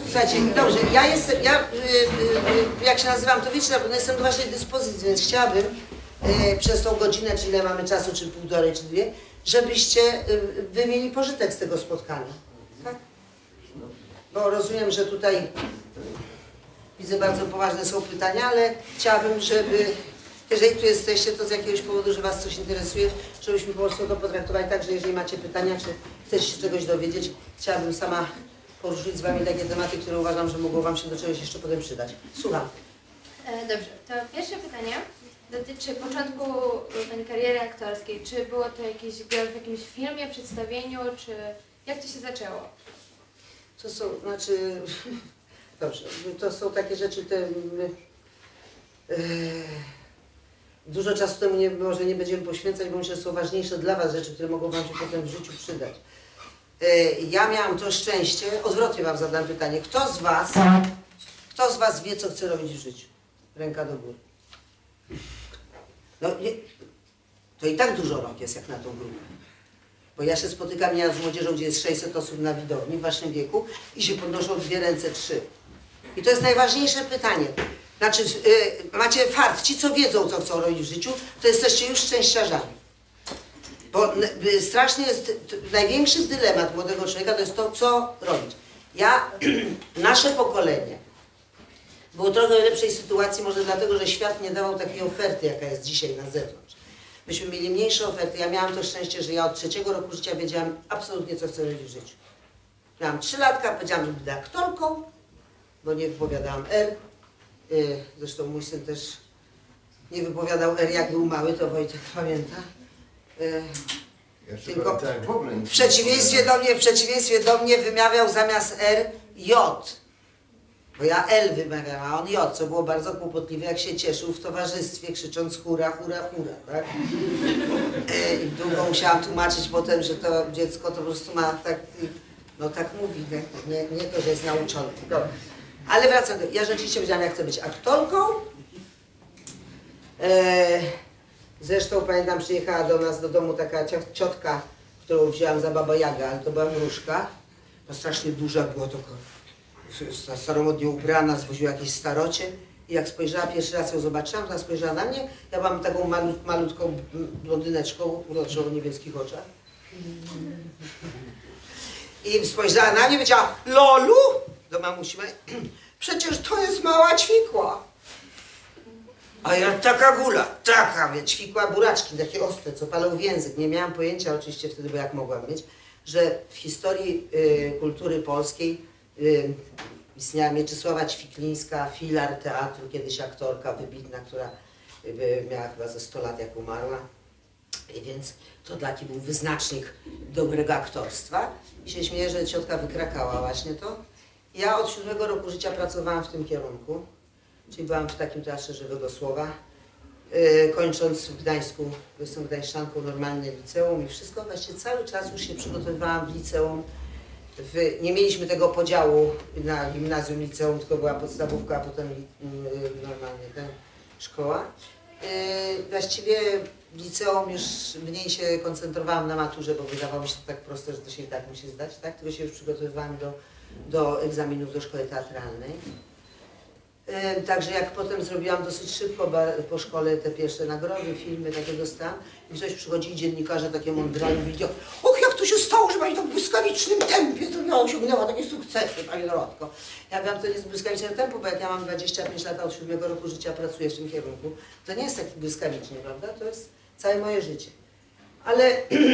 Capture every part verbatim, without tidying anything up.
Słuchajcie, dobrze, ja jestem, ja, y, y, jak się nazywam, to wiecie, na pewno jestem do waszej dyspozycji, więc chciałabym y, przez tą godzinę, czy ile mamy czasu, czy półtorej, czy dwie, żebyście y, wymienili pożytek z tego spotkania. Tak? Bo rozumiem, że tutaj widzę, bardzo poważne są pytania, ale chciałabym, żeby, jeżeli tu jesteście, to z jakiegoś powodu, że was coś interesuje, żebyśmy po prostu to potraktowali tak, że jeżeli macie pytania, czy chcecie się czegoś dowiedzieć, chciałabym sama poruszyć z wami takie tematy, które uważam, że mogą wam się do czegoś jeszcze potem przydać. Słucham. E, dobrze, to pierwsze pytanie dotyczy początku pani kariery aktorskiej. Czy było to jakieś gra w jakimś filmie, przedstawieniu, czy jak to się zaczęło? To są, znaczy, dobrze, to są takie rzeczy, te, my, e, dużo czasu temu nie, może nie będziemy poświęcać, bo myślę, że są ważniejsze dla was rzeczy, które mogą wam się potem w życiu przydać. Ja miałam to szczęście, odwrotnie wam zadam pytanie, kto z was, kto z was wie, co chce robić w życiu? Ręka do góry. No, nie, to i tak dużo rąk jest jak na tą grupę. Bo ja się spotykam ja z młodzieżą, gdzie jest sześćset osób na widowni w waszym wieku i się podnoszą dwie ręce, trzy. I to jest najważniejsze pytanie. Znaczy, yy, macie fart, ci co wiedzą, co chcą robić w życiu, to jesteście już szczęściarzami. Bo strasznie jest, największy dylemat młodego człowieka to jest to, co robić. Ja, nasze pokolenie było trochę w lepszej sytuacji, może dlatego, że świat nie dawał takiej oferty, jaka jest dzisiaj na zewnątrz. Myśmy mieli mniejsze oferty. Ja miałam to szczęście, że ja od trzeciego roku życia wiedziałam absolutnie, co chcę robić w życiu. Miałam trzy latka, powiedziałam, że będę aktorką, bo nie wypowiadałam R. Zresztą mój syn też nie wypowiadał R, jak był mały, to Wojtek pamięta. Ja Tylko tak, w, ogóle w przeciwieństwie do mnie, w przeciwieństwie do mnie wymawiał zamiast R J. Bo ja L wymawiałam, a on J, co było bardzo kłopotliwe, jak się cieszył w towarzystwie, krzycząc hura, hura, hura, tak? I długo musiałam tłumaczyć potem, że to dziecko to po prostu ma tak, no tak mówi, nie, nie, nie to, że jest nauczone. Dobra. Ale wracam do, ja rzeczywiście wiedziałam, jak chcę być aktorką. E, Zresztą pamiętam, przyjechała do nas do domu taka ciotka, którą wzięłam za Baba Jaga, ale to była wróżka. To strasznie duża była, taka staromodnie ubrana, zwoziła jakieś starocie. I jak spojrzała, pierwszy raz ją zobaczyłam, to ona spojrzała na mnie. Ja byłam taką malut, malutką blondyneczką, uroczą o niebieskich oczach. I spojrzała na mnie i powiedziała, Lolu, do mamusi, przecież to jest mała ćwikła. A ja taka gula, taka, więc ćwikła buraczki, takie ostre, co palą w język. Nie miałam pojęcia oczywiście wtedy, bo jak mogłam mieć, że w historii y, kultury polskiej y, istniała Mieczysława Ćwiklińska, filar teatru, kiedyś aktorka wybitna, która y, miała chyba ze sto lat, jak umarła. I więc to taki był wyznacznik dobrego aktorstwa. I się śmieję, że ciotka wykrakała właśnie to. Ja od siódmego roku życia pracowałam w tym kierunku. Czyli byłam w takim teatrze żywego słowa, yy, kończąc w Gdańsku, jestem gdańszczanką, normalne liceum i wszystko, właściwie cały czas już się przygotowywałam w liceum. W, nie mieliśmy tego podziału na gimnazjum, liceum, tylko była podstawówka, a potem yy, normalnie ten, szkoła. Yy, właściwie w liceum już mniej się koncentrowałam na maturze, bo wydawało mi się to tak proste, że to się i tak musi zdać, tak? Tylko się już przygotowywałam do, do egzaminów do szkoły teatralnej. Także jak potem zrobiłam dosyć szybko po szkole te pierwsze nagrody, filmy takie dostałam i ktoś przychodzi, dziennikarze takie mądrali i mówili, och, jak to się stało, że pani tak w błyskawicznym tempie to osiągnęła takie sukcesy, pani Dorotko. Ja wiem, to nie jest błyskawiczne tempo, bo jak ja mam dwadzieścia pięć lat, od siódmego roku życia pracuję w tym kierunku, to nie jest tak błyskawicznie, prawda? To jest całe moje życie. Ale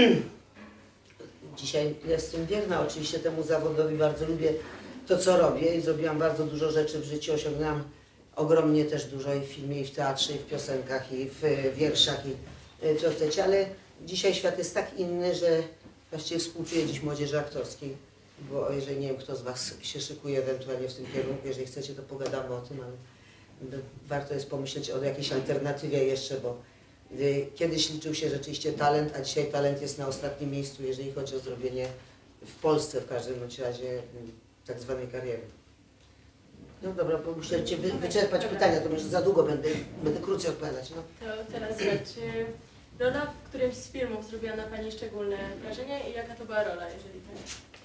dzisiaj jestem wierna oczywiście temu zawodowi, bardzo lubię to, co robię i zrobiłam bardzo dużo rzeczy w życiu, osiągnęłam ogromnie też dużo i w filmie, i w teatrze, i w piosenkach, i w wierszach, i co chcecie, ale dzisiaj świat jest tak inny, że właściwie współczuję dziś młodzieży aktorskiej, bo jeżeli nie wiem, kto z was się szykuje ewentualnie w tym kierunku, jeżeli chcecie, to pogadamy o tym, ale warto jest pomyśleć o jakiejś alternatywie jeszcze, bo kiedyś liczył się rzeczywiście talent, a dzisiaj talent jest na ostatnim miejscu, jeżeli chodzi o zrobienie w Polsce w każdym bądź razie tak zwanej kariery. No dobra, bo muszę cię wy, wyczerpać dobra. Pytania, to może za długo będę, będę krócej odpowiadać. No. To teraz czy rola w którymś z filmów zrobiła na pani szczególne wrażenie i jaka to była rola, jeżeli tak?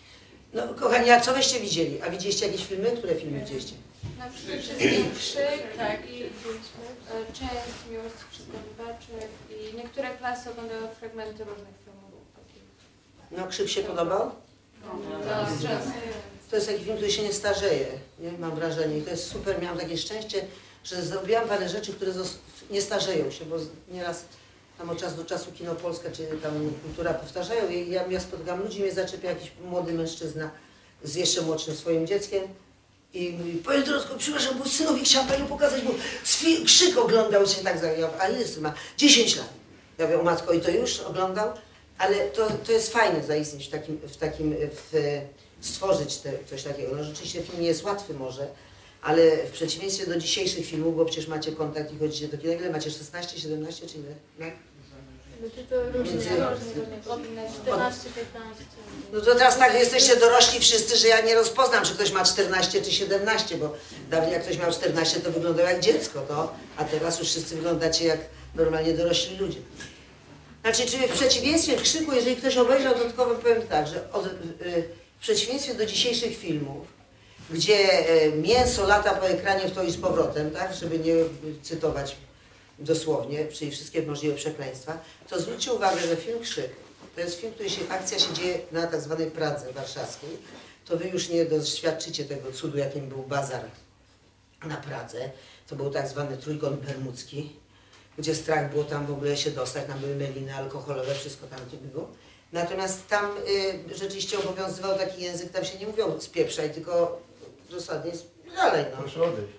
No kochani, a co wyście widzieli? A widzieliście jakieś filmy? Które filmy widzieliście? Na przede wszystkim Krzyk, tak, i e, Część, Miłość Wszystko Wybaczy i niektóre klasy oglądały fragmenty różnych filmów. No Krzyk się podobał? To wstrząsające. To jest taki film, który się nie starzeje, nie? Mam wrażenie. I to jest super, miałam takie szczęście, że zrobiłam parę rzeczy, które nie starzeją się, bo nieraz tam od czasu do czasu Kino Polska czy tam Kultura powtarzają i ja, ja spotykam ludzi, mnie zaczepia jakiś młody mężczyzna z jeszcze młodszym swoim dzieckiem i mówi, Panie Dorotko, przepraszam, bo synowi chciałam Panią pokazać, bo Krzyk oglądał się tak, a jest, ma dziesięć lat. Ja mówię, o matko, i to już oglądał? Ale to, to jest fajne zaistnieć w takim, w takim w, stworzyć te, coś takiego. No rzeczywiście film nie jest łatwy może, ale w przeciwieństwie do dzisiejszych filmów, bo przecież macie kontakt i chodzicie do kina, ile macie? szesnaście, siedemnaście czy ile? No? To różnie, Między- różnie, czternaście, piętnaście. No to teraz tak jesteście dorośli wszyscy, że ja nie rozpoznam, czy ktoś ma czternaście czy siedemnaście, bo dawniej jak ktoś miał czternaście, to wyglądał jak dziecko, to, a teraz już wszyscy wyglądacie jak normalnie dorośli ludzie. Znaczy, czy w przeciwieństwie w Krzyku, jeżeli ktoś obejrzał, to tylko powiem tak, że od, y, w przeciwieństwie do dzisiejszych filmów, gdzie y, mięso lata po ekranie w to i z powrotem, tak, żeby nie cytować dosłownie, czyli wszystkie możliwe przekleństwa, to zwróćcie uwagę, że film Krzyk to jest film, który się, akcja się dzieje na tak zwanej Pradze warszawskiej. To wy już nie doświadczycie tego cudu, jakim był bazar na Pradze. To był tak zwany trójkąt bermudzki, gdzie strach było tam w ogóle się dostać, tam były meliny alkoholowe, wszystko tam było. Natomiast tam y, rzeczywiście obowiązywał taki język, tam się nie mówiło spieprzaj, tylko zasadnie dalej. No. Proszę odejść.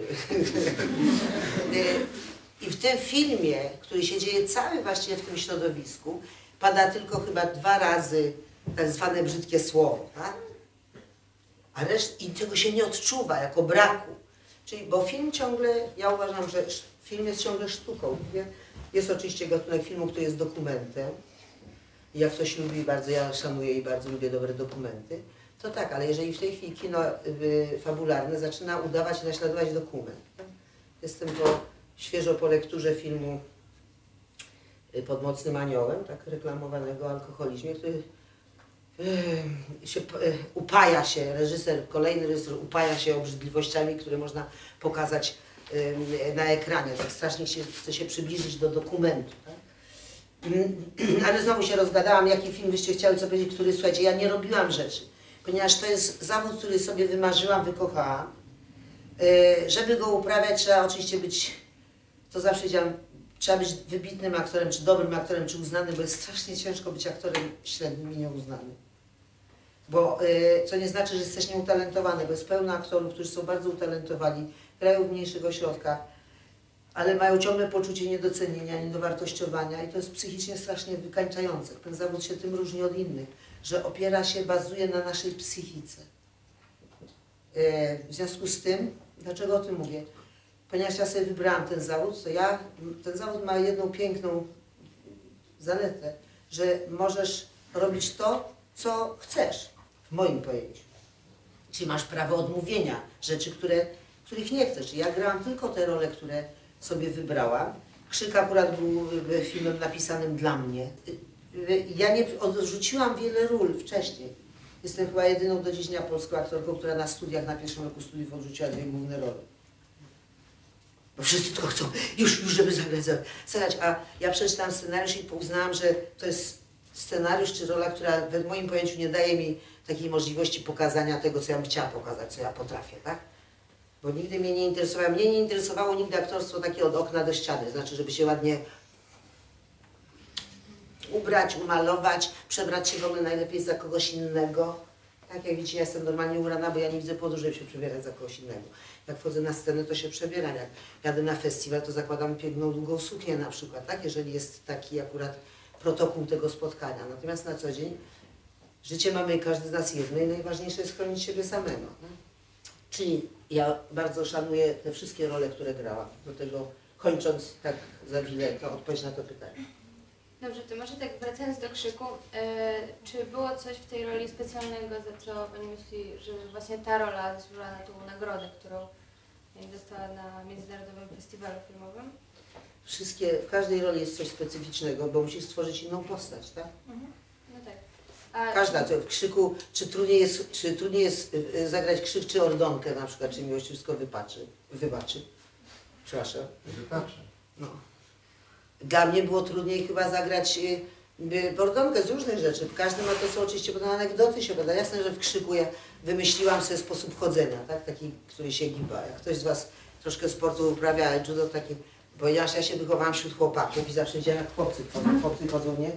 I w tym filmie, który się dzieje cały właściwie w tym środowisku, pada tylko chyba dwa razy tak zwane brzydkie słowo, tak? A reszt, i tego się nie odczuwa jako braku. Czyli, bo film ciągle, ja uważam, że film jest ciągle sztuką. Jest oczywiście gatunek filmu, który jest dokumentem. I jak ktoś lubi bardzo, ja szanuję i bardzo lubię dobre dokumenty, to tak, ale jeżeli w tej chwili kino y, fabularne zaczyna udawać i naśladować dokument. Tak? Jestem po, świeżo po lekturze filmu y, Pod mocnym aniołem, tak reklamowanego o alkoholizmie, który y, się, y, upaja się, reżyser, kolejny reżyser upaja się obrzydliwościami, które można pokazać y, na ekranie. Tak strasznie się, chce się przybliżyć do dokumentu. Tak? Ale znowu się rozgadałam, jaki film byście chciały co powiedzieć, który, słuchajcie, ja nie robiłam rzeczy, ponieważ to jest zawód, który sobie wymarzyłam, wykochałam. Żeby go uprawiać, trzeba oczywiście być, to zawsze powiedziałam, trzeba być wybitnym aktorem, czy dobrym aktorem, czy uznanym, bo jest strasznie ciężko być aktorem średnim i nieuznanym. Bo co nie znaczy, że jesteś nieutalentowany, bo jest pełno aktorów, którzy są bardzo utalentowani, grają w mniejszych ośrodkach, ale mają ciągle poczucie niedocenienia, niedowartościowania i to jest psychicznie strasznie wykańczające. Ten zawód się tym różni od innych, że opiera się, bazuje na naszej psychice. W związku z tym, dlaczego o tym mówię? Ponieważ ja sobie wybrałam ten zawód, to ja, ten zawód ma jedną piękną zaletę, że możesz robić to, co chcesz, w moim pojęciu. Czyli masz prawo odmówienia rzeczy, które, których nie chcesz. Ja grałam tylko te role, które sobie wybrałam. Krzyk akurat był filmem napisanym dla mnie. Ja nie odrzuciłam wiele ról wcześniej. Jestem chyba jedyną do dziś dnia polską aktorką, która na studiach, na pierwszym roku studiów odrzuciła dwie główne role. Bo wszyscy tylko chcą, już, już żeby zagrać, zagrać. A ja przeczytałam scenariusz i uznałam, że to jest scenariusz czy rola, która w moim pojęciu nie daje mi takiej możliwości pokazania tego, co ja bym chciała pokazać, co ja potrafię, tak? Bo nigdy mnie nie interesowało, mnie nie interesowało nigdy aktorstwo takie od okna do ściany, znaczy, żeby się ładnie ubrać, umalować, przebrać się w ogóle najlepiej za kogoś innego. Tak jak widzicie, ja jestem normalnie ubrana, bo ja nie widzę powodu, żeby się przebierać za kogoś innego. Jak wchodzę na scenę, to się przebieram. Jak jadę na festiwal, to zakładam piękną, długą suknię na przykład, tak? Jeżeli jest taki akurat protokół tego spotkania. Natomiast na co dzień życie mamy każdy z nas jedno i najważniejsze jest chronić siebie samego. No? Czyli ja bardzo szanuję te wszystkie role, które grałam. Do tego kończąc tak za chwilę, to odpowiedź na to pytanie. Dobrze, to może tak wracając do Krzyku, e, czy było coś w tej roli specjalnego, za co Pani myśli, że właśnie ta rola zasłużyła na tą nagrodę, którą Pani dostała na Międzynarodowym Festiwalu Filmowym? Wszystkie, w każdej roli jest coś specyficznego, bo musisz stworzyć inną postać, tak? Mhm. No tak. A Każda, co w krzyku, czy trudniej jest, czy trudniej jest y, zagrać krzyk, czy ordonkę na przykład, czy miłość wszystko wybaczy, wybaczy. Przepraszam. Wybaczę. No. Dla mnie było trudniej chyba zagrać y, ordonkę z różnych rzeczy. Każdy ma to, co oczywiście, bo anegdoty się poda. Jasne, że w krzyku ja wymyśliłam sobie sposób chodzenia, tak? Taki, który się giba. Jak ktoś z Was troszkę sportu uprawia, ale judo takie, bo ja, ja się wychowałam wśród chłopaków i zawsze widziałam, jak chłopcy chodzą. Chłopcy chodzą, nie?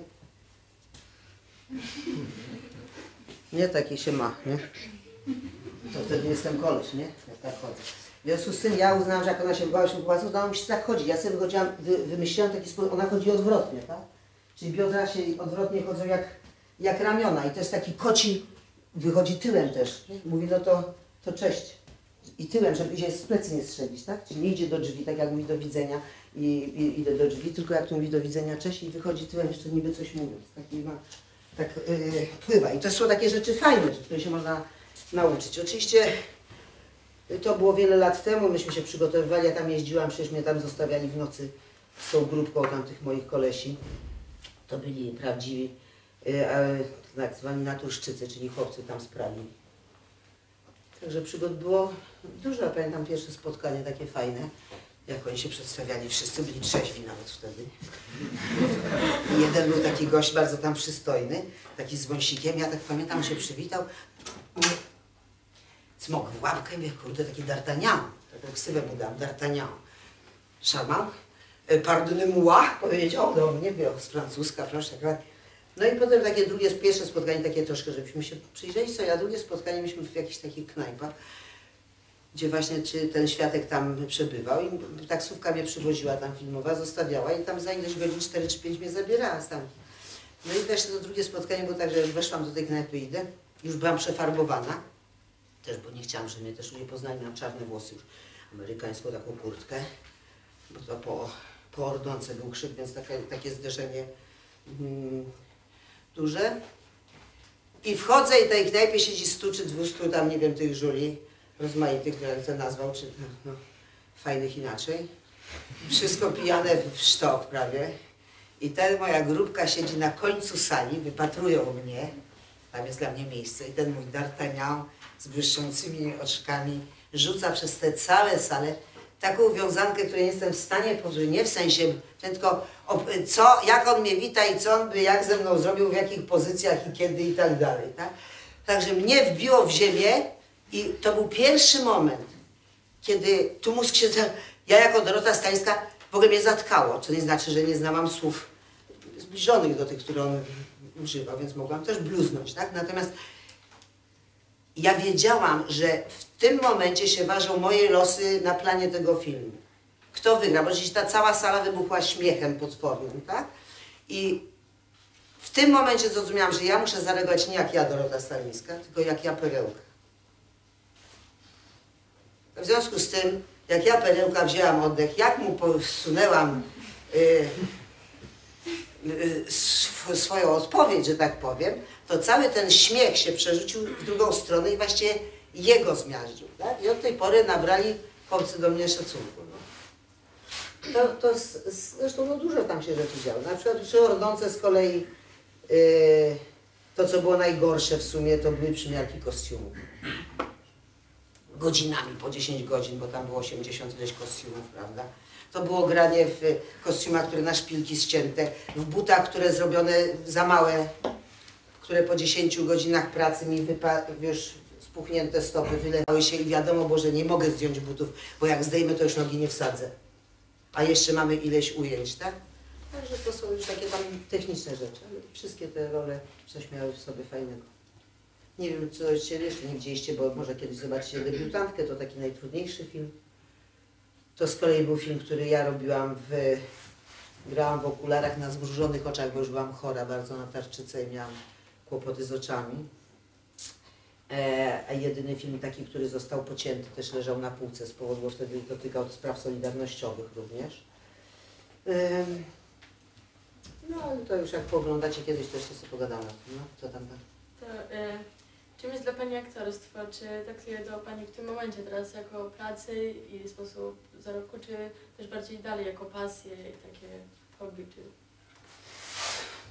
Nie, takie się ma, nie? To wtedy jestem koleś, nie? Jak tak chodzę. W związku z tym ja uznałam, że jak ona się wychowała wśród chłopaków, to ona musi tak chodzić. Ja sobie wychodziłam, wy, wymyśliłam taki sposób, ona chodzi odwrotnie, tak? Czyli biodra się odwrotnie chodzą jak, jak ramiona i to jest taki koci, wychodzi tyłem też. Nie? Mówi, no to, to cześć. I tyłem, żeby się z plecy nie strzelić, tak? Czyli nie idzie do drzwi, tak jak mówi do widzenia i, i idę do drzwi, tylko jak tu mówi do widzenia cześć i wychodzi tyłem, jeszcze niby coś mówiąc. Taki ma, tak yy, pływa. I to są takie rzeczy fajne, które się można nauczyć. Oczywiście to było wiele lat temu, myśmy się przygotowywali, ja tam jeździłam, przecież mnie tam zostawiali w nocy z tą grupką tam tych moich kolesi. To byli prawdziwi, yy, tak zwani naturszczycy, czyli chłopcy tam z Pragi. Także przygód było dużo. Ja pamiętam pierwsze spotkanie takie fajne, jak oni się przedstawiali, wszyscy byli trzeźwi nawet wtedy. I jeden był taki gość bardzo tam przystojny, taki z wąsikiem, ja tak pamiętam, się przywitał. Cmok w łapkę i mówię, kurde, taki D'Artagnan, taką ksywę mu dam, D'Artagnan. Szarman, pardonnez-moi, powiedział do mnie, z francuska, proszę, tak. No i potem takie drugie, pierwsze spotkanie takie troszkę, żebyśmy się przyjrzeli sobie, a drugie spotkanie myśmy w jakichś takich knajpach, gdzie właśnie czy ten świadek tam przebywał i taksówka mnie przywoziła tam filmowa, zostawiała i tam za ileś godzin cztery czy pięć mnie zabierała stamtąd. No i też to drugie spotkanie było tak, że jak weszłam do tej knajpy, idę, już byłam przefarbowana, też, bo nie chciałam, żeby mnie też ludzie poznali, miałam czarne włosy już, amerykańską taką kurtkę, bo to po, po ordonce był krzyk, więc takie, takie zderzenie hmm, duże. I wchodzę i tej knajpie siedzi stu czy dwustu tam, nie wiem, tych żuli, rozmaitych, jak to nazwał, czy no, fajnych inaczej. Wszystko pijane w sztok prawie. I ta moja grupka siedzi na końcu sali, wypatrują mnie, tam jest dla mnie miejsce, i ten mój D'Artagnan z błyszczącymi oczkami rzuca przez tę całe salę taką wiązankę, której nie jestem w stanie powiedzieć, nie w sensie, tylko co, jak on mnie wita i co on by jak ze mną zrobił, w jakich pozycjach i kiedy i tak dalej. Tak? Także mnie wbiło w ziemię i to był pierwszy moment, kiedy tu mózg się... Ja jako Dorota Stańska w ogóle mnie zatkało, co nie znaczy, że nie znałam słów zbliżonych do tych, które on używał, więc mogłam też bluznąć. Tak? Natomiast ja wiedziałam, że w tym momencie się ważą moje losy na planie tego filmu. Kto wygra, bo dziś ta cała sala wybuchła śmiechem potwornym, tak? I w tym momencie zrozumiałam, że ja muszę zareagować nie jak ja, Dorota Stalińska, tylko jak ja, Perełka. W związku z tym, jak ja, Perełka, wzięłam oddech, jak mu posunęłam y, y, sw swoją odpowiedź, że tak powiem, to cały ten śmiech się przerzucił w drugą stronę i właściwie jego zmiażdżył. Tak? I od tej pory nabrali chłopcy do mnie szacunku. No. To, to z, z, zresztą no, dużo tam się rzeczy działo. Na przykład przy Ordonce z kolei yy, to, co było najgorsze w sumie, to były przymiarki kostiumów. Godzinami, po dziesięć godzin, bo tam było osiemdziesiąt ileś kostiumów, prawda? To było granie w kostiumach, które na szpilki ścięte, w butach, które zrobione za małe, które po dziesięciu godzinach pracy mi wypa już spuchnięte stopy wylewały się i wiadomo było, że nie mogę zdjąć butów, bo jak zdejmę, to już nogi nie wsadzę. A jeszcze mamy ileś ujęć, tak? Także to są już takie tam techniczne rzeczy, ale wszystkie te role coś miały w sobie fajnego. Nie wiem, co się jeszcze nie widzieliście, bo może kiedyś zobaczycie Debiutantkę, to taki najtrudniejszy film. To z kolei był film, który ja robiłam w... Grałam w okularach na zmrużonych oczach, bo już byłam chora bardzo na tarczycę i miałam kłopoty z oczami. E, a jedyny film taki, który został pocięty, też leżał na półce z powodu, bo wtedy dotykał spraw solidarnościowych również. E, no ale to już jak pooglądacie kiedyś, też się sobie pogadamy. No, co tam tak? To, e, czym jest dla Pani aktorstwo? Czy traktuje to Pani w tym momencie teraz jako pracę i sposób zarobku, czy też bardziej dalej jako pasję i takie hobby? Czy...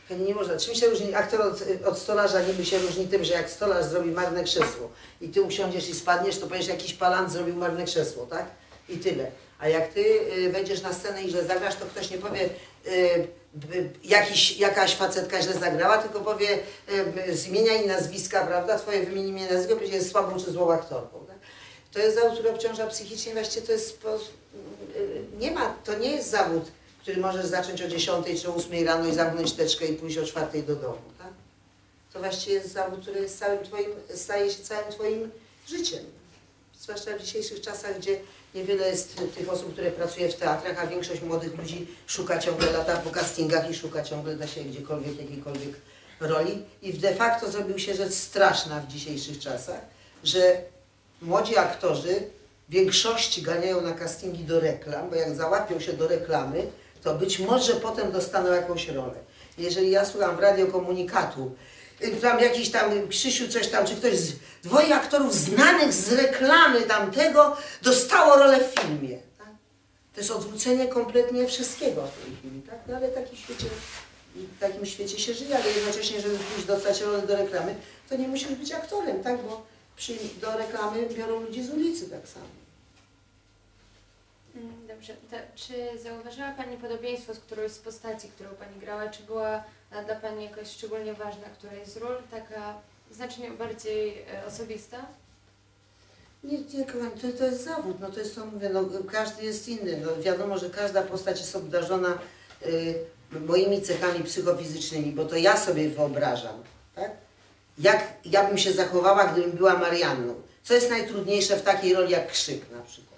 Nie można. Czym się różni aktor od, od stolarza? Niby się różni tym, że jak stolarz zrobi marne krzesło i ty usiądziesz i spadniesz, to powiesz, jakiś palant zrobił marne krzesło, tak? I tyle. A jak ty y, wejdziesz na scenę i źle zagrasz, to ktoś nie powie, y, y, jakiś, jakaś facetka źle zagrała, tylko powie y, z imienia i nazwiska, prawda? Twoje wymienienie imienia i nazwisko, będzie jest słabą czy złą aktorką. Tak? To jest zawód, który obciąża psychicznie, właściwie to jest, po, y, nie ma, to nie jest zawód, który możesz zacząć o dziesiątej czy o ósmej rano i zamknąć teczkę i pójść o czwartej do domu. Tak? To właściwie jest zawód, który jest całym twoim, staje się całym twoim życiem. Zwłaszcza w dzisiejszych czasach, gdzie niewiele jest tych osób, które pracuje w teatrach, a większość młodych ludzi szuka ciągle, lata po castingach i szuka ciągle dla siebie gdziekolwiek, jakiejkolwiek roli. I de facto zrobił się rzecz straszna w dzisiejszych czasach, że młodzi aktorzy w większości ganiają na castingi do reklam, bo jak załapią się do reklamy, to być może potem dostaną jakąś rolę. Jeżeli ja słucham w radiokomunikatu, tam jakiś tam Krzysiu coś tam, czy ktoś z dwoje aktorów znanych z reklamy tamtego dostało rolę w filmie. Tak? To jest odwrócenie kompletnie wszystkiego w tej chwili, tak? No ale w takim świecie, w takim świecie się żyje, ale jednocześnie, żeby pójść dostać rolę do reklamy, to nie musisz być aktorem, tak? Bo przy, do reklamy biorą ludzi z ulicy tak samo. Dobrze. To, czy zauważyła Pani podobieństwo z którąś z postaci, którą Pani grała? Czy była dla Pani jakoś szczególnie ważna któraś z ról, taka znacznie bardziej e, osobista? Nie, nie, kochani, to, to jest zawód, no to jest to, mówię, no każdy jest inny. No, wiadomo, że każda postać jest obdarzona y, moimi cechami psychofizycznymi, bo to ja sobie wyobrażam, tak? Jak ja bym się zachowała, gdybym była Marianną. Co jest najtrudniejsze w takiej roli jak krzyk na przykład?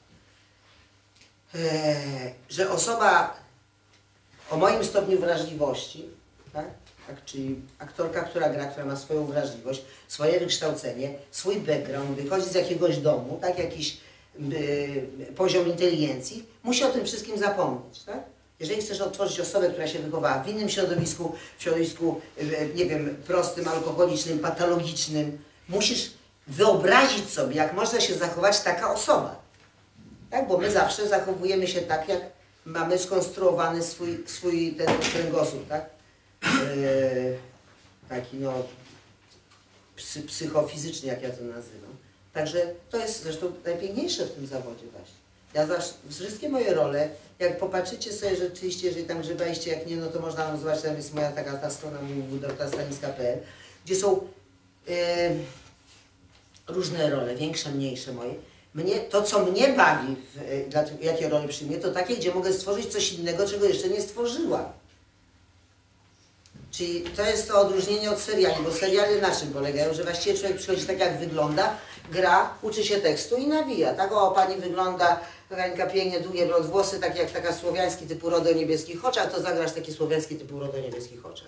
Eee, że osoba o moim stopniu wrażliwości, tak? Tak, czyli aktorka, która gra, która ma swoją wrażliwość, swoje wykształcenie, swój background, wychodzi z jakiegoś domu, tak, jakiś y, poziom inteligencji, musi o tym wszystkim zapomnieć, tak? Jeżeli chcesz odtworzyć osobę, która się wychowała w innym środowisku, w środowisku, y, nie wiem, prostym, alkoholicznym, patologicznym, musisz wyobrazić sobie, jak można się zachować taka osoba. Tak? Bo my zawsze zachowujemy się tak, jak mamy skonstruowany swój, swój ten kręgosłup, tak? Yy, taki no psy, psychofizyczny, jak ja to nazywam. Także to jest zresztą najpiękniejsze w tym zawodzie właśnie. Ja zawsze, wszystkie moje role, jak popatrzycie sobie rzeczywiście, jeżeli tam grzebaliście, jak nie, no to można nam zobaczyć, tam jest moja taka ta strona w w w kropka staniska kropka p l, gdzie są yy, różne role, większe, mniejsze moje. Mnie, to, co mnie bawi, w, dla, jakie role przyjmuję, to takie, gdzie mogę stworzyć coś innego, czego jeszcze nie stworzyłam. Czyli to jest to odróżnienie od seriali, bo seriale na czym polegają? Że właściwie człowiek przychodzi tak, jak wygląda, gra, uczy się tekstu i nawija. Tak, o, pani wygląda, Hańka pięknie, długie blond włosy, tak jak taka słowiański typu RODO o niebieskich oczach, to zagrasz taki słowiański typu RODO o niebieskich oczach.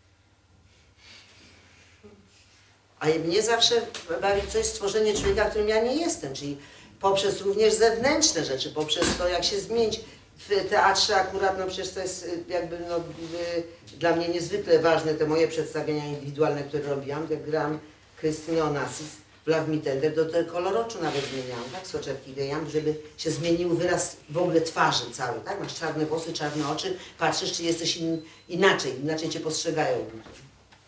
A mnie zawsze bawi coś stworzenie człowieka, którym ja nie jestem, czyli poprzez również zewnętrzne rzeczy, poprzez to, jak się zmienić. W teatrze akurat, no przecież to jest jakby no, dla mnie niezwykle ważne te moje przedstawienia indywidualne, które robiłam. Jak grałam Krystynę Onassis w Love Me Tender, do tego koloroczu nawet zmieniałam, tak, soczewki gejam, żeby się zmienił wyraz w ogóle twarzy cały, tak, masz czarne włosy, czarne oczy, patrzysz, czy jesteś in, inaczej, inaczej cię postrzegają ludzie.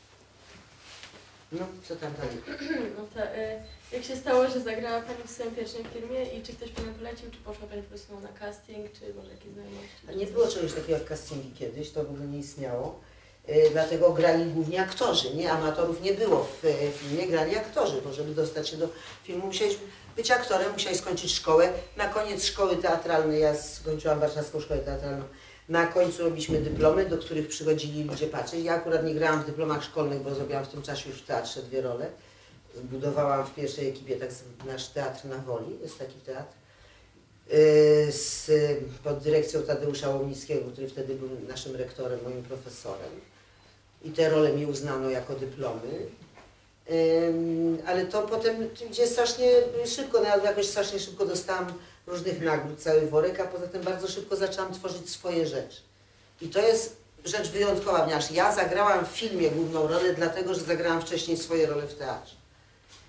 No, co tam dalej? No to, y, jak się stało, że zagrała Pani w swoim pierwszym filmie i czy ktoś Panią polecił, czy poszła Pani po prostu na casting, czy może jakieś znajomości? Nie było czegoś takiego jak castingi kiedyś, to w ogóle nie istniało. Yy, dlatego grali głównie aktorzy, nie? Amatorów nie było w yy, filmie, grali aktorzy, bo żeby dostać się do filmu musiałeś być aktorem, musiałeś skończyć szkołę. Na koniec szkoły teatralnej, ja skończyłam Warszawską Szkołę Teatralną, na końcu robiliśmy dyplomy, do których przychodzili ludzie patrzeć. Ja akurat nie grałam w dyplomach szkolnych, bo zrobiłam w tym czasie już w teatrze dwie role. Budowałam w pierwszej ekipie tak nasz teatr na Woli, jest taki teatr, yy, z, pod dyrekcją Tadeusza Łomnickiego, który wtedy był naszym rektorem, moim profesorem. I te role mi uznano jako dyplomy. Yy, ale to potem idzie strasznie szybko, no, jakoś strasznie szybko dostałam różnych nagród, cały worek, a poza tym bardzo szybko zaczęłam tworzyć swoje rzeczy. I to jest rzecz wyjątkowa, ponieważ ja zagrałam w filmie główną rolę, dlatego że zagrałam wcześniej swoje role w teatrze.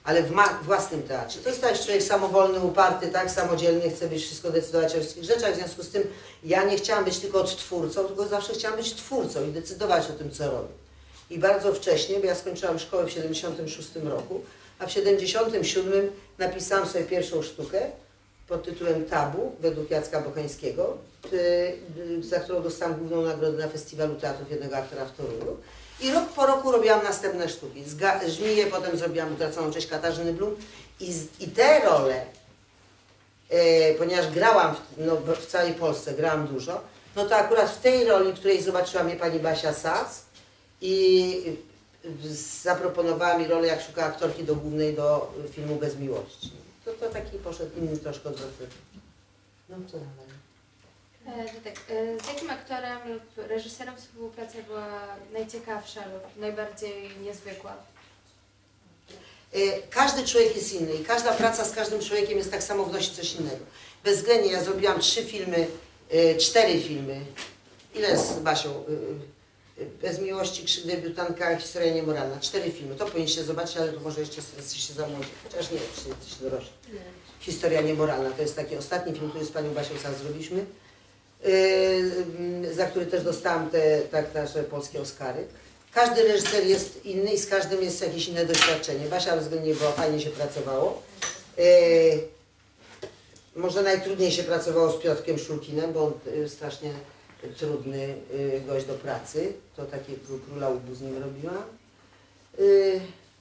ale w ma własnym teatrze. To jest taki człowiek samowolny, uparty, tak, samodzielny, chce być wszystko decydować o wszystkich rzeczach, w związku z tym ja nie chciałam być tylko odtwórcą, tylko zawsze chciałam być twórcą i decydować o tym, co robię. I bardzo wcześnie, bo ja skończyłam szkołę w siedemdziesiątym szóstym roku, a w siedemdziesiątym siódmym napisałam sobie pierwszą sztukę pod tytułem Tabu, według Jacka Bocheńskiego, za którą dostałam główną nagrodę na Festiwalu Teatrów Jednego Aktora w Toruniu. I rok po roku robiłam następne sztuki. Żmiję, potem zrobiłam Utraconą cześć Katarzyny Blum. I, z, i te role, e, ponieważ grałam w, no, w całej Polsce, grałam dużo, no to akurat w tej roli, w której zobaczyła mnie pani Basia Sac i zaproponowała mi rolę, jak szukała aktorki do głównej do filmu Bez miłości. To, to taki poszedł inny troszkę odwrotny. No co dalej? E, to tak, e, z jakim aktorem lub reżyserem współpraca była najciekawsza lub najbardziej niezwykła? E, każdy człowiek jest inny i każda praca z każdym człowiekiem jest tak samo wnosi coś innego. Bezwzględnie ja zrobiłam trzy filmy, e, cztery filmy. Ile z Basią? E, Bez miłości, Krzyk debiutantka, Historia niemoralna. Cztery filmy. To powinniście zobaczyć, ale to może jeszcze jesteście za młodzi. Chociaż nie, jeszcze jesteście dorośli. Historia niemoralna. To jest taki ostatni film, który z panią Basią Sac zrobiliśmy. Yy, za który też dostałam te tak nasze polskie Oscary. Każdy reżyser jest inny i z każdym jest jakieś inne doświadczenie. Basia względnie było, fajnie się pracowało. Yy, może najtrudniej się pracowało z Piotrkiem Szulkinem, bo on yy, strasznie trudny yy, gość do pracy. To takie Króla Łubu z nim robiłam. Yy,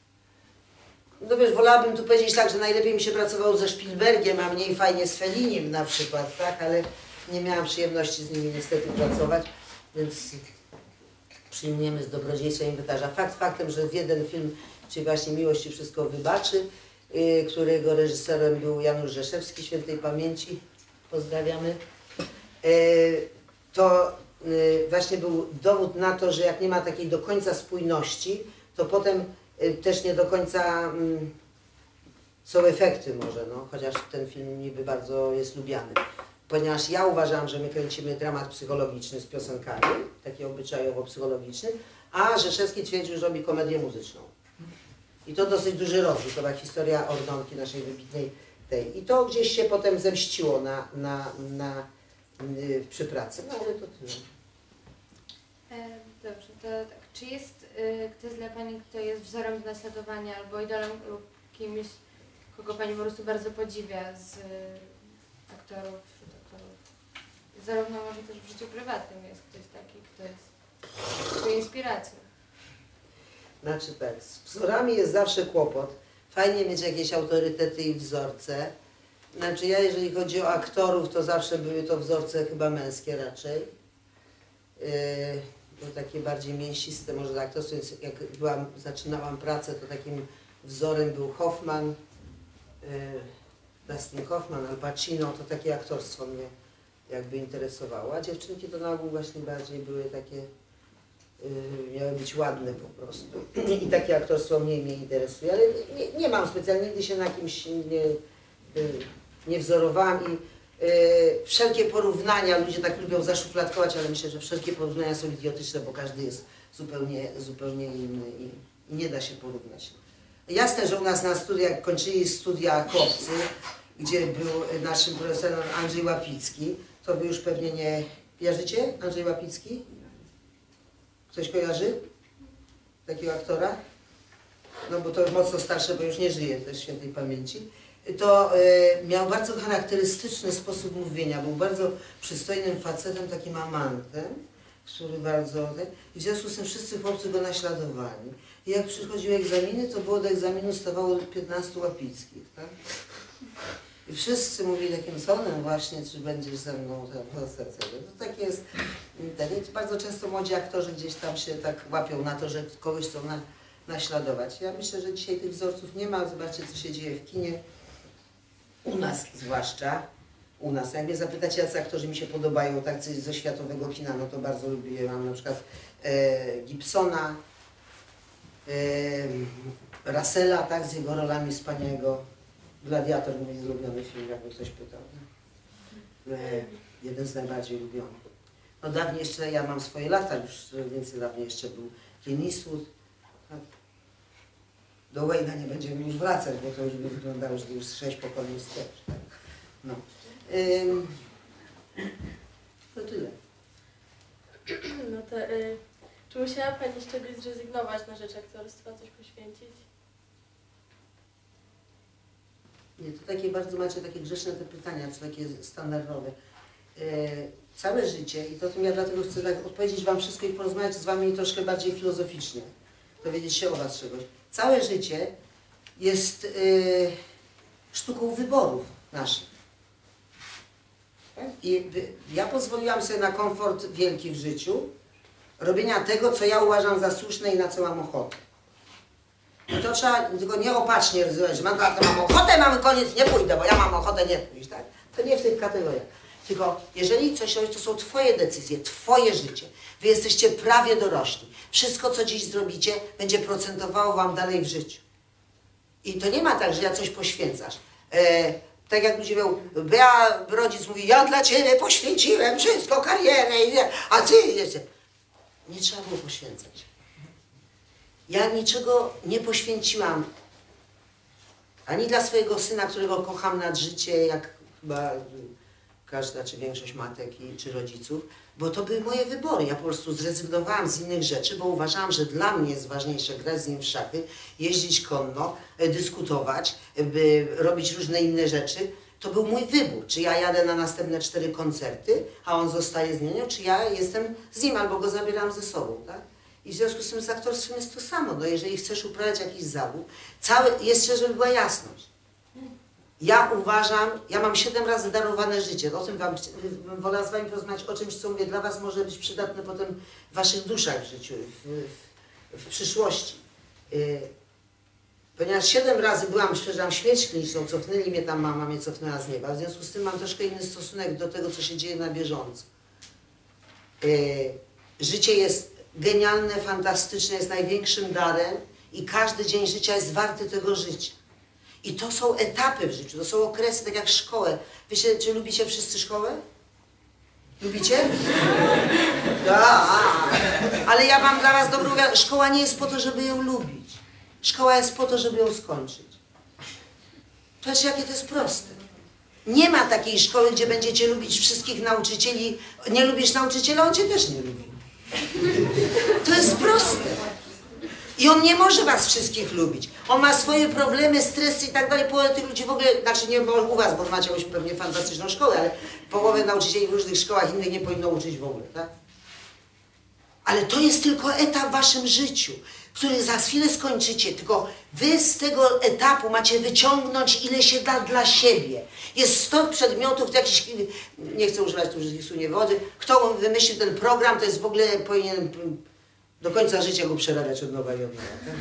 no wiesz, wolałabym tu powiedzieć tak, że najlepiej mi się pracowało ze Spielbergiem, a mniej fajnie z Fellinim na przykład, tak? Ale nie miałam przyjemności z nimi niestety pracować, więc przyjmiemy z dobrodziejstwem inwentarza. Fakt faktem, że w jeden film, czyli właśnie Miłość i wszystko wybaczy, yy, którego reżyserem był Janusz Rzeszewski, świętej pamięci, pozdrawiamy, yy, to yy, właśnie był dowód na to, że jak nie ma takiej do końca spójności, to potem yy, też nie do końca yy, są efekty może, no, chociaż ten film niby bardzo jest lubiany. Ponieważ ja uważam, że my kręcimy dramat psychologiczny z piosenkami, taki obyczajowo-psychologiczny, a Rzeszewski twierdził, że robi komedię muzyczną. I to dosyć duży rozwój, to była historia Ordonki, naszej wybitnej tej. I to gdzieś się potem zemściło na, na, na, yy, przy pracy, no ale to tyle. E, dobrze, to tak. Czy jest y, ktoś dla Pani, kto jest wzorem do naśladowania albo idolem lub kimś, kogo Pani po prostu bardzo podziwia z y, aktorów, aktorów? Zarówno może też w życiu prywatnym jest ktoś taki, kto jest Twoją inspiracją. Znaczy tak, z wzorami jest zawsze kłopot. Fajnie mieć jakieś autorytety i wzorce. Znaczy ja, jeżeli chodzi o aktorów, to zawsze były to wzorce chyba męskie raczej. Yy, no takie bardziej mięsiste może tak. To jest, jak byłam, zaczynałam pracę, to takim wzorem był Hoffman, yy, Dustin Hoffman, Al Pacino, to takie aktorstwo mnie jakby interesowało. A dziewczynki to na ogół właśnie bardziej były takie, yy, miały być ładne po prostu. I takie aktorstwo mniej mnie interesuje, ale nie, nie mam specjalnie, nigdy się na kimś nie, yy, nie wzorowałam i yy, wszelkie porównania, ludzie tak lubią zaszufladkować, ale myślę, że wszelkie porównania są idiotyczne, bo każdy jest zupełnie, zupełnie inny i, i nie da się porównać. Jasne, że u nas na studiach, kończyli studia chłopcy, gdzie był naszym profesorem Andrzej Łapicki, to wy już pewnie nie kojarzycie Andrzej Łapicki? Ktoś kojarzy takiego aktora? No bo to już mocno starsze, bo już nie żyje też świętej pamięci. To y, miał bardzo charakterystyczny sposób mówienia, był bardzo przystojnym facetem, takim amantem, który bardzo... I w związku z tym wszyscy chłopcy go naśladowali. I jak przychodziły egzaminy, to było do egzaminu stawało piętnastu Łapickich, tak? I wszyscy mówili takim tonem właśnie, czy będziesz ze mną ten serce. To tak jest. I bardzo często młodzi aktorzy gdzieś tam się tak łapią na to, że kogoś chcą na, naśladować. Ja myślę, że dzisiaj tych wzorców nie ma. Zobaczcie, co się dzieje w kinie. U nas zwłaszcza. U nas. Jak mnie zapytacie, jacy aktorzy mi się podobają, tak coś ze światowego kina, no to bardzo lubię. Mam na przykład e, Gibsona, e, Russella, tak, z jego rolami wspaniałego. Gladiator, mój ulubiony film, jakby ktoś pytał. E, jeden z najbardziej ulubionych. No dawniej jeszcze, ja mam swoje lata, już więcej dawniej jeszcze był Clint Eastwood. Tak. do Wayne'a nie będziemy już wracać, bo to już by wyglądało, że to już sześć pokoleń wstecz. Tak? No. Ym, to tyle. No to y, czy musiała Pani z czegoś zrezygnować na rzecz aktorstwa, coś poświęcić? Nie, to takie bardzo macie takie grzeczne te pytania, czy takie standardowe. E, całe życie, i to tym ja dlatego chcę tak odpowiedzieć Wam wszystko i porozmawiać z Wami troszkę bardziej filozoficznie, dowiedzieć się o Was czegoś. Całe życie jest e, sztuką wyborów naszych. Tak? I wy, ja pozwoliłam sobie na komfort wielki w życiu, robienia tego, co ja uważam za słuszne i na co mam ochotę. I to trzeba tylko nieopatrznie rozumieć, że mam, mam ochotę, mamy koniec, nie pójdę, bo ja mam ochotę nie pójść, tak? To nie w tych kategoriach. Tylko jeżeli coś robisz, to są Twoje decyzje, Twoje życie. Wy jesteście prawie dorośli. Wszystko, co dziś zrobicie, będzie procentowało Wam dalej w życiu. I to nie ma tak, że ja coś poświęcasz. E, tak jak ludzie mówią, ja, rodzic mówi, ja dla Ciebie poświęciłem wszystko, karierę, i nie, a Ty jesteś. Nie trzeba było poświęcać. Ja niczego nie poświęciłam ani dla swojego syna, którego kocham nad życie, jak chyba każda czy większość matek i, czy rodziców, bo to były moje wybory. Ja po prostu zrezygnowałam z innych rzeczy, bo uważałam, że dla mnie jest ważniejsze grać z nim w szachy, jeździć konno, dyskutować, by robić różne inne rzeczy. To był mój wybór, czy ja jadę na następne cztery koncerty, a on zostaje z nią, czy ja jestem z nim, albo go zabieram ze sobą, tak? I w związku z tym z aktorstwem jest to samo. No jeżeli chcesz uprawiać jakiś zawód, cały, jeszcze żeby była jasność. Ja uważam, ja mam siedem razy darowane życie. O tym wam wolę z Wami porozmawiać, o czymś, co mówię, dla Was może być przydatne potem w Waszych duszach w życiu, w, w, w przyszłości. Yy, ponieważ siedem razy byłam, przeżyłam śmierć kliniczną, cofnęli mnie tam, mama mnie cofnęła z nieba. W związku z tym mam troszkę inny stosunek do tego, co się dzieje na bieżąco. Yy, życie jest genialne, fantastyczne, jest największym darem i każdy dzień życia jest warty tego życia. I to są etapy w życiu, to są okresy, tak jak szkołę. Wiecie, czy lubicie wszyscy szkołę? Lubicie? Tak. Ale ja mam dla Was dobrą wiadomość. Szkoła nie jest po to, żeby ją lubić. Szkoła jest po to, żeby ją skończyć. Patrzcie, jakie to jest proste. Nie ma takiej szkoły, gdzie będziecie lubić wszystkich nauczycieli. Nie lubisz nauczyciela, on Cię też nie lubi. To jest proste. I on nie może Was wszystkich lubić. On ma swoje problemy, stresy i tak dalej. Połowę tych ludzi w ogóle, znaczy nie u Was, bo macie jakąś pewnie fantastyczną szkołę, ale połowę nauczycieli w różnych szkołach innych nie powinno uczyć w ogóle, tak? Ale to jest tylko etap w Waszym życiu, który za chwilę skończycie. Tylko Wy z tego etapu macie wyciągnąć, ile się da dla siebie. Jest sto przedmiotów, jakiś, nie chcę używać tu nie wody. Kto wymyślił ten program, to jest w ogóle powinien do końca życia go przerabiać od nowa i od nowa. Tak?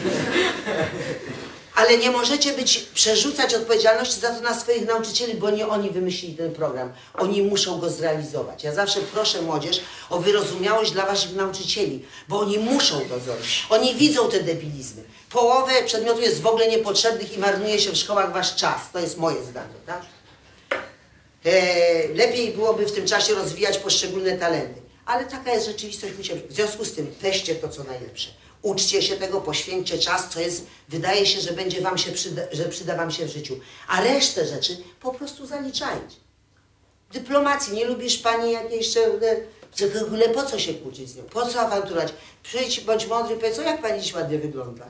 Ale nie możecie być, przerzucać odpowiedzialności za to na swoich nauczycieli, bo nie oni wymyślili ten program. Oni muszą go zrealizować. Ja zawsze proszę młodzież o wyrozumiałość dla Waszych nauczycieli, bo oni muszą to zrobić. Oni widzą te debilizmy. Połowę przedmiotów jest w ogóle niepotrzebnych i marnuje się w szkołach Wasz czas. To jest moje zdanie, tak? E, lepiej byłoby w tym czasie rozwijać poszczególne talenty. Ale taka jest rzeczywistość. W związku z tym weźcie to, co najlepsze. Uczcie się tego, poświęćcie czas, co jest, wydaje się, że będzie wam się przyda, że przyda Wam się w życiu. A resztę rzeczy po prostu zaliczajcie. Dyplomacji, nie lubisz Pani jakiejś, w ogóle po co się kłócić z nią? Po co awanturać? Przyjdź, bądź mądry, powiedz, o jak Pani dziś ładnie wygląda.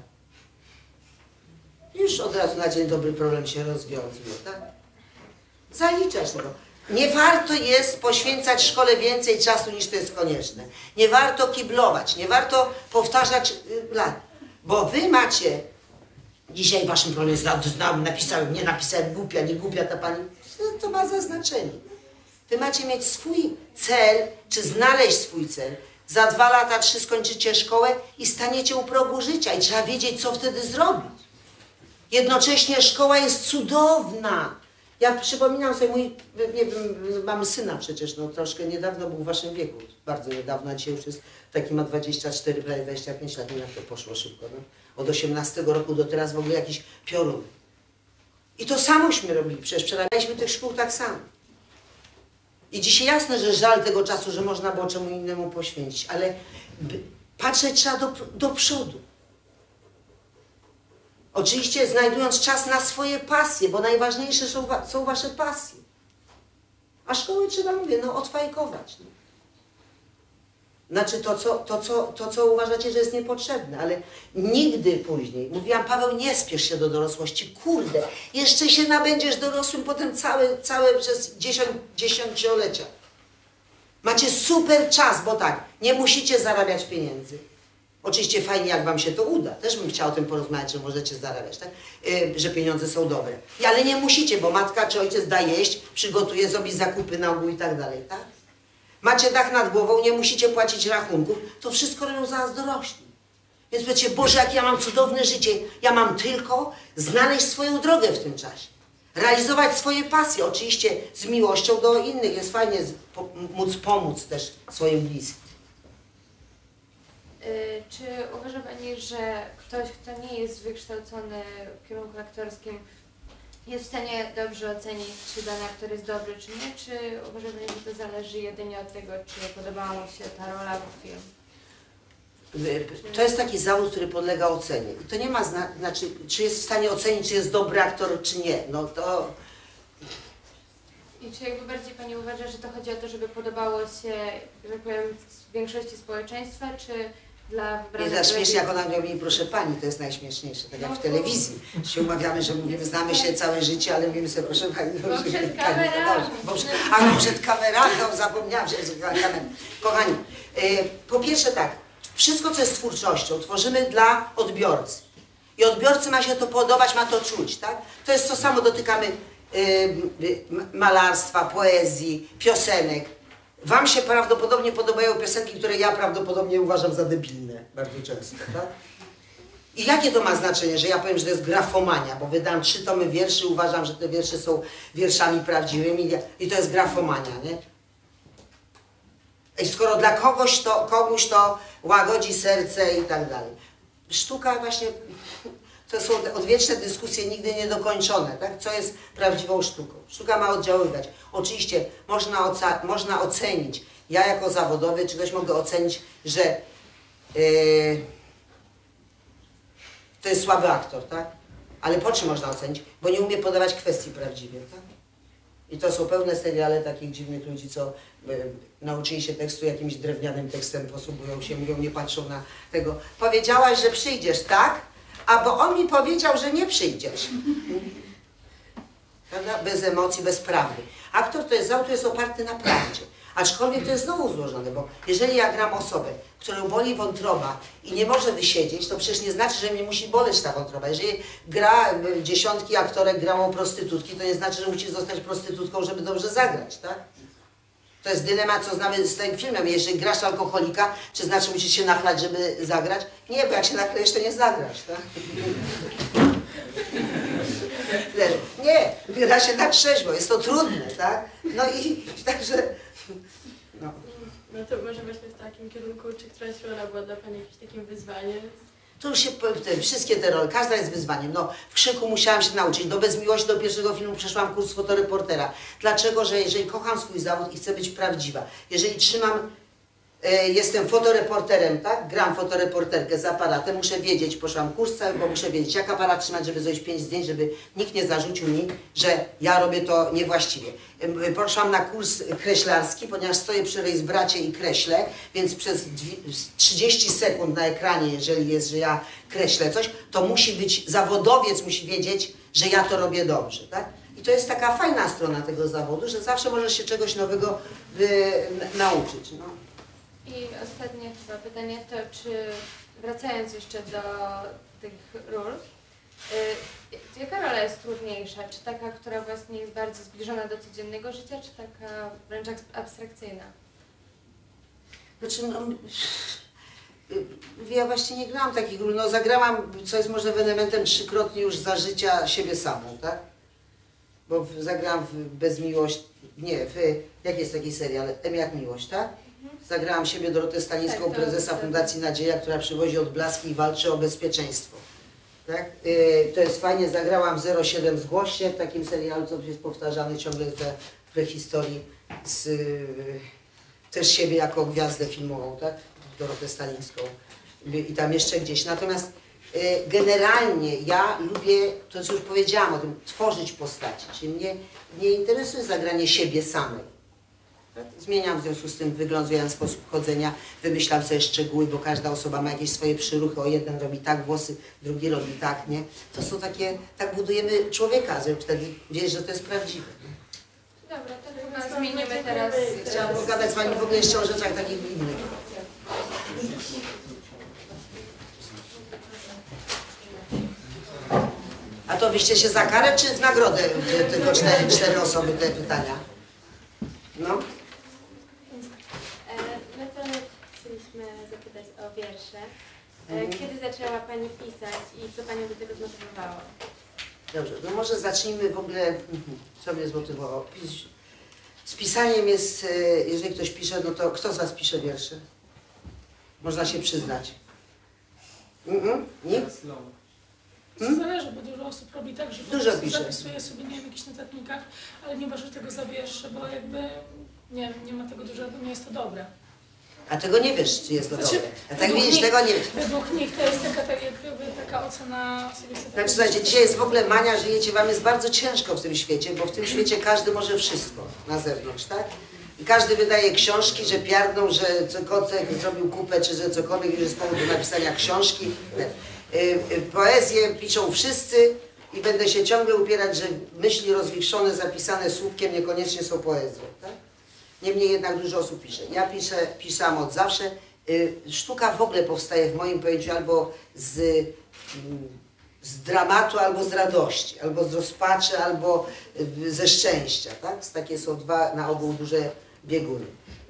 Już od razu na dzień dobry problem się rozwiązuje, tak? Zaliczasz tego. Nie warto jest poświęcać szkole więcej czasu niż to jest konieczne. Nie warto kiblować, nie warto powtarzać lat. Bo Wy macie, dzisiaj Waszym problemem jest, napisałem, nie napisałem, głupia, nie głupia ta Pani, to ma znaczenie. Wy macie mieć swój cel, czy znaleźć swój cel. Za dwa lata, trzy skończycie szkołę i staniecie u progu życia i trzeba wiedzieć, co wtedy zrobić. Jednocześnie szkoła jest cudowna. Ja przypominam sobie, mój, nie wiem, mam syna przecież, no troszkę niedawno był w Waszym wieku, bardzo niedawno, a dzisiaj już jest, taki ma dwadzieścia cztery, prawie dwadzieścia pięć lat, nie jak to poszło szybko, no. Od osiemnastego roku do teraz w ogóle jakiś piorun. I to samośmy robili, przecież przerabialiśmy tych szkół tak samo. I dzisiaj jasne, że żal tego czasu, że można było czemu innemu poświęcić, ale patrzeć trzeba do, do przodu. Oczywiście znajdując czas na swoje pasje, bo najważniejsze są, wa są wasze pasje. A szkoły trzeba, mówię, no odfajkować. No. Znaczy to co, to, co, to, co uważacie, że jest niepotrzebne, ale nigdy później, mówiłam, Paweł, nie spiesz się do dorosłości, kurde, jeszcze się nabędziesz dorosłym potem całe, całe przez dziesiąt, dziesięciolecia. Macie super czas, bo tak, nie musicie zarabiać pieniędzy. Oczywiście fajnie, jak wam się to uda. Też bym chciała o tym porozmawiać, że możecie zarabiać, tak? Yy, że pieniądze są dobre. I, ale nie musicie, bo matka czy ojciec da jeść, przygotuje, zrobi zakupy na ogół i tak dalej, tak? Macie dach nad głową, nie musicie płacić rachunków, to wszystko robią za was dorośli. Więc powiecie, Boże, jak ja mam cudowne życie, ja mam tylko znaleźć swoją drogę w tym czasie. Realizować swoje pasje, oczywiście z miłością do innych. Jest fajnie z, po, móc pomóc też swoim bliskim. Y, czy uważa Pani, że ktoś, kto nie jest wykształcony w kierunku aktorskim, jest w stanie dobrze ocenić, czy dany aktor jest dobry, czy nie? Czy uważa Pani, że to zależy jedynie od tego, czy podobała mu się ta rola lub film? To jest taki zawód, który podlega ocenie. I to nie ma zna znaczy, czy jest w stanie ocenić, czy jest dobry aktor, czy nie. No to... I czy jakby bardziej Pani uważa, że to chodzi o to, żeby podobało się, że tak powiem, większości społeczeństwa, czy dla wybranych... Nie za śmiesznie, jak ona mówi, proszę Pani, to jest najśmieszniejsze, tak jak w telewizji. Się umawiamy, że mówimy, znamy się całe życie, ale mówimy sobie, proszę Pani... Bo przed kamerami. Bo przed, a no przed kamerami, no, zapomniałam, że jest kamerami. Kochani, e, po pierwsze tak, wszystko, co jest twórczością, tworzymy dla odbiorcy. I odbiorcy ma się to podobać, ma to czuć, tak? To jest to samo, dotykamy y, y, malarstwa, poezji, piosenek. Wam się prawdopodobnie podobają piosenki, które ja prawdopodobnie uważam za debilne, bardzo często, tak? I jakie to ma znaczenie, że ja powiem, że to jest grafomania, bo wydam trzy tomy wierszy, uważam, że te wiersze są wierszami prawdziwymi i to jest grafomania, nie? I skoro dla kogoś to, komuś to łagodzi serce i tak dalej. Sztuka właśnie, to są odwieczne dyskusje, nigdy niedokończone, tak? Co jest prawdziwą sztuką? Sztuka ma oddziaływać. Oczywiście można, oca można ocenić, ja jako zawodowy czegoś mogę ocenić, że yy, to jest słaby aktor, tak? Ale po czym można ocenić? Bo nie umie podawać kwestii prawdziwie, tak? I to są pełne seriale takich dziwnych ludzi, co y, nauczyli się tekstu jakimś drewnianym tekstem, posługują się, mówią, nie patrzą na tego. Powiedziałaś, że przyjdziesz, tak? A bo on mi powiedział, że nie przyjdziesz. Prawda? Bez emocji, bez prawdy. Aktor to jest zawód, jest oparty na prawdzie. Aczkolwiek to jest znowu złożone, bo jeżeli ja gram osobę, którą boli wątroba i nie może wysiedzieć, to przecież nie znaczy, że mnie musi boleć ta wątroba. Jeżeli gra dziesiątki aktorek grało prostytutki, to nie znaczy, że musi zostać prostytutką, żeby dobrze zagrać, tak? To jest dylemat, co znamy z tym filmem. Jeżeli grasz alkoholika, czy znaczy musisz się nachlać, żeby zagrać? Nie, bo jak się nachlejesz, to nie zagrasz, tak? Nie, gra się na trzeźwo, jest to trudne, tak? No i także... No. No to może właśnie w takim kierunku, czy któraś rola była dla Pani jakimś takim wyzwaniem? To już się, te, wszystkie te role, każda jest wyzwaniem. No, w Krzyku musiałam się nauczyć, do Bez miłości do pierwszego filmu przeszłam kurs fotoreportera. Dlaczego? Że jeżeli kocham swój zawód i chcę być prawdziwa, jeżeli trzymam, e, jestem fotoreporterem, tak? Gram fotoreporterkę z aparatem, muszę wiedzieć, poszłam kurs cały, bo muszę wiedzieć, jak aparat trzymać, żeby zrobić pięć zdjęć, żeby nikt nie zarzucił mi, że ja robię to niewłaściwie. E, poszłam na kurs kreślarski, ponieważ stoję przy rejsbracie i kreślę, więc przez trzydzieści sekund na ekranie, jeżeli jest, że ja kreślę coś, to musi być, zawodowiec musi wiedzieć, że ja to robię dobrze, tak? I to jest taka fajna strona tego zawodu, że zawsze możesz się czegoś nowego y, nauczyć. No. I ostatnie chyba pytanie to, czy wracając jeszcze do tych ról, y, jaka rola jest trudniejsza? Czy taka, która właśnie jest bardzo zbliżona do codziennego życia, czy taka wręcz abstrakcyjna? Znaczy, no, ja właśnie nie grałam takich ról, no zagrałam, co jest może elementem trzykrotnie już za życia siebie samą, tak? Bo w, zagrałam w Bez miłości, nie, w, jaki jest taki serial? M jak miłość, tak? Zagrałam siebie Dorotę Stalińską, Tak, to- prezesa to- Fundacji Nadzieja, która przywozi odblaski i walczy o bezpieczeństwo. Tak? Yy, to jest fajnie, zagrałam w zero siedem Zgłoś się, w takim serialu, co jest powtarzany ciągle te prehistorii, z, yy, też siebie jako gwiazdę filmową, tak? Dorotę Stalińską. Yy, I tam jeszcze gdzieś. Natomiast Generalnie ja lubię, to co już powiedziałam o tym, tworzyć postaci, czyli mnie nie interesuje zagranie siebie samej. Zmieniam w związku z tym wygląd, zmieniam sposób chodzenia, wymyślam sobie szczegóły, bo każda osoba ma jakieś swoje przyruchy, o jeden robi tak włosy, drugi robi tak, nie? To są takie, tak budujemy człowieka, żeby wtedy wiedzieć, że to jest prawdziwe. Dobra, to chyba zmienimy teraz. Chciałam pogadać z Wami w ogóle jeszcze o rzeczach takich innych. A to wyście się za karę czy w nagrodę? Tylko cztery, cztery osoby te pytania. No. My to chcieliśmy zapytać o wiersze. Kiedy zaczęła Pani pisać i co Panią do tego zmotywowało? Dobrze, no może zacznijmy w ogóle, co mnie zmotywowało. Z pisaniem jest, jeżeli ktoś pisze, no to kto z Was pisze wiersze? Można się przyznać. Mm-mm? Nikt? Hmm? Zależy, bo dużo osób robi tak, że Dużo po pisze. zapisuje sobie, nie wiem, jakichś notatnikach, ale nie uważa tego za wiersze, bo jakby nie, nie ma tego dużego, nie jest to dobre. A tego nie wiesz, czy jest to Znaczy, dobre. A tak widzisz, tego nie wiesz. Według nich to jest taka, tak jakby, taka ocena sobie. Znaczy, słuchajcie, dzisiaj jest w ogóle mania, żyjecie, Wam jest bardzo ciężko w tym świecie, bo w tym świecie każdy może wszystko na zewnątrz, tak? I każdy wydaje książki, że piardną, że Kotek zrobił kupę, czy że cokolwiek jest z powodu napisania książki. Poezję piszą wszyscy i będę się ciągle upierać, że myśli rozwichrzone, zapisane słupkiem niekoniecznie są poezją, tak? Niemniej jednak dużo osób pisze. Ja piszę, pisałam od zawsze. Sztuka w ogóle powstaje w moim pojęciu albo z, z dramatu, albo z radości, albo z rozpaczy, albo ze szczęścia, tak? Takie są dwa na ogół duże bieguny.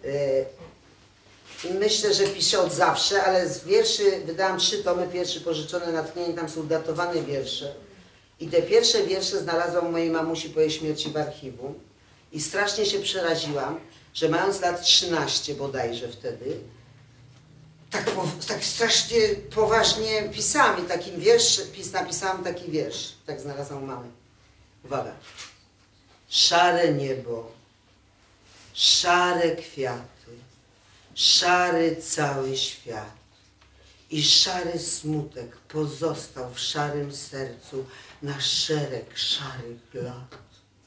Myślę, że piszę od zawsze, ale z wierszy wydałam trzy tomy, pierwszy pożyczone natchnienie, tam są datowane wiersze. I te pierwsze wiersze znalazłam u mojej mamusi po jej śmierci w archiwum. I strasznie się przeraziłam, że mając lat trzynaście bodajże wtedy, tak, tak strasznie poważnie pisałam i takim wiersz, pis, napisałam taki wiersz, tak znalazłam u mamy. Uwaga. Szare niebo, szare kwiaty, szary cały świat i szary smutek pozostał w szarym sercu na szereg szarych lat.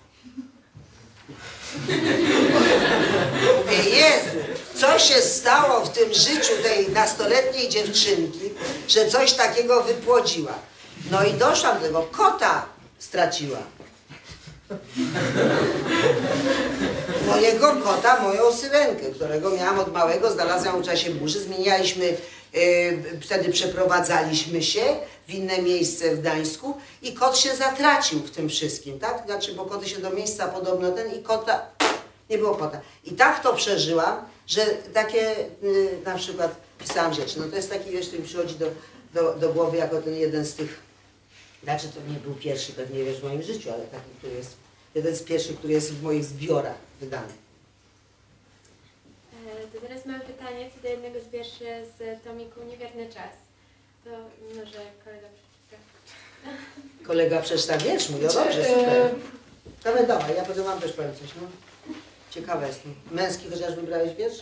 Mówię, Jezu, co się stało w tym życiu tej nastoletniej dziewczynki, że coś takiego wypłodziła. No i doszłam do tego, kota straciła. Mojego kota, moją syrenkę, którego miałam od małego, znalazłam w czasie burzy, zmienialiśmy, yy, wtedy przeprowadzaliśmy się w inne miejsce w Gdańsku i kot się zatracił w tym wszystkim, tak? Znaczy, bo koty się do miejsca podobno ten i kota, nie było kota. I tak to przeżyłam, że takie yy, na przykład pisałam rzeczy. No to jest taki, wiesz, który mi przychodzi do, do, do głowy jako ten jeden z tych, znaczy to nie był pierwszy pewnie, wiesz, w moim życiu, ale taki, który jest jeden z pierwszych, który jest w moich zbiorach wydany. To teraz mamy pytanie co do jednego z wierszy z tomiku Niewierny czas. To może kolega przeczyta. Kolega przeczyta wiersz, mówi, o dobrze, super. Dawaj, dawaj, ja potem wam też powiem coś, no. Ciekawe jestem. Męski chociaż wybrałeś wiersz?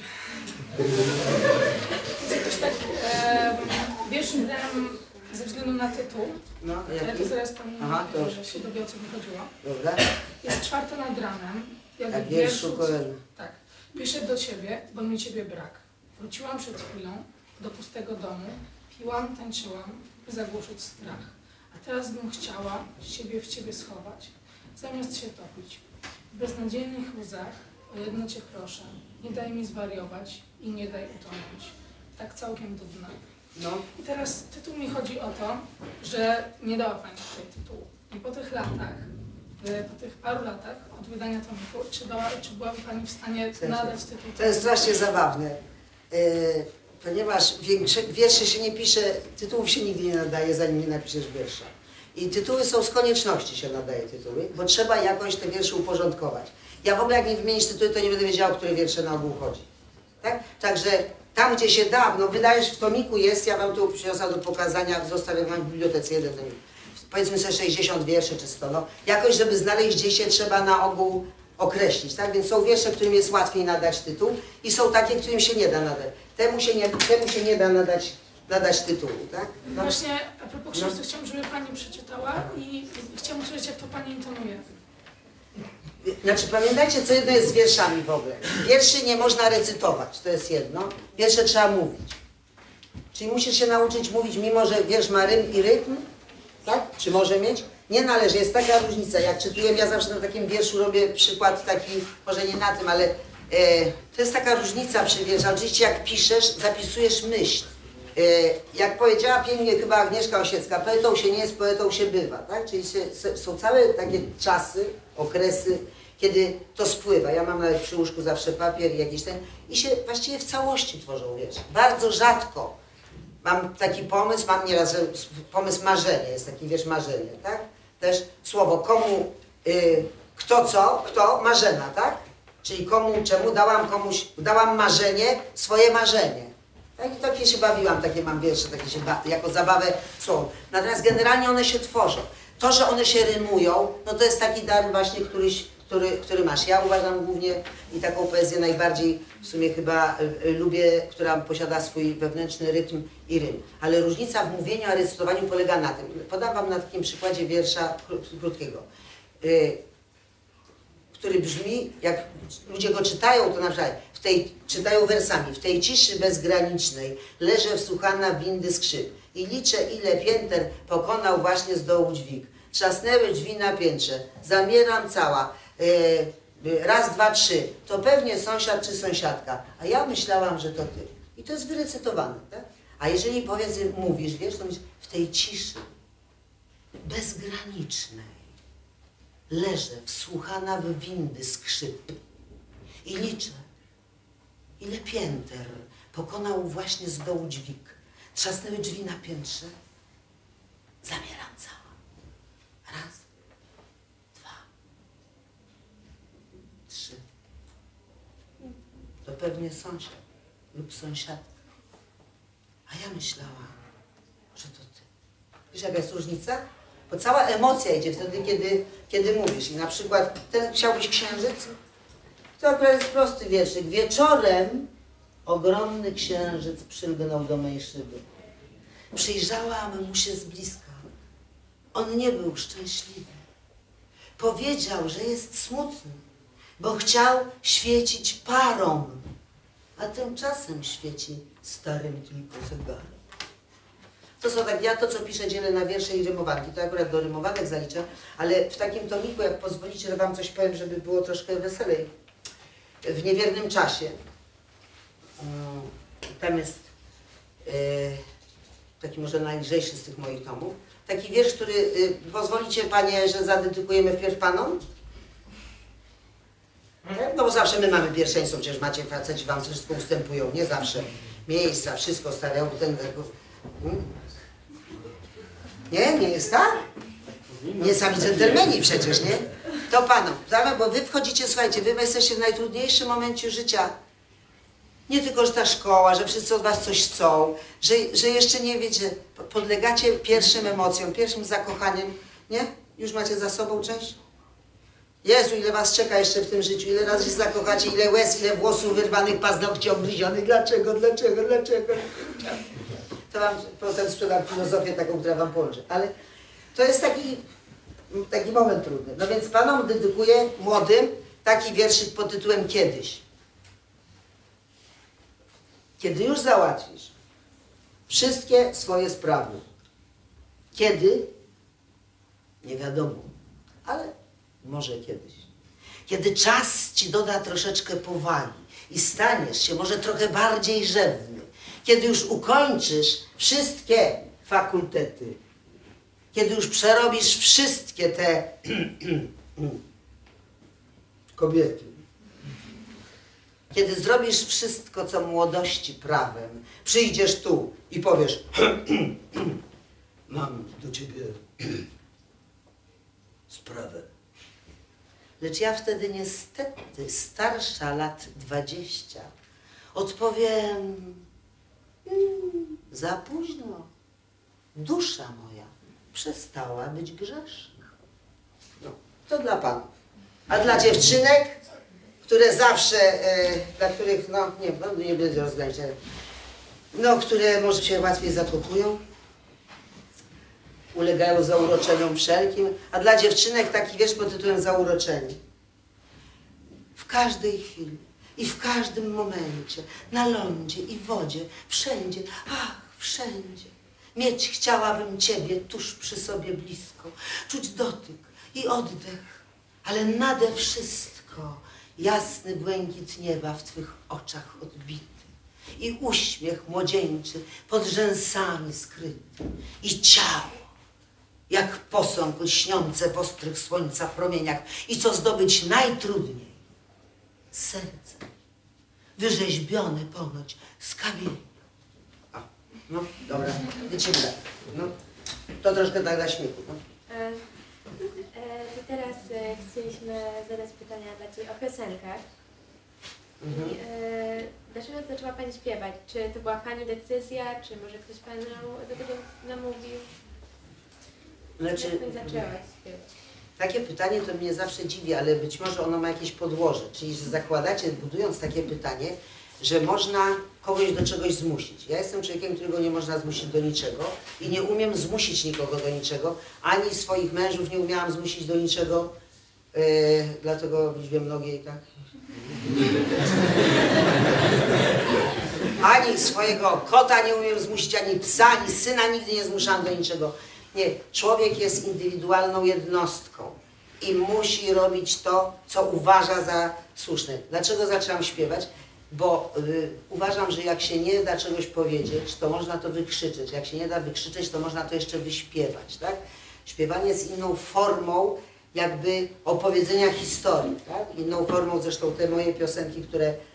Jakoś tak, e, wiersz wybrałam ze względu na tytuł. No, a Ja jaki? to zaraz pani Aha, to że się dowie, o co mi chodziło. Dobra. Jest czwarta nad ranem. Jakby Jak w wierszu kolejny. Tak. Piszę do ciebie, bo mi ciebie brak. Wróciłam przed chwilą do pustego domu. Piłam, tańczyłam, by zagłuszyć strach. A teraz bym chciała siebie w ciebie schować, zamiast się topić. W beznadziejnych łzach o jedno cię proszę. Nie daj mi zwariować i nie daj utonąć. Tak całkiem do dna. No. I teraz tytuł mi chodzi o to, że nie dała pani tutaj tytułu. I po tych latach, po tych paru latach od wydania tomiku, czy, dała, czy byłaby pani w stanie nadać tytuł? To jest strasznie zabawne, yy, ponieważ większe, wierszy się nie pisze, tytułów się nigdy nie nadaje, zanim nie napiszesz wiersza. I tytuły są z konieczności się nadaje tytuły, bo trzeba jakoś te wiersze uporządkować. Ja w ogóle jak nie wymienisz tytuły, to nie będę wiedziała, o które wiersze na ogół chodzi. Tak? Także tam, gdzie się da, no wydajesz w tomiku jest, ja wam tu przyniosłam do pokazania, zostawiam wam w bibliotece jeden tomik. Powiedzmy sobie sześćdziesiąt wierszy czy sto, no. Jakoś, żeby znaleźć gdzieś się trzeba na ogół określić, tak? Więc są wiersze, którym jest łatwiej nadać tytuł i są takie, którym się nie da nadać. Temu się nie, temu się nie da nadać nadać tytułu, tak? No. Właśnie a propos książki, No. chciałam, żeby Pani przeczytała i chciałam usłyszeć, jak to Pani intonuje. Znaczy pamiętajcie, co jedno jest z wierszami w ogóle. Wierszy nie można recytować, to jest jedno. Wiersze trzeba mówić. Czyli musisz się nauczyć mówić, mimo że wiersz ma rym i rytm, tak? Czy może mieć? Nie należy, jest taka różnica. Jak czytuję, ja zawsze na takim wierszu robię przykład taki, może nie na tym, ale e, to jest taka różnica przy wierszu. Oczywiście jak piszesz, zapisujesz myśl. E, jak powiedziała pięknie chyba Agnieszka Osiecka, poetą się nie jest, poetą się bywa, tak? Czyli się, są całe takie czasy, okresy, kiedy to spływa. Ja mam nawet przy łóżku zawsze papier i jakiś ten i się właściwie w całości tworzą wiersze. Bardzo rzadko mam taki pomysł, mam nieraz że pomysł marzenie, jest taki wiersz marzenie, tak? Też słowo komu, y, kto co, kto, marzena, tak? Czyli komu, czemu dałam komuś, dałam marzenie, swoje marzenie. Tak? I takie się bawiłam, takie mam wiersze, takie się ba jako zabawę słową. Natomiast generalnie one się tworzą. To, że one się rymują, no to jest taki dar właśnie, któryś, który, który masz. Ja uważam głównie i taką poezję najbardziej w sumie chyba y, y, lubię, która posiada swój wewnętrzny rytm i rym. Ale różnica w mówieniu a recytowaniu polega na tym. Podam wam na takim przykładzie wiersza krótkiego, y, który brzmi, jak ludzie go czytają, to na przykład w tej, czytają wersami. W tej ciszy bezgranicznej leżę wsłuchana w windy skrzyp i liczę, ile pięter pokonał właśnie z dołu dźwig. Trzasnęły drzwi na piętrze, zamieram cała. Yy, raz, dwa, trzy. To pewnie sąsiad czy sąsiadka. A ja myślałam, że to ty. I to jest wyrecytowane, tak? A jeżeli powiedz, mówisz, wiesz, to mówisz, w tej ciszy bezgranicznej leżę wsłuchana w windy skrzyp i liczę, ile pięter pokonał właśnie z dołu dźwig. Trzasnęły drzwi na piętrze, zamieram cała. Raz, dwa, trzy. To pewnie sąsiad lub sąsiadka. A ja myślałam, że to ty. Wiesz, jaka jest różnica? Bo cała emocja idzie wtedy, kiedy, kiedy mówisz. I na przykład, ten chciałbyś księżyc? To akurat jest prosty wierszyk. Wieczorem ogromny księżyc przylgnął do mej szyby. Przyjrzałam mu się z bliska. On nie był szczęśliwy. Powiedział, że jest smutny, bo chciał świecić parą, a tymczasem świeci starym tylko zegarem. To są tak, ja to, co piszę, dzielę na wiersze i rymowanki. To akurat do rymowanek zaliczam, ale w takim tomiku, jak pozwolicie, że wam coś powiem, żeby było troszkę weselej. W niewiernym czasie. Tam jest e, taki może najlżejszy z tych moich tomów. Taki wiersz, który, e, pozwolicie panie, że zadedykujemy wpierw panom? No bo zawsze my mamy pierwszeństwo, przecież macie faceci, wam wszystko ustępują, nie zawsze. Miejsca, wszystko stawiają, ten... Hmm? Nie? Nie jest tak? Nie sami dżentelmeni przecież, nie? To panom, bo wy wchodzicie, słuchajcie, wy jesteście w najtrudniejszym momencie życia. Nie tylko, że ta szkoła, że wszyscy od was coś chcą, że, że jeszcze nie wiecie, podlegacie pierwszym emocjom, pierwszym zakochaniem, nie? Już macie za sobą część? Jezu, ile was czeka jeszcze w tym życiu, ile razy się zakochacie, ile łez, ile włosów wyrwanych, paznokci obgryzionych, dlaczego, dlaczego, dlaczego? To wam potem sprzedam filozofię taką, która wam pomoże. Ale to jest taki, taki moment trudny. No więc panom dedykuję, młodym, taki wierszyk pod tytułem Kiedyś. Kiedy już załatwisz wszystkie swoje sprawy. Kiedy? Nie wiadomo, ale może kiedyś. Kiedy czas ci doda troszeczkę powagi i staniesz się może trochę bardziej rzewny. Kiedy już ukończysz wszystkie fakultety. Kiedy już przerobisz wszystkie te kobiety. Kiedy zrobisz wszystko, co młodości prawem, przyjdziesz tu i powiesz mam do ciebie sprawę. Lecz ja wtedy niestety, starsza lat dwadzieścia, odpowiem mm, za późno. Dusza moja przestała być grzeszna. No, to dla panów. A dla dziewczynek, które zawsze, e, dla których, no nie, no, nie będzie rozgraniczenia. no, które może się łatwiej zakochują, ulegają zauroczeniom wszelkim, a dla dziewczynek taki wiersz pod tytułem Zauroczeni. W każdej chwili i w każdym momencie, na lądzie i wodzie, wszędzie, ach, wszędzie. Mieć chciałabym Ciebie tuż przy sobie blisko, czuć dotyk i oddech, ale nade wszystko jasny błękit nieba w Twych oczach odbity i uśmiech młodzieńczy pod rzęsami skryty i ciało, jak posąg lśniące w ostrych słońca promieniach i co zdobyć najtrudniej, serce, wyrzeźbione ponoć z kamienia. O, no, dobra, lecimy dalej. No, to troszkę tak dla śmiechu. No. E, e, to teraz e, chcieliśmy zadać pytania bardziej o piosenkach. Mhm. I, e, dlaczego zaczęła Pani śpiewać? Czy to była Pani decyzja, czy może ktoś Panią do tego namówił? Znaczy, Jak Pani zaczęła śpiewać? takie pytanie to mnie zawsze dziwi, ale być może ono ma jakieś podłoże. Czyli, że zakładacie, budując takie pytanie, że można kogoś do czegoś zmusić. Ja jestem człowiekiem, którego nie można zmusić do niczego i nie umiem zmusić nikogo do niczego. Ani swoich mężów nie umiałam zmusić do niczego, yy, dlatego w liczbie mnogiej, tak? Ani swojego kota nie umiem zmusić, ani psa, ani syna nigdy nie zmuszałam do niczego. Nie, człowiek jest indywidualną jednostką i musi robić to, co uważa za słuszne. Dlaczego zaczęłam śpiewać? Bo y, uważam, że jak się nie da czegoś powiedzieć, to można to wykrzyczeć. Jak się nie da wykrzyczeć, to można to jeszcze wyśpiewać, tak? Śpiewanie jest inną formą jakby opowiedzenia historii, tak? Inną formą zresztą te moje piosenki, które y,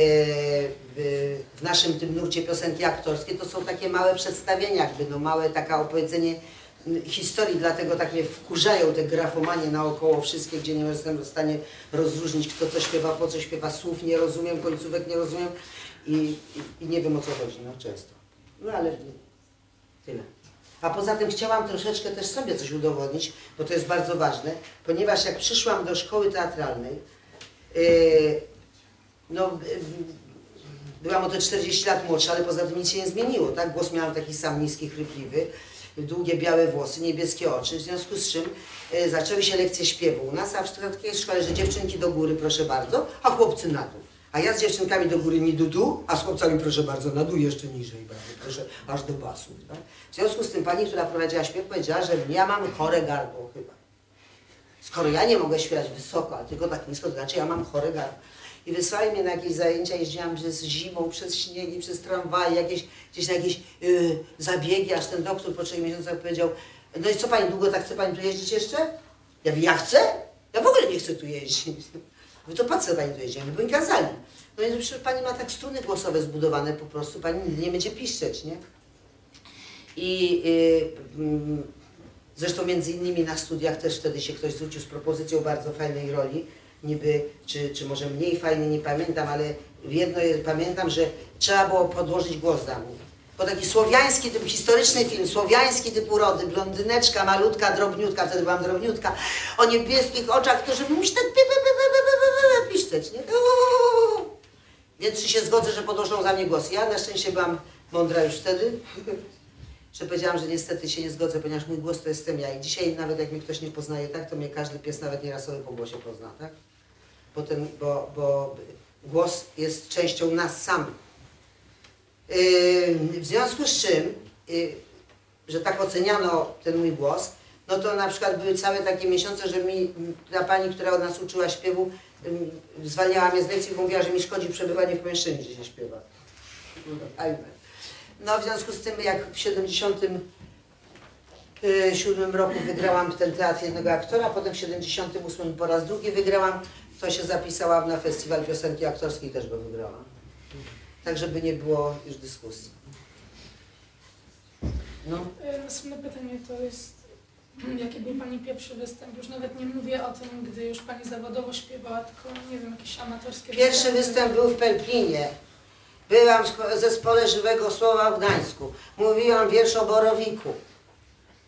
w, w naszym tym nurcie piosenki aktorskie, to są takie małe przedstawienia, jakby no małe takie opowiedzenie historii, dlatego tak mnie wkurzają te grafomanie naokoło wszystkie, gdzie nie jestem w stanie rozróżnić, kto to śpiewa, po co śpiewa, słów nie rozumiem, końcówek nie rozumiem i, i, i nie wiem, o co chodzi, no często. No ale tyle. A poza tym chciałam troszeczkę też sobie coś udowodnić, bo to jest bardzo ważne, ponieważ jak przyszłam do szkoły teatralnej, yy, no yy, byłam o te czterdzieści lat młodsza, ale poza tym nic się nie zmieniło, tak? Głos miałam taki sam, niski, chrypliwy, długie białe włosy, niebieskie oczy, w związku z czym e, zaczęły się lekcje śpiewu u nas, a w takiej szkole, że dziewczynki do góry, proszę bardzo, a chłopcy na dół. A ja z dziewczynkami do góry ni dudu, a z chłopcami, proszę bardzo, na dół jeszcze niżej, bardzo proszę, aż do basów. Tak? W związku z tym pani, która prowadziła śpiew, powiedziała, że ja mam chore gardło chyba. Skoro ja nie mogę śpiewać wysoko, a tylko tak nisko, to znaczy ja mam chore gardło. I wysłali mnie na jakieś zajęcia, jeździłam przez zimą, przez śniegi, przez tramwaje, jakieś, gdzieś na jakieś yy, zabiegi, aż ten doktor po trzech miesiącach powiedział: no i co pani, długo tak chce pani tu jeździć jeszcze? Ja mówię: ja chcę? Ja w ogóle nie chcę tu jeździć. Mówię: to po co pani tu jeździ? Ja mówię: bo mi kazali. No i przecież pani ma tak struny głosowe zbudowane po prostu, pani nigdy nie będzie piszczeć, nie? I yy, yy, zresztą między innymi na studiach też wtedy się ktoś zwrócił z propozycją bardzo fajnej roli, niby, czy, czy może mniej fajnie, nie pamiętam, ale jedno jest, pamiętam, że trzeba było podłożyć głos za mnie. Bo taki słowiański typ, historyczny film, słowiański typ urody, blondyneczka, malutka, drobniutka, wtedy byłam drobniutka, o niebieskich oczach, którzy musi tak piszczeć, nie? Więc czy się zgodzę, że podłożą za mnie głos. Ja na szczęście byłam mądra już wtedy, że powiedziałam, że niestety się nie zgodzę, ponieważ mój głos to jestem ja. I dzisiaj nawet jak mnie ktoś nie poznaje tak, to mnie każdy pies nawet nieraz sobie po głosie pozna, tak? Bo, ten, bo, bo głos jest częścią nas samych. Yy, w związku z czym, yy, że tak oceniano ten mój głos, no to na przykład były całe takie miesiące, że mi, ta pani, która od nas uczyła śpiewu, yy, zwalniała mnie z lekcji, bo mówiła, że mi szkodzi przebywanie w pomieszczeniu, gdzie się śpiewa. No w związku z tym, jak w siedemdziesiątym siódmym roku wygrałam ten teatr jednego aktora, potem w siedemdziesiątym ósmym po raz drugi wygrałam, to się zapisałam na festiwal piosenki aktorskiej, też go wygrałam. Tak, żeby nie było już dyskusji. No. Następne pytanie to jest, jaki był Pani pierwszy występ? Już nawet nie mówię o tym, gdy już Pani zawodowo śpiewała, tylko nie wiem, jakieś amatorskie Pierwszy występy. występ był w Pelplinie. Byłam w zespole Żywego Słowa w Gdańsku. Mówiłam wiersz o Borowiku.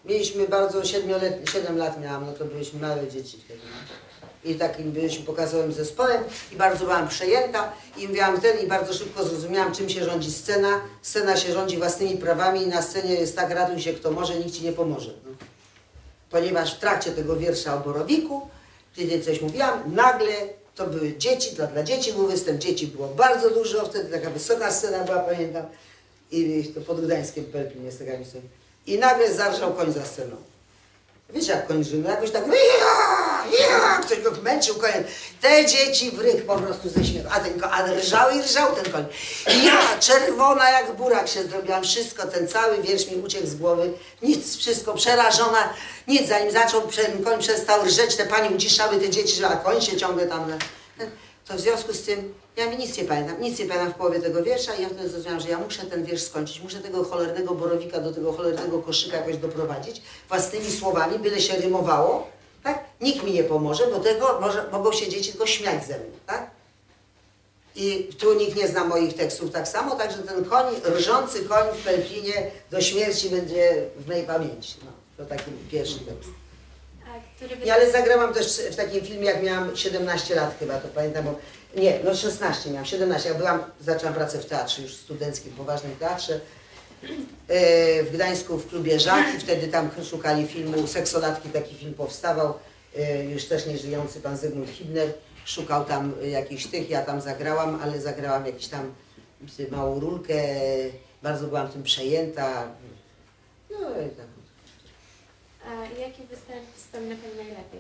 Mieliśmy bardzo siedmioletnie, siedem lat miałam, no to byliśmy małe dzieci wtedy. No. I takim byliśmy pokazowym zespołem i bardzo byłam przejęta i mówiłam ten i bardzo szybko zrozumiałam, czym się rządzi scena. Scena się rządzi własnymi prawami i na scenie jest tak, ratuj się kto może, nikt ci nie pomoże. No. Ponieważ w trakcie tego wiersza o Borowiku, kiedy coś mówiłam, nagle to były dzieci, to dla dzieci był występ, dzieci było bardzo dużo, wtedy taka wysoka scena była, pamiętam, i to pod Gdańskiem Pelplin jest taka miejsce. I nagle zarżał koń za sceną. Wiecie jak koń żył, no jakoś tak, ja, ja, ktoś go męczył koniem. Te dzieci w rych po prostu ze śmiechu, a ten koń, a rżał i rżał ten koń. I ja, czerwona jak burak się zrobiłam, wszystko, ten cały wiersz mi uciekł z głowy, nic, wszystko, przerażona, nic, zanim zaczął, ten koń przestał rżeć, te panie uciszały te dzieci, że a koń się ciągle tam, to w związku z tym, ja mi nic nie pamiętam, nic nie pamiętam w połowie tego wiersza i ja wtedy zrozumiałam, że ja muszę ten wiersz skończyć, muszę tego cholernego Borowika do tego cholernego koszyka jakoś doprowadzić własnymi słowami, byle się rymowało, tak? Nikt mi nie pomoże, bo tego może, mogą się dzieci tylko śmiać ze mnie, tak? I tu nikt nie zna moich tekstów tak samo, także ten koń, rżący koń w Pelplinie do śmierci będzie w mojej pamięci. No, to taki pierwszy tekst. Ja, ale zagrałam też w takim filmie, jak miałam siedemnaście lat chyba, to pamiętam, bo nie, no szesnaście miałam, siedemnaście, jak byłam, zaczęłam pracę w teatrze, już studenckim, poważnym teatrze, e, w Gdańsku w klubie Żaki, wtedy tam szukali filmu, Seksolatki, taki film powstawał, e, już też nieżyjący pan Zygmunt Hibner, szukał tam jakichś tych, ja tam zagrałam, ale zagrałam jakąś tam małą rulkę, bardzo byłam tym przejęta, no i tak. A jaki występ wspomina Pani najlepiej?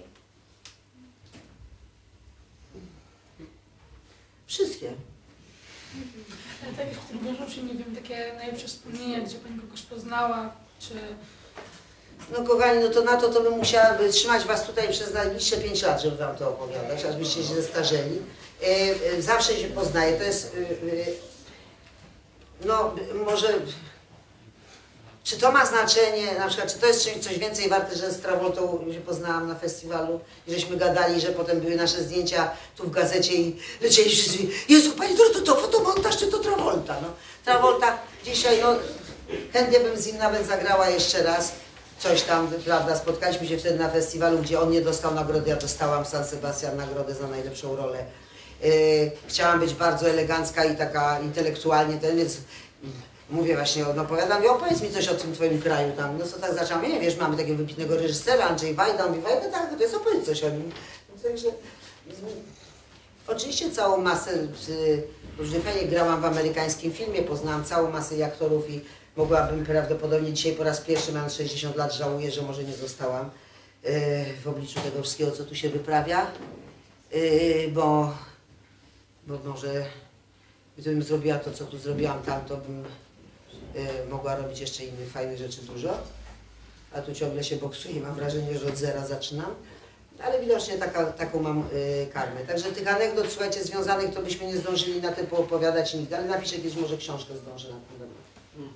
Wszystkie. Ale takie, które wiążą się, nie wiem, takie najlepsze wspomnienia, gdzie Pani kogoś poznała, czy... No kochani, no to na to to bym musiała trzymać was tutaj przez najbliższe pięć lat, żeby wam to opowiadać, aż byście się zestarzeli. E, e, zawsze się poznaje, to jest... E, e, no może... Czy to ma znaczenie, na przykład, czy to jest coś więcej warte, że z Travoltą się poznałam na festiwalu i żeśmy gadali, że potem były nasze zdjęcia tu w gazecie i lecieli wszyscy, Jezu, Pani to, to fotomontaż czy to Travolta, no. Travolta dzisiaj, no, chętnie bym z nim nawet zagrała jeszcze raz, coś tam, prawda, spotkaliśmy się wtedy na festiwalu, gdzie on nie dostał nagrody, ja dostałam w San Sebastian nagrodę za najlepszą rolę. Yy, chciałam być bardzo elegancka i taka intelektualnie, ten więc mówię właśnie, no opowiadam, i opowiedz mi coś o tym twoim kraju tam. No co tak zaczęłam, nie wiesz, mamy takiego wybitnego reżysera, Andrzej Wajda, mówi Wajda, tak, to jest opowiedz coś o nim. No, także, oczywiście całą masę, różnych fajnie grałam w amerykańskim filmie, poznałam całą masę aktorów i mogłabym prawdopodobnie dzisiaj po raz pierwszy, mając sześćdziesiąt lat, żałuję, że może nie zostałam yy, w obliczu tego wszystkiego, co tu się wyprawia, yy, bo, bo może gdybym zrobiła to, co tu zrobiłam tam, to bym yy, mogła robić jeszcze innych fajnych rzeczy dużo, a tu ciągle się boksuję i mam wrażenie, że od zera zaczynam, ale widocznie taka, taką mam yy, karmę. Także tych anegdot, słuchajcie, związanych, to byśmy nie zdążyli na tym poopowiadać nigdy, ale napiszę kiedyś może książkę, zdążę na ten temat.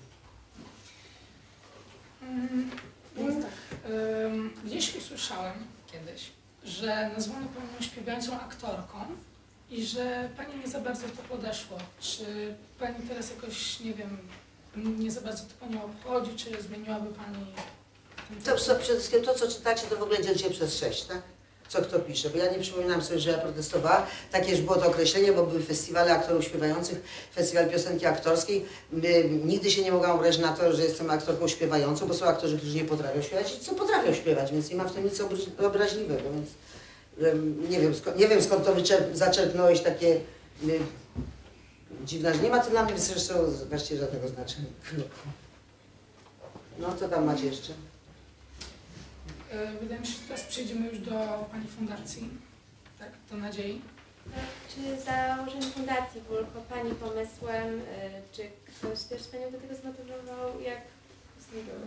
Mm, więc tak, ym, gdzieś usłyszałem kiedyś, że nazwano Panią śpiewającą aktorką i że Pani nie za bardzo to podeszło. Czy Pani teraz jakoś, nie wiem, nie za bardzo to Panią obchodzi, czy zmieniłaby Pani... To przede wszystkim to, co czytacie, to w ogóle dzielcie przez sześć, tak? Co kto pisze, bo ja nie przypominam sobie, że ja protestowała. Takież było to określenie, bo były festiwale aktorów śpiewających, festiwal piosenki aktorskiej. Nigdy się nie mogłam obrazić na to, że jestem aktorką śpiewającą, bo są aktorzy, którzy nie potrafią śpiewać i co potrafią śpiewać, więc nie ma w tym nic obraźliwego, więc nie wiem, skąd, nie wiem skąd to zaczerpnąłeś takie dziwne, że nie ma to dla mnie zresztą właściwie żadnego znaczenia. No, co tam macie jeszcze? Wydaje mi się, że teraz przejdziemy już do Pani fundacji, tak, do Nadziei. Czy założenie fundacji było Pani pomysłem, czy ktoś też Panią do tego zmotywował? Jak postąpiło?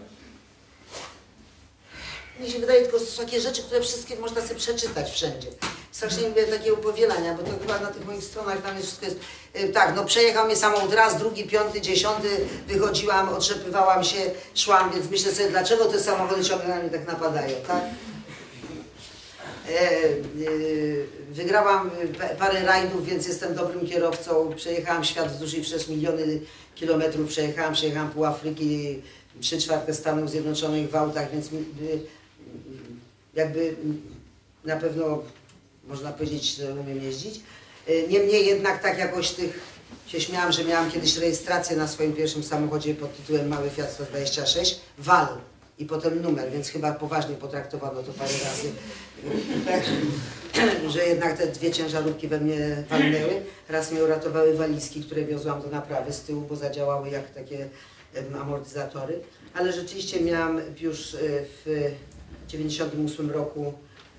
Mnie się wydaje, tylko to są takie rzeczy, które wszystkie można sobie przeczytać wszędzie. Strasznie lubię takie upowielania, bo to chyba na tych moich stronach tam jest wszystko jest... Tak, no przejechał mnie samochód raz, drugi, piąty, dziesiąty, wychodziłam, otrzepywałam się, szłam, więc myślę sobie, dlaczego te samochody ciągle na mnie tak napadają, tak? E, e, wygrałam parę rajdów, więc jestem dobrym kierowcą, przejechałam świat wzdłuż i wszerz, miliony kilometrów przejechałam, przejechałam pół Afryki, trzy czwarte Stanów Zjednoczonych w autach, więc jakby na pewno można powiedzieć, że umiem jeździć. Niemniej jednak tak jakoś tych się śmiałam, że miałam kiedyś rejestrację na swoim pierwszym samochodzie pod tytułem Mały Fiat sto dwadzieścia sześć, val i potem numer, więc chyba poważnie potraktowano to parę razy. Tak, że jednak te dwie ciężarówki we mnie walnęły. Raz mnie uratowały walizki, które wiozłam do naprawy z tyłu, bo zadziałały jak takie amortyzatory. Ale rzeczywiście miałam już w dziewięćdziesiątym ósmym roku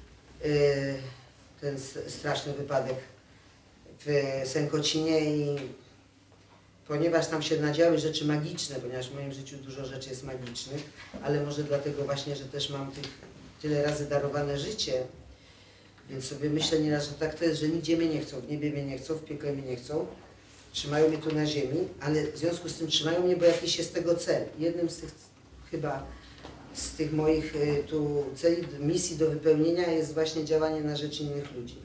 ten straszny wypadek w Sękocinie i ponieważ tam się nadziały rzeczy magiczne, ponieważ w moim życiu dużo rzeczy jest magicznych, ale może dlatego właśnie, że też mam tych, tyle razy darowane życie, więc sobie myślę nieraz, że tak to jest, że nigdzie mnie nie chcą, w niebie mnie nie chcą, w piekle mnie nie chcą, trzymają mnie tu na ziemi, ale w związku z tym trzymają mnie, bo jakiś jest tego cel. Jednym z tych chyba z tych moich tu celi, misji do wypełnienia jest właśnie działanie na rzecz innych ludzi.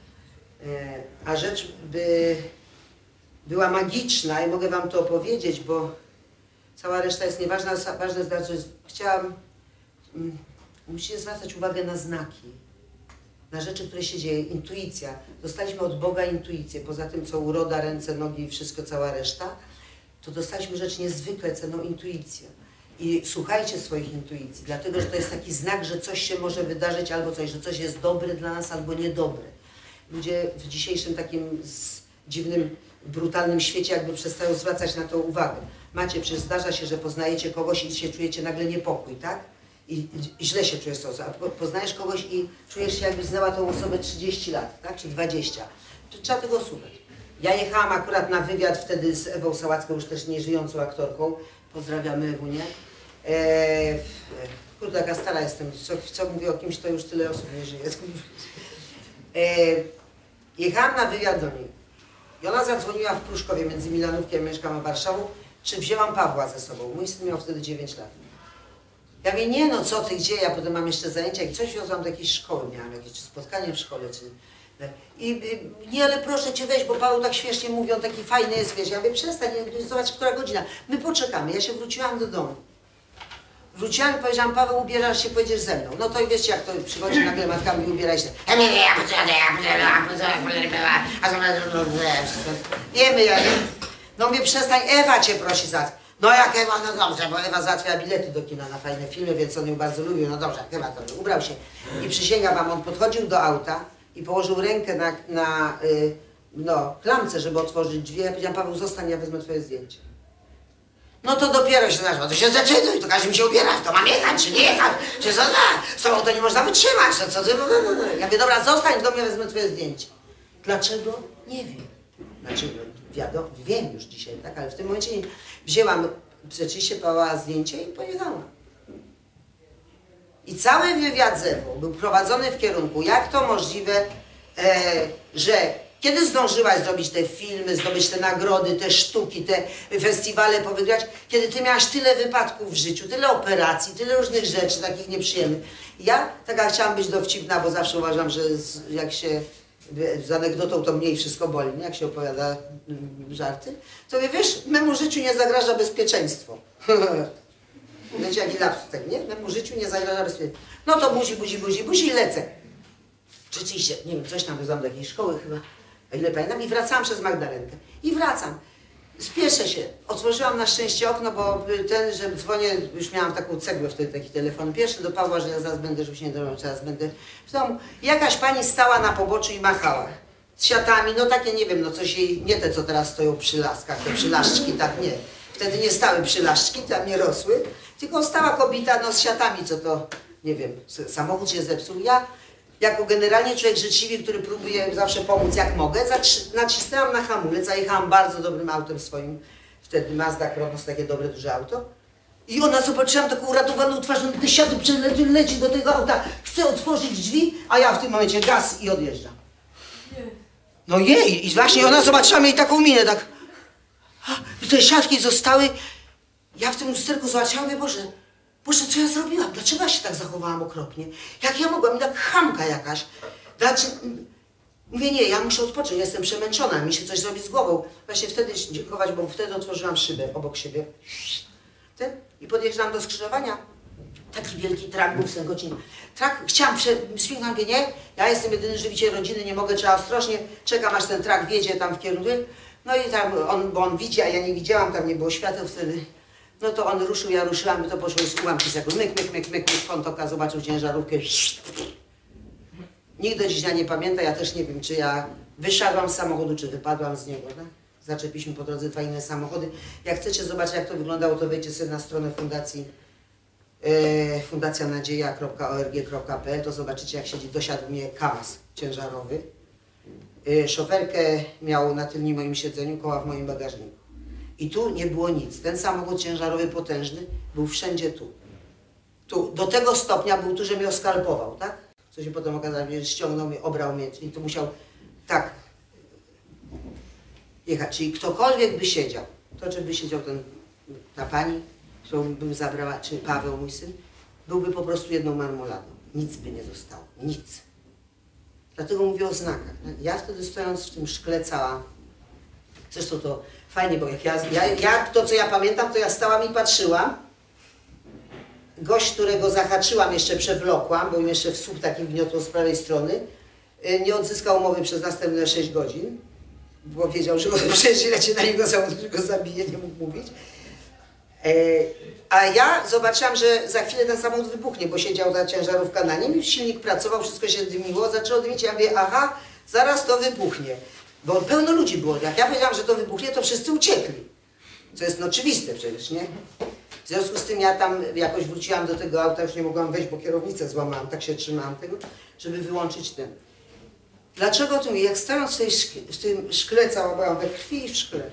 A rzecz by była magiczna i mogę wam to opowiedzieć, bo cała reszta jest nieważna, ważne jest, że chciałam, musicie zwracać uwagę na znaki, na rzeczy, które się dzieją, intuicja. Dostaliśmy od Boga intuicję, poza tym co uroda, ręce, nogi i wszystko, cała reszta, to dostaliśmy rzecz niezwykle cenną, intuicję. I słuchajcie swoich intuicji, dlatego że to jest taki znak, że coś się może wydarzyć albo coś, że coś jest dobre dla nas albo niedobre. Ludzie w dzisiejszym takim dziwnym, brutalnym świecie jakby przestają zwracać na to uwagę. Macie, przecież zdarza się, że poznajecie kogoś i się czujecie nagle niepokój, tak? I, i, i źle się czujesz z tą osobą. A poznajesz kogoś i czujesz się, jakbyś znała tą osobę trzydzieści lat, tak? Czy dwadzieścia. To trzeba tego słuchać. Ja jechałam akurat na wywiad wtedy z Ewą Sałacką, już też nieżyjącą aktorką. Pozdrawiamy Ewunię. Eee, kurde, taka stara jestem. Co, co mówię o kimś, to już tyle osób nie żyje. Eee, jechałam na wywiad do niej. I ona zadzwoniła w Pruszkowie między Milanówkiem a mieszkam a Warszawą, czy wzięłam Pawła ze sobą. Mój syn miał wtedy dziewięć lat. Ja mówię, nie no, co ty, gdzie? Ja potem mam jeszcze zajęcia i coś wiozłam do jakiejś szkoły, miałam jakieś czy spotkanie w szkole, czy... I, i nie, ale proszę cię weź, bo Paweł tak śmiesznie mówi, on taki fajny jest, wiesz. Ja mówię, przestań, zobacz, która godzina. My poczekamy. Ja się wróciłam do domu. Wróciłam i powiedziałam, Paweł, ubierasz się, pojedziesz ze mną. No to i wiecie, jak to przychodzi nagle matka mi ubieraj się. Wiemy, ja nie. No mówię, przestań, Ewa cię prosi za. No jak Ewa, no dobrze, bo Ewa załatwia bilety do kina na fajne filmy, więc on ją bardzo lubił. No dobrze, Ewa to ubrał się. I przysięgam wam, on podchodził do auta i położył rękę na, na y, no, klamce, żeby otworzyć drzwi. Ja powiedziałam, Paweł, zostań, ja wezmę twoje zdjęcie. No to dopiero się zaczęło, to się zdecyduj, to każe mi się ubierać, to mam jechać, czy nie jechać, czy co, z tobą to nie można wytrzymać, to co ty, no, no, no. Ja mówię, dobra, zostań do mnie, wezmę twoje zdjęcie. Dlaczego? Nie wiem. Znaczy, wiadomo, wiem już dzisiaj, tak, ale w tym momencie nie. Wzięłam, rzeczywiście pałała zdjęcie i pojechałam. I cały wywiad ze mną był prowadzony w kierunku, jak to możliwe, e, że kiedy zdążyłaś zrobić te filmy, zdobyć te nagrody, te sztuki, te festiwale powygrać, kiedy ty miałaś tyle wypadków w życiu, tyle operacji, tyle różnych rzeczy takich nieprzyjemnych. Ja taka chciałam być dowcipna, bo zawsze uważam, że z, jak się z anegdotą to mniej wszystko boli, nie? Jak się opowiada mm, żarty, to wiesz, memu życiu nie zagraża bezpieczeństwo. Wiecie, jaki lapsus, tak, nie? Memu życiu nie zagraża bezpieczeństwo. No to buzi, buzi, buzi, buzi i lecę. Rzeczywiście, nie wiem, coś tam wyzłam do jakiejś szkoły chyba, o ile pamiętam, i wracałam przez Magdalenkę. I wracam. Spieszę się. Otworzyłam na szczęście okno, bo ten, że dzwonię, już miałam taką cegłę wtedy, taki telefon pierwszy do Pawła, że ja zaraz będę, że już nie domu, zaraz będę w domu. Jakaś pani stała na poboczu i machała. Z siatami, no takie, nie wiem, no coś jej, nie te, co teraz stoją przy laskach, te przylaszczki, tak nie. Wtedy nie stały przylaszczki, tam nie rosły, tylko stała kobieta, no z siatami, co to, nie wiem, samochód się zepsuł. Ja jako generalnie człowiek życzliwy, który próbuje zawsze pomóc jak mogę, nacisnęłam na hamulec, zajechałam bardzo dobrym autem swoim, wtedy Mazda Kronos, takie dobre, duże auto. I ona, zobaczyłam taką uradowaną twarz, no te siady leci, leci do tego auta, chce otworzyć drzwi, a ja w tym momencie gaz i odjeżdżam. No jej, i właśnie ona zobaczyła mnie i taką minę, tak. I te siatki zostały, ja w tym lusterku zobaczyłam, mówię, Boże, Boże, co ja zrobiłam? Dlaczego ja się tak zachowałam okropnie? Jak ja mogłam? I tak chamka jakaś. Dlaczego? Mówię, nie, ja muszę odpocząć, jestem przemęczona, mi się coś zrobi z głową. Właśnie wtedy dziękować, bo wtedy otworzyłam szybę obok siebie. ten, i podjeżdżam do skrzyżowania. Taki wielki trak był w Sęgocinie. Trak, chciałam, śmignąć, mówię, nie, ja jestem jedyny żywiciel rodziny, nie mogę, trzeba ostrożnie, czekam aż ten trak wjedzie tam w kierunku. No i tam on, bo on widzi, a ja nie widziałam, tam nie było świateł wtedy. No to on ruszył, ja ruszyłam, to poszło z ułamki sekund. Myk, myk, myk, myk, myk, kontoka, zobaczył ciężarówkę. Nikt do dziś dnia nie pamięta, ja też nie wiem, czy ja wyszedłam z samochodu, czy wypadłam z niego. Tak? Zaczepiliśmy po drodze dwa inne samochody. Jak chcecie zobaczyć, jak to wyglądało, to wejdźcie sobie na stronę fundacji e, fundacja nadzieja kropka org kropka p l, to zobaczycie, jak siedzi, dosiadł mnie KAMAZ ciężarowy. E, szoferkę miał na tylnym moim siedzeniu, koła w moim bagażniku. I tu nie było nic. Ten samochód ciężarowy potężny był wszędzie tu. Tu, do tego stopnia był tu, że mnie oskalpował, tak? Co się potem okazało, że ściągnął mnie, obrał mnie, i tu musiał tak jechać. Czyli ktokolwiek by siedział, to czy by siedział ten, ta pani, którą bym zabrała, czy Paweł, mój syn, byłby po prostu jedną marmoladą. Nic by nie zostało. Nic. Dlatego mówię o znakach. Ja wtedy stojąc w tym szkle cała, zresztą to fajnie, bo jak ja, ja, ja, to co ja pamiętam, to ja stałam i patrzyłam. Gość, którego zahaczyłam, jeszcze przewlokłam, bo im jeszcze w słup taki wgniotło z prawej strony, nie odzyskał umowy przez następne sześć godzin, bo wiedział, że przecież leci na niego samochód, że go zabije, nie mógł mówić. A ja zobaczyłam, że za chwilę ten samochód wybuchnie, bo siedział ta ciężarówka na nim i silnik pracował, wszystko się dymiło, zaczęło dymić, ja mówię, aha, zaraz to wybuchnie. Bo pełno ludzi było. Jak ja powiedziałam, że to wybuchnie, to wszyscy uciekli. Co jest no oczywiste przecież, nie? W związku z tym ja tam jakoś wróciłam do tego auta, już nie mogłam wejść, bo kierownicę złamałam, tak się trzymałam tego, żeby wyłączyć ten. Dlaczego to mówię? Jak stojąc w, tej szkle, w tym szkle, cała byłam we krwi i w szkle.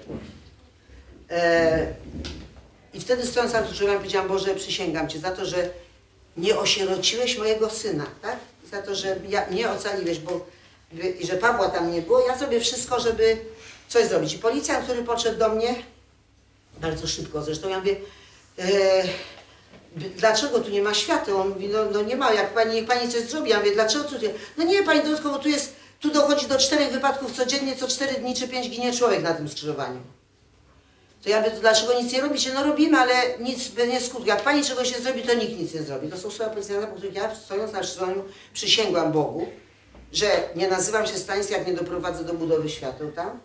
E, I wtedy stojąc tam, powiedziałam, Boże, przysięgam Cię za to, że nie osierociłeś mojego syna, tak? Za to, że ja, mnie ocaliłeś, bo i że Pawła tam nie było, ja zrobię wszystko, żeby coś zrobić. I policjant, który podszedł do mnie, bardzo szybko zresztą, ja mówię, e, dlaczego tu nie ma świateł? On mówi, no, no nie ma, jak pani, niech pani coś zrobi. Ja mówię, dlaczego tu nie? No nie, pani dodatkowo tu jest, tu dochodzi do czterech wypadków codziennie, co cztery dni czy pięć ginie człowiek na tym skrzyżowaniu. To ja mówię, to dlaczego nic nie robicie? No robimy, ale nic nie skutku. Jak pani czegoś nie zrobi, to nikt nic nie zrobi. To są słowa policjanta, po których ja stojąc na skrzyżowaniu przysięgłam Bogu, że nie nazywam się Stanisław, jak nie doprowadzę do budowy świateł tam.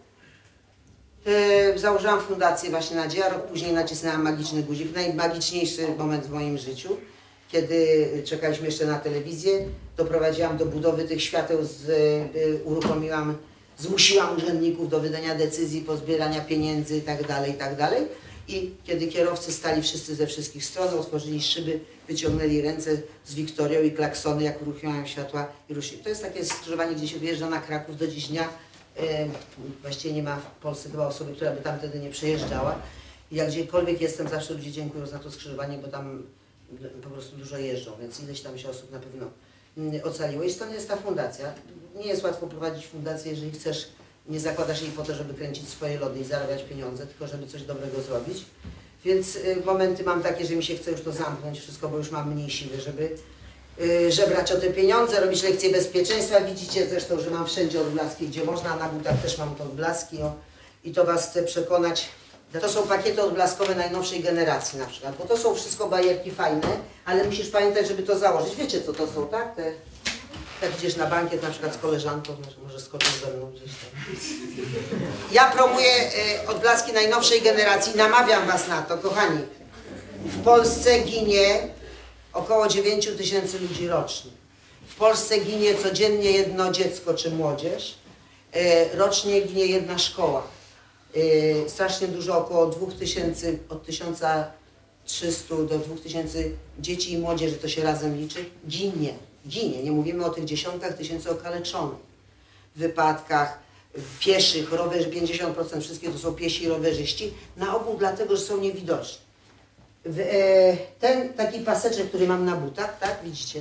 Yy, założyłam fundację właśnie Nadzieja, rok później nacisnęłam magiczny guzik, najmagiczniejszy moment w moim życiu, kiedy czekaliśmy jeszcze na telewizję, doprowadziłam do budowy tych świateł, z, yy, uruchomiłam, zmusiłam urzędników do wydania decyzji, pozbierania pieniędzy itd., itd. I kiedy kierowcy stali wszyscy ze wszystkich stron, otworzyli szyby, wyciągnęli ręce z Wiktorią i klaksony, jak uruchomiłam światła i ruszyli. To jest takie skrzyżowanie, gdzie się wyjeżdża na Kraków do dziś dnia. E, właściwie nie ma w Polsce chyba osoby, która by tam wtedy nie przejeżdżała. I jak gdziekolwiek jestem, zawsze ludzie dziękują za to skrzyżowanie, bo tam po prostu dużo jeżdżą, więc ileś tam się osób na pewno ocaliło. I stąd jest ta fundacja. Nie jest łatwo prowadzić fundację, jeżeli chcesz, nie zakładasz jej po to, żeby kręcić swoje lody i zarabiać pieniądze, tylko żeby coś dobrego zrobić. Więc y, momenty mam takie, że mi się chce już to zamknąć wszystko, bo już mam mniej siły, żeby y, żebrać o te pieniądze, robić lekcje bezpieczeństwa. Widzicie zresztą, że mam wszędzie odblaski, gdzie można, na butach też mam te odblaski. O, i to Was chcę przekonać. To są pakiety odblaskowe najnowszej generacji na przykład, bo to są wszystko bajerki fajne, ale musisz pamiętać, żeby to założyć. Wiecie, co to są, tak? Te, jak idziesz na bankiet na przykład z koleżanką, może skoczysz ze mną gdzieś tam. Ja promuję y, odblaski najnowszej generacji, namawiam Was na to, kochani. W Polsce ginie około dziewięć tysięcy ludzi rocznie. W Polsce ginie codziennie jedno dziecko czy młodzież. Y, rocznie ginie jedna szkoła. Y, strasznie dużo, około dwóch tysięcy, od tysiąca trzystu do dwóch tysięcy dzieci i młodzieży, to się razem liczy, ginie. Ginie. Nie mówimy o tych dziesiątkach tysięcy okaleczonych. W wypadkach pieszych, rowerzy, pięćdziesiąt procent wszystkich to są piesi i rowerzyści. Na ogół dlatego, że są niewidoczni. W, e, ten taki paseczek, który mam na butach, tak, widzicie?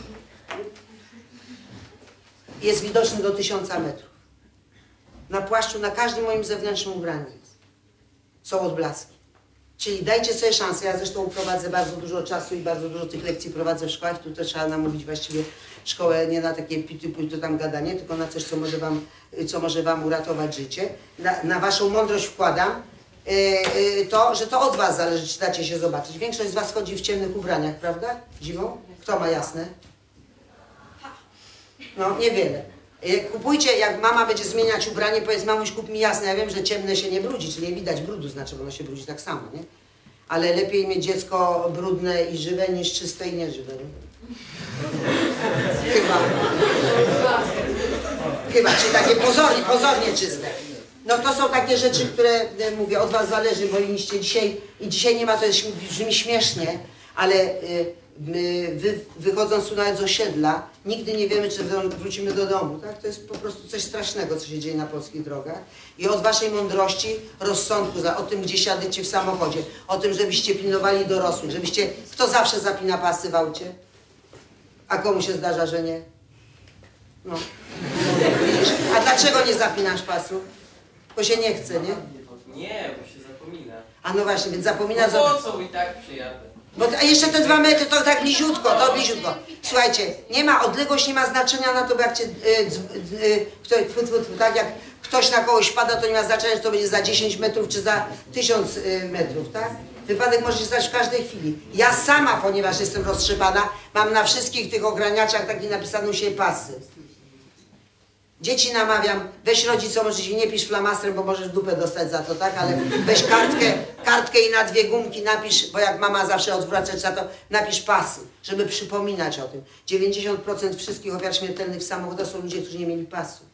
Jest widoczny do tysiąca metrów. Na płaszczu, na każdym moim zewnętrznym ubraniu jest. Są odblaski. Czyli dajcie sobie szansę. Ja zresztą prowadzę bardzo dużo czasu i bardzo dużo tych lekcji prowadzę w szkołach. Tu też trzeba namówić właściwie szkołę nie na takie pitu-pitu tam gadanie, tylko na coś, co może wam, co może wam uratować życie. Na, na waszą mądrość wkładam to, że to od was zależy, czy dacie się zobaczyć. Większość z was chodzi w ciemnych ubraniach, prawda? Zimą? Kto ma jasne? No, niewiele. Kupujcie, jak mama będzie zmieniać ubranie, powiedz, mamuś, kup mi jasne. Ja wiem, że ciemne się nie brudzi, czyli nie widać brudu, znaczy ono się brudzi tak samo, nie? Ale lepiej mieć dziecko brudne i żywe niż czyste i nieżywe, nie? Chyba. Chyba, czyli takie pozornie, pozornie czyste. No to są takie rzeczy, które, mówię, od was zależy, powinniście dzisiaj, i dzisiaj nie ma, to jest, brzmi śmiesznie, ale my, wy, wychodząc tu nawet z osiedla, nigdy nie wiemy, czy wrócimy do domu, tak? To jest po prostu coś strasznego, co się dzieje na polskich drogach. I od waszej mądrości, rozsądku, o tym, gdzie siadacie w samochodzie, o tym, żebyście pilnowali dorosłych, żebyście, kto zawsze zapina pasy w aucie? A komu się zdarza, że nie? No. Widzisz? A dlaczego nie zapinasz pasu? Bo się nie chce, nie? Nie, bo się zapomina. A no właśnie, więc zapomina... No po co i tak przyjadę? Bo, a jeszcze te dwa metry to tak bliziutko, to bliziutko. Słuchajcie, nie ma, odległość nie ma znaczenia na to, bo jak cię... Y, y, kto, tfu, tfu, tfu, tak, jak ktoś na kogoś pada, to nie ma znaczenia, czy to będzie za dziesięć metrów, czy za tysiąc y, metrów, tak? Wypadek może się stać w każdej chwili. Ja sama, ponieważ jestem roztrzepana, mam na wszystkich tych ograniaczach taki napisane u siebie pasy. Dzieci namawiam, weź rodzicom, oczywiście nie pisz flamastrem, bo możesz dupę dostać za to, tak? Ale weź kartkę, kartkę i na dwie gumki napisz, bo jak mama zawsze odwraca za to, napisz pasy, żeby przypominać o tym. dziewięćdziesiąt procent wszystkich ofiar śmiertelnych w samochodach są ludzie, którzy nie mieli pasu.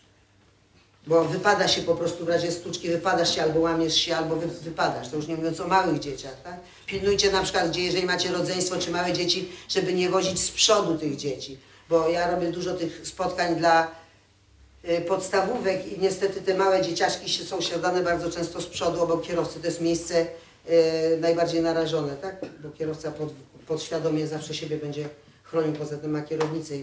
Bo wypada się po prostu w razie stłuczki, wypadasz się albo łamiesz się, albo wy, wypadasz. To już nie mówiąc o małych dzieciach, tak? Pilnujcie na przykład, gdzie jeżeli macie rodzeństwo czy małe dzieci, żeby nie wozić z przodu tych dzieci. Bo ja robię dużo tych spotkań dla y, podstawówek i niestety te małe dzieciaczki się są siadane bardzo często z przodu obok kierowcy. To jest miejsce y, najbardziej narażone, tak? Bo kierowca pod, podświadomie zawsze siebie będzie chronił, poza tym ma kierownicę.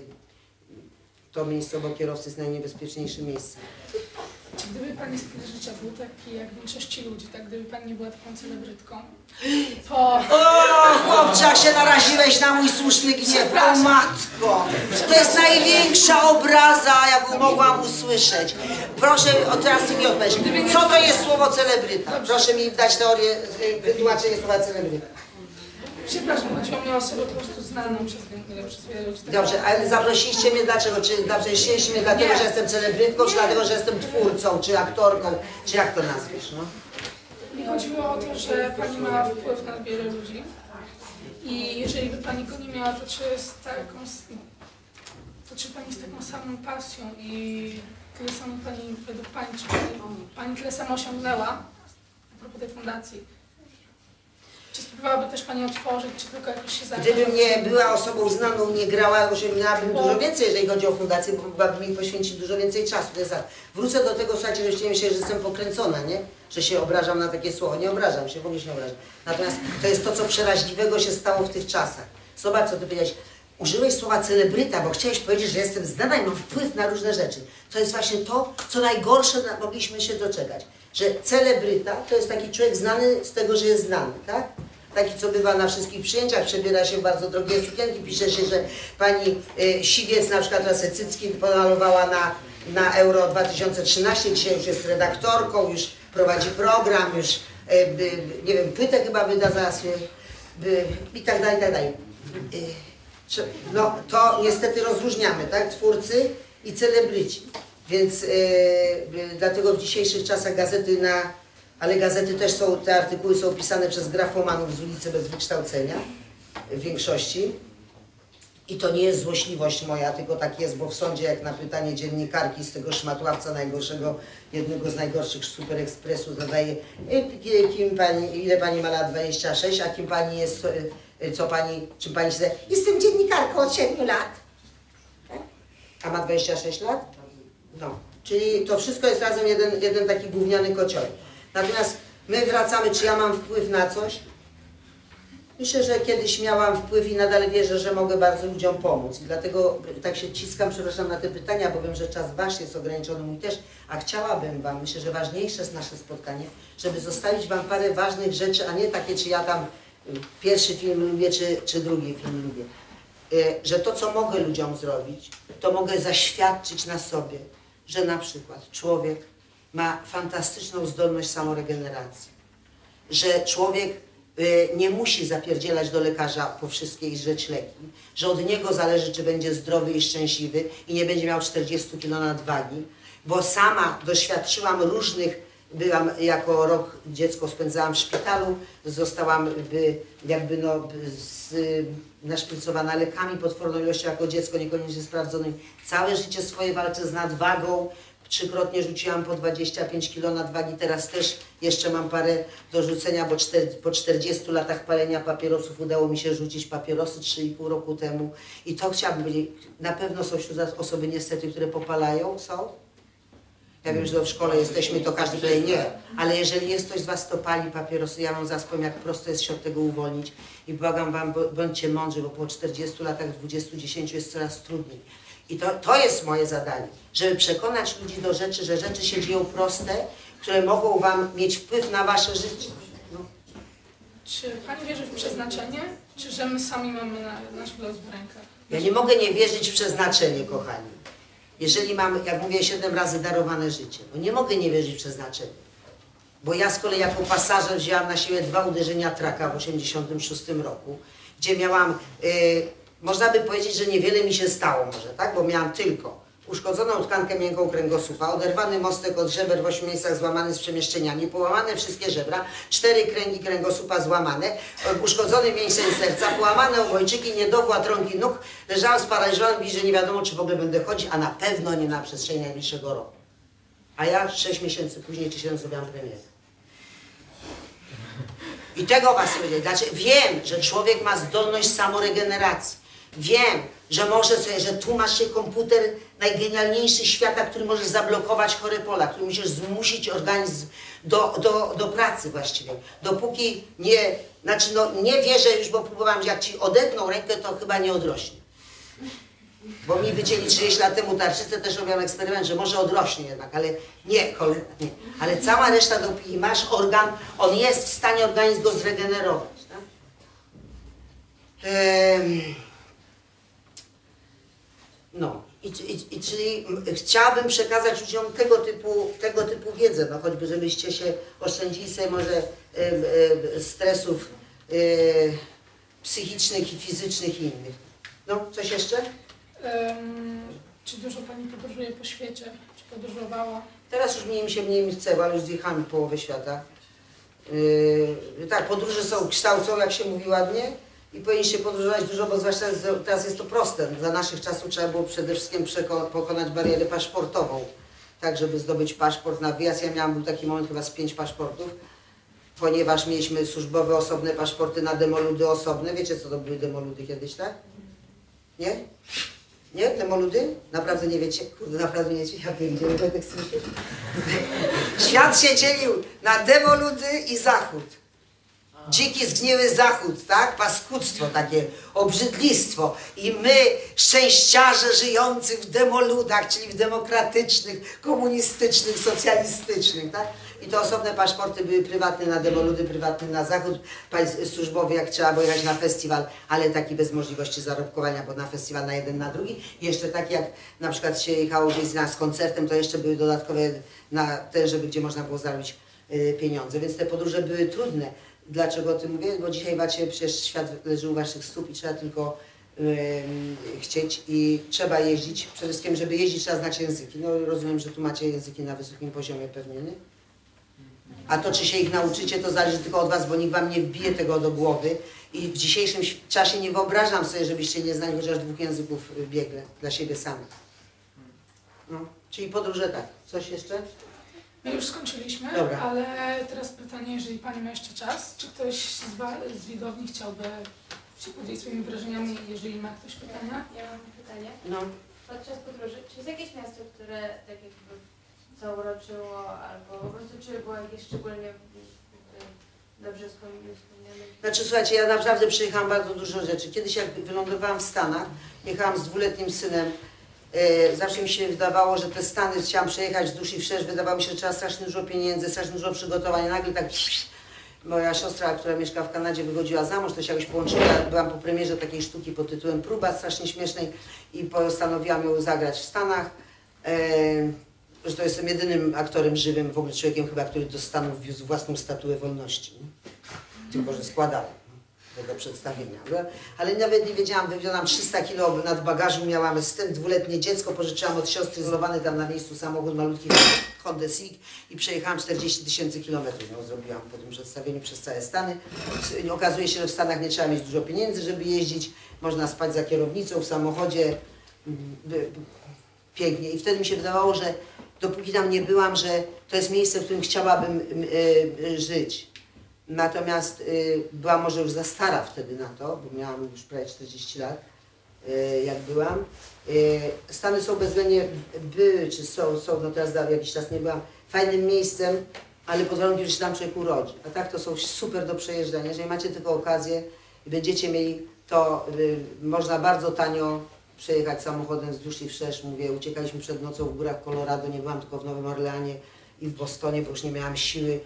To miejsce obok kierowcy jest najniebezpieczniejsze miejsce. Czy gdyby Pani styl życia był taki jak większości ludzi, tak gdyby Pani nie była taką celebrytką, to... O, chłopczak, się naraziłeś na mój słuszny gniew, o matko! To jest największa obraza, jaką mogłam usłyszeć. Proszę, od teraz Ty mi odpowiedz, co to jest słowo celebryta? Proszę mi dać teorię, wytłumaczenie słowa celebryta. Przepraszam, chodziło mi o osobę po prostu znaną przez, przez wiele ludzi. Dobrze, ale zaprosiliście mnie dlaczego? Czy zaprosiliście mnie dlatego, Nie. że jestem celebrytką, czy dlatego, że jestem twórcą, czy aktorką, czy jak to nazwiesz, no? Mi chodziło o to, że Pani ma wpływ na wiele ludzi i jeżeli by Pani go nie miała, to czy, jest taką, to czy Pani z taką samą pasją i tyle samo Pani, według Pani, czy Pani, Pani tyle samo osiągnęła, a propos tej fundacji, czy spróbowałaby też Pani otworzyć, czy tylko jakoś się zająć? Gdybym nie była osobą znaną, nie grała, osiągnęłabym dużo więcej, jeżeli chodzi o fundację, bo mogłabym mi poświęcić dużo więcej czasu. Wrócę do tego, słuchajcie, że myślę, że jestem pokręcona, nie? Że się obrażam na takie słowo. Nie obrażam się, w ogóle się nie obrażam. Natomiast to jest to, co przeraźliwego się stało w tych czasach. Zobacz, co Ty powiedziałeś. Użyłeś słowa celebryta, bo chciałeś powiedzieć, że jestem znana i mam wpływ na różne rzeczy. To jest właśnie to, co najgorsze mogliśmy się doczekać. Że celebryta to jest taki człowiek znany z tego, że jest znany, tak? Taki, co bywa na wszystkich przyjęciach, przebiera się w bardzo drogie sukienki, pisze się, że pani y, Siwiec na przykład raz Cycki pomalowała na, na Euro dwa tysiące trzynaście, dzisiaj już jest redaktorką, już prowadzi program, już, y, y, nie wiem, płytę chyba wyda zaraz y, y, i tak dalej, i tak dalej. Y, no to niestety rozróżniamy, tak? Twórcy i celebryci. Więc y, y, dlatego w dzisiejszych czasach gazety na ale gazety też są, te artykuły są pisane przez grafomanów z ulicy bez wykształcenia w większości. I to nie jest złośliwość moja, tylko tak jest, bo w sądzie jak na pytanie dziennikarki z tego szmatławca najgorszego, jednego z najgorszych Super Expressu zadaje, kim pani, ile pani ma lat? dwadzieścia sześć, a kim pani jest, co pani, czym pani się zdaje? Jestem dziennikarką od siedmiu lat. Tak? A ma dwadzieścia sześć lat? No. Czyli to wszystko jest razem jeden, jeden taki gówniany kociołek. Natomiast my wracamy, czy ja mam wpływ na coś? Myślę, że kiedyś miałam wpływ i nadal wierzę, że mogę bardzo ludziom pomóc. I dlatego tak się ciskam, przepraszam, na te pytania, bo wiem, że czas Wasz jest ograniczony, mój też. A chciałabym Wam, myślę, że ważniejsze jest nasze spotkanie, żeby zostawić Wam parę ważnych rzeczy, a nie takie, czy ja tam pierwszy film lubię, czy, czy drugi film lubię. Że to, co mogę ludziom zrobić, to mogę zaświadczyć na sobie, że na przykład człowiek ma fantastyczną zdolność samoregeneracji. że człowiek y, nie musi zapierdzielać do lekarza po wszystkie i żreć leki, że od niego zależy, czy będzie zdrowy i szczęśliwy i nie będzie miał czterdziestu kilo nadwagi, bo sama doświadczyłam różnych, byłam jako rok dziecko spędzałam w szpitalu, zostałam by, jakby no, z, naszprycowana lekami potworną ilością jako dziecko, niekoniecznie sprawdzonym. Całe życie swoje walczę z nadwagą, trzykrotnie rzuciłam po dwadzieścia pięć kilo nadwagi, teraz też jeszcze mam parę do rzucenia, bo czter, po czterdziestu latach palenia papierosów udało mi się rzucić papierosy trzy i pół roku temu. I to chciałabym powiedzieć, na pewno są wśród nas osoby niestety, które popalają, są? Ja wiem, że w szkole jesteśmy, to każdy powie nie, ale jeżeli jest ktoś z was, kto pali papierosy, ja wam zaspowiem, jak prosto jest się od tego uwolnić i błagam wam, bądźcie mądrzy, bo po czterdziestu latach, dwudziestu, dziesięciu jest coraz trudniej. I to, to jest moje zadanie, żeby przekonać ludzi do rzeczy, że rzeczy się dzieją proste, które mogą wam mieć wpływ na wasze życie. No. Czy pani wierzy w przeznaczenie, czy że my sami mamy na, nasz los w rękach? Ja nie mogę nie wierzyć w przeznaczenie, kochani. Jeżeli mam, jak mówię, siedem razy darowane życie, no nie mogę nie wierzyć w przeznaczenie. Bo ja z kolei jako pasażer wzięłam na siebie dwa uderzenia traka w osiemdziesiątym szóstym roku, gdzie miałam, yy, można by powiedzieć, że niewiele mi się stało może, tak? Bo miałam tylko uszkodzoną tkankę miękką kręgosłupa, oderwany mostek od żeber w ośmiu miejscach złamany z przemieszczeniami, połamane wszystkie żebra, cztery kręgi kręgosłupa złamane, uszkodzony mięsień serca, połamane obojczyki, niedowład rąk i nóg, leżałam sparaliżowany, że nie wiadomo, czy w ogóle będę chodzić, a na pewno nie na przestrzeni najbliższego roku. A ja sześć miesięcy później, czy siedem, zrobiłam premierę. I tego was powiedzieć. Znaczy, wiem, że człowiek ma zdolność samoregeneracji. Wiem, że może sobie, że tu masz się komputer najgenialniejszy świata, który możesz zablokować chore pola, który musisz zmusić organizm do, do, do pracy właściwie. Dopóki nie, znaczy no nie wierzę już, bo próbowałam, że jak ci odetną rękę, to chyba nie odrośnie. Bo mi wycięli trzydzieści lat temu tarczycę, też robiłam eksperyment, że może odrośnie jednak, ale nie, cholera, nie. Ale cała reszta, dopóki masz organ, on jest w stanie organizm go zregenerować. Tak? Ehm. No, i, i, i czyli chciałabym przekazać ludziom tego typu, tego typu wiedzę, no choćby żebyście się oszczędzili sobie może y, y, stresów y, psychicznych i fizycznych i innych. No, coś jeszcze? Um, czy dużo pani podróżuje po świecie? Czy podróżowała? Teraz już mniej mi się mniej mi chce, bo już zjechałem połowę świata. Yy, tak, podróże są kształcą, jak się mówi ładnie. I powinniście podróżować dużo, bo zwłaszcza teraz jest to proste. Za naszych czasów trzeba było przede wszystkim pokonać barierę paszportową, tak żeby zdobyć paszport na wyjazd. Ja miałam, był taki moment chyba z pięć paszportów, ponieważ mieliśmy służbowe osobne paszporty na demoludy osobne. Wiecie, co to były demoludy kiedyś, tak? Nie? Nie? Demoludy? Naprawdę nie wiecie? Kurde, naprawdę nie wiecie? Ja wiem, gdzie będę słyszeć. Świat się dzielił na demoludy i zachód. Dziki, zgniły zachód, tak? Paskudztwo takie, obrzydlistwo. I my, szczęściarze żyjący w demoludach, czyli w demokratycznych, komunistycznych, socjalistycznych, tak? I to osobne paszporty były prywatne na demoludy, prywatne na zachód, służbowy jak trzeba było jechać na festiwal, ale taki bez możliwości zarobkowania, bo na festiwal na jeden, na drugi. I jeszcze tak jak na przykład się jechało gdzieś z koncertem, to jeszcze były dodatkowe na ten, żeby gdzie można było zarobić y, pieniądze. Więc te podróże były trudne. Dlaczego o tym mówię? Bo dzisiaj macie, przecież świat leży u waszych stóp i trzeba tylko yy, chcieć i trzeba jeździć. Przede wszystkim, żeby jeździć, trzeba znać języki. No rozumiem, że tu macie języki na wysokim poziomie pewnie, nie? A to, czy się ich nauczycie, to zależy tylko od was, bo nikt wam nie wbije tego do głowy. I w dzisiejszym czasie nie wyobrażam sobie, żebyście nie znali chociaż dwóch języków biegle dla siebie samych. No, czyli podróże tak. Coś jeszcze? My już skończyliśmy, Dobra. Ale teraz pytanie, jeżeli pani ma jeszcze czas, czy ktoś z, z widowni chciałby się podzielić swoimi wrażeniami, jeżeli ma ktoś pytania? Ja mam pytanie. No. Podczas podróży, czy jest jakieś miasto, które tak jakby zauroczyło, albo po prostu czy było jakieś szczególnie dobrze wspomniane? Znaczy słuchajcie, ja naprawdę przejechałam bardzo dużo rzeczy. Kiedyś jak wylądowałam w Stanach, jechałam z dwuletnim synem, e, zawsze mi się wydawało, że te Stany chciałam przejechać wzdłuż i wszerz, wydawało mi się, że trzeba strasznie dużo pieniędzy, strasznie dużo przygotowań, nagle tak moja siostra, która mieszka w Kanadzie, wychodziła za mąż, to się jakoś połączyło. Ja byłam po premierze takiej sztuki pod tytułem Próba, strasznie śmiesznej i postanowiłam ją zagrać w Stanach. E, Zresztą jestem jedynym aktorem żywym, w ogóle człowiekiem chyba, który do Stanów wiózł własną statuę wolności. Nie? Tylko, że składałem tego przedstawienia. Ale nawet nie wiedziałam, wywiozłam trzysta kilo nad bagażu, miałam z tym dwuletnie dziecko, pożyczyłam od siostry zlowany tam na miejscu samochód malutki Honda Civic i przejechałam czterdzieści tysięcy kilometrów. No, zrobiłam po tym przedstawieniu przez całe Stany. Okazuje się, że w Stanach nie trzeba mieć dużo pieniędzy, żeby jeździć. Można spać za kierownicą, w samochodzie. Pięknie. I wtedy mi się wydawało, że dopóki tam nie byłam, że to jest miejsce, w którym chciałabym y, żyć. Natomiast y, byłam może już za stara wtedy na to, bo miałam już prawie czterdzieści lat, y, jak byłam. Y, Stany są bezwzględnie, były, czy są, są, no teraz jakiś czas nie byłam, fajnym miejscem, ale pod warunkiem, że się tam człowiek urodzi. A tak to są super do przejeżdżania. Jeżeli macie tylko okazję i będziecie mieli, to y, można bardzo tanio przejechać samochodem wzdłuż i wszerz. Mówię, uciekaliśmy przed nocą w górach Colorado, nie byłam tylko w Nowym Orleanie i w Bostonie, bo już nie miałam siły.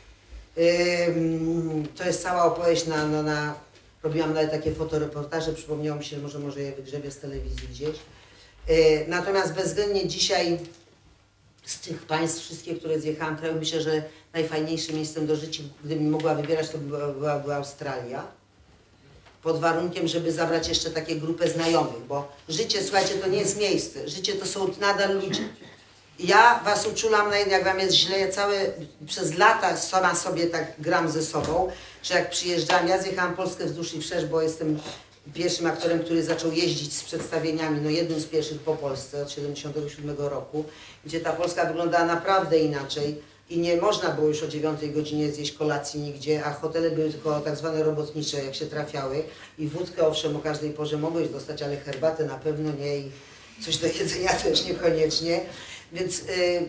To jest cała opowieść na, na, na... Robiłam nawet takie fotoreportaże, przypomniało mi się, że może, może je wygrzebię z telewizji gdzieś. Natomiast bezwzględnie dzisiaj z tych państw wszystkich, które zjechałam kraju, myślę, że najfajniejszym miejscem do życia, gdybym mogła wybierać, to była, była, była Australia. Pod warunkiem, żeby zabrać jeszcze takie grupę znajomych, bo życie, słuchajcie, to nie jest miejsce, życie to są nadal ludzie. Ja was uczulam, jak wam jest źle, ja całe, przez lata sama sobie tak gram ze sobą, że jak przyjeżdżam, ja zjechałam Polskę wzdłuż i wszerz, bo jestem pierwszym aktorem, który zaczął jeździć z przedstawieniami, no jednym z pierwszych po Polsce od siedemdziesiątego siódmego roku, gdzie ta Polska wyglądała naprawdę inaczej i nie można było już o dziewiątej godzinie zjeść kolacji nigdzie, a hotele były tylko tak zwane robotnicze, jak się trafiały i wódkę owszem o każdej porze mogłeś dostać, ale herbatę na pewno nie i coś do jedzenia też niekoniecznie. Więc y, y,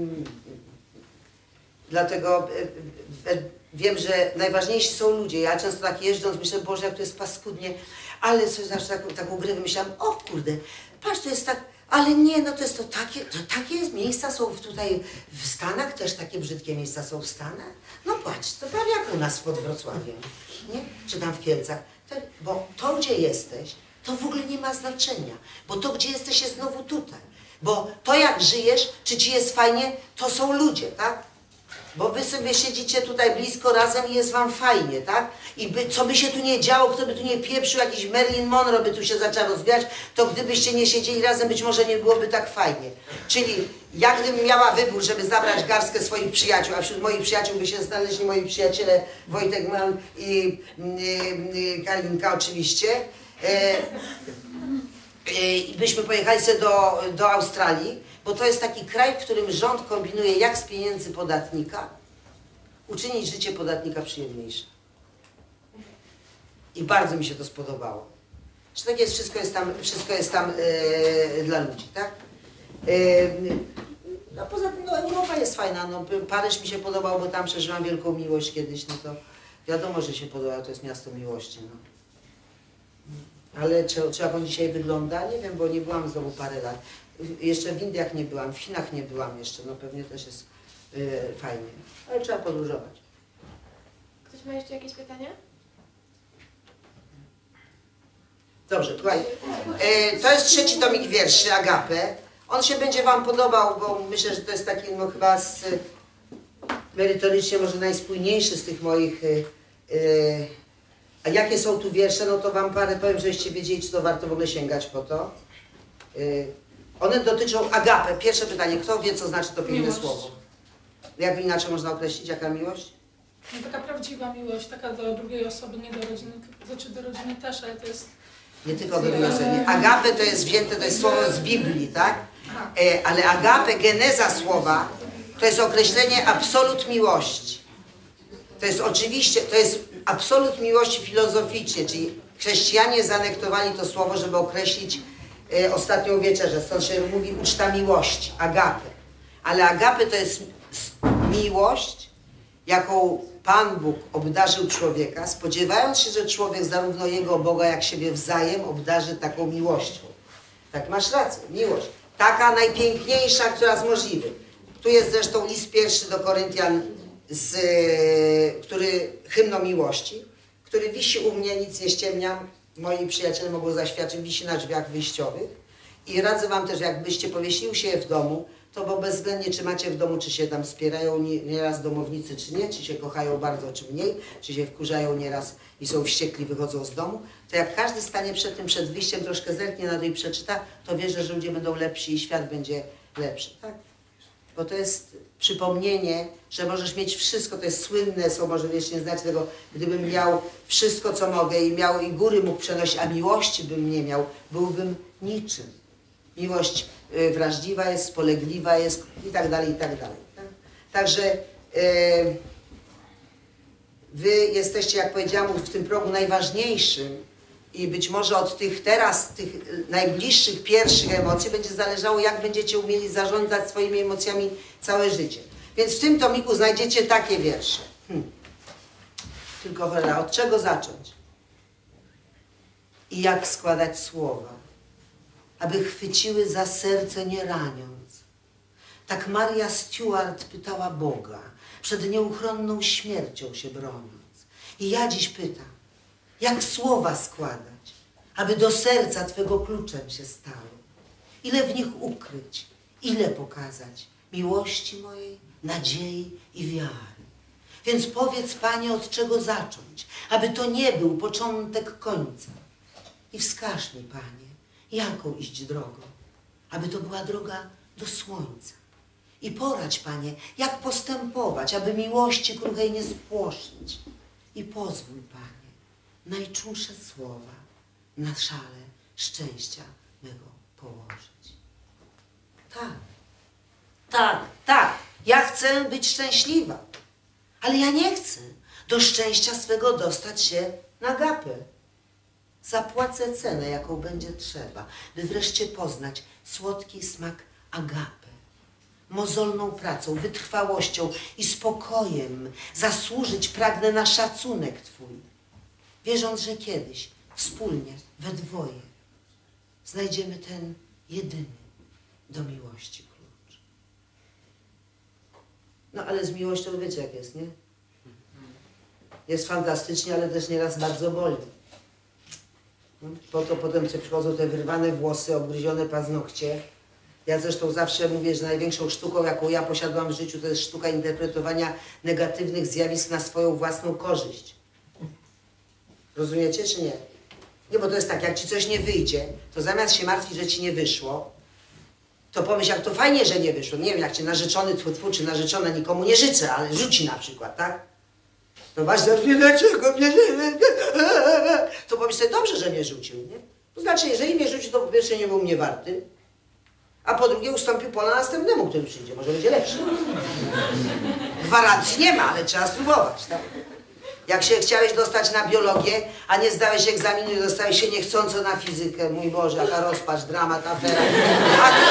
dlatego y, y, wiem, że najważniejsi są ludzie. Ja często tak jeżdżąc myślę, Boże, jak to jest paskudnie, ale coś zawsze taką, taką grę myślałam, o kurde, patrz, to jest tak, ale nie, no to jest to takie, to takie jest, miejsca są tutaj w Stanach, też takie brzydkie miejsca są w Stanach. No patrz, to prawie jak u nas pod Wrocławiem, nie? Czy tam w Kielcach. To, bo to, gdzie jesteś, to w ogóle nie ma znaczenia, bo to, gdzie jesteś, jest znowu tutaj. Bo to, jak żyjesz, czy ci jest fajnie, to są ludzie, tak? Bo wy sobie siedzicie tutaj blisko razem i jest wam fajnie, tak? I by, co by się tu nie działo, kto by tu nie pieprzył, jakiś Marilyn Monroe by tu się zaczął rozwijać, to gdybyście nie siedzieli razem, być może nie byłoby tak fajnie. Czyli jak gdybym miała wybór, żeby zabrać garstkę swoich przyjaciół, a wśród moich przyjaciół by się znaleźli moi przyjaciele Wojtek Mann i yy, Kalinka oczywiście, e, i byśmy pojechali sobie do, do Australii, bo to jest taki kraj, w którym rząd kombinuje, jak z pieniędzy podatnika uczynić życie podatnika przyjemniejsze. I bardzo mi się to spodobało. Że tak jest, wszystko jest tam, wszystko jest tam e, dla ludzi, tak? E, no poza tym, no Europa jest fajna, no Paryż mi się podobał, bo tam przeżyłam wielką miłość kiedyś, no to wiadomo, że się podoba, to jest miasto miłości, no. Ale czy, czy jak on dzisiaj wygląda? Nie wiem, bo nie byłam znowu parę lat. Jeszcze w Indiach nie byłam, w Chinach nie byłam jeszcze, no pewnie też jest yy, fajnie. Ale trzeba podróżować. Ktoś ma jeszcze jakieś pytania? Dobrze, słuchaj. Yy, to jest trzeci tomik wierszy, Agapę. On się będzie wam podobał, bo myślę, że to jest taki, no chyba z, merytorycznie może najspójniejszy z tych moich... Yy, yy, A jakie są tu wiersze, no to wam parę powiem, żebyście wiedzieli, czy to warto w ogóle sięgać po to. Yy, one dotyczą Agapę. Pierwsze pytanie, kto wie, co znaczy to piękne Miłość. słowo? Jak inaczej można określić, jaka miłość? No, taka prawdziwa miłość, taka do drugiej osoby, nie do rodziny, znaczy do rodziny też, ale to jest... Nie tylko do drugiej osoby. Agapę to jest wzięte, to jest słowo z Biblii, tak? Yy, ale Agapę, geneza słowa, to jest określenie absolut miłości. To jest oczywiście, to jest absolut miłości filozoficznie, czyli chrześcijanie zanektowali to słowo, żeby określić e, ostatnią wieczerzę. Stąd się mówi uczta miłości, agapę. Ale agapę to jest miłość, jaką Pan Bóg obdarzył człowieka, spodziewając się, że człowiek zarówno jego Boga, jak siebie wzajem obdarzy taką miłością. Tak, masz rację, miłość. Taka najpiękniejsza, która z możliwych. Tu jest zresztą list pierwszy do Koryntian, z, który hymn o miłości, który wisi u mnie, nic nie ściemniam, moi przyjaciele mogą zaświadczyć, wisi na drzwiach wyjściowych i radzę wam też, jakbyście powiesili się w domu, to bo bezwzględnie czy macie w domu, czy się tam wspierają nie- nieraz domownicy, czy nie, czy się kochają bardzo, czy mniej, czy się wkurzają nieraz i są wściekli, wychodzą z domu, to jak każdy stanie przed tym, przed wyjściem, troszkę zerknie na to i przeczyta, to wierzę, że ludzie będą lepsi i świat będzie lepszy, tak? Bo to jest przypomnienie, że możesz mieć wszystko, to jest słynne, są może wiecznie znać tego, gdybym miał wszystko, co mogę i miał i góry mógł przenosić, a miłości bym nie miał, byłbym niczym. Miłość y, wrażliwa jest, spolegliwa jest i tak dalej, i tak dalej. Tak? Także y, wy jesteście, jak powiedziałam, w tym progu najważniejszym i być może od tych teraz, tych najbliższych, pierwszych emocji będzie zależało, jak będziecie umieli zarządzać swoimi emocjami całe życie. Więc w tym tomiku znajdziecie takie wiersze. Hm. Tylko cholera, od czego zacząć? I jak składać słowa, aby chwyciły za serce nie raniąc. Tak Maria Stuart pytała Boga, przed nieuchronną śmiercią się broniąc. I ja dziś pytam, jak słowa składać, aby do serca Twego kluczem się stały? Ile w nich ukryć, ile pokazać miłości mojej, nadziei i wiary? Więc powiedz, Panie, od czego zacząć, aby to nie był początek końca. I wskaż mi, Panie, jaką iść drogą, aby to była droga do słońca. I poradź, Panie, jak postępować, aby miłości kruchej nie spłoszyć. I pozwól, Panie, najczulsze słowa na szale szczęścia mego położyć. Tak, tak, tak, ja chcę być szczęśliwa, ale ja nie chcę do szczęścia swego dostać się na gapę. Zapłacę cenę, jaką będzie trzeba, by wreszcie poznać słodki smak agapy. Mozolną pracą, wytrwałością i spokojem zasłużyć pragnę na szacunek Twój, wierząc, że kiedyś wspólnie, we dwoje, znajdziemy ten jedyny do miłości klucz. No ale z miłością wiecie jak jest, nie? Jest fantastycznie, ale też nieraz bardzo boli. Po to potem przychodzą te wyrwane włosy, obgryzione paznokcie. Ja zresztą zawsze mówię, że największą sztuką, jaką ja posiadłam w życiu, to jest sztuka interpretowania negatywnych zjawisk na swoją własną korzyść. Rozumiecie, czy nie? Nie, bo to jest tak, jak ci coś nie wyjdzie, to zamiast się martwić, że ci nie wyszło, to pomyśl, jak to fajnie, że nie wyszło. Nie wiem, jak cię narzeczony, tfu, tfu, czy narzeczona, nikomu nie życzę, ale rzuci na przykład, tak? No właśnie, dlaczego mnie nie... To pomyśl sobie, dobrze, że mnie rzucił, nie? To znaczy, jeżeli mnie rzucił, to po pierwsze nie był mnie warty, a po drugie ustąpił pola następnemu, który przyjdzie. Może będzie lepszy. Gwarancji nie ma, ale trzeba spróbować, tak? Jak się chciałeś dostać na biologię, a nie zdałeś egzaminu i dostałeś się niechcąco na fizykę, mój Boże, jaka rozpacz, dramat, afera. A tu,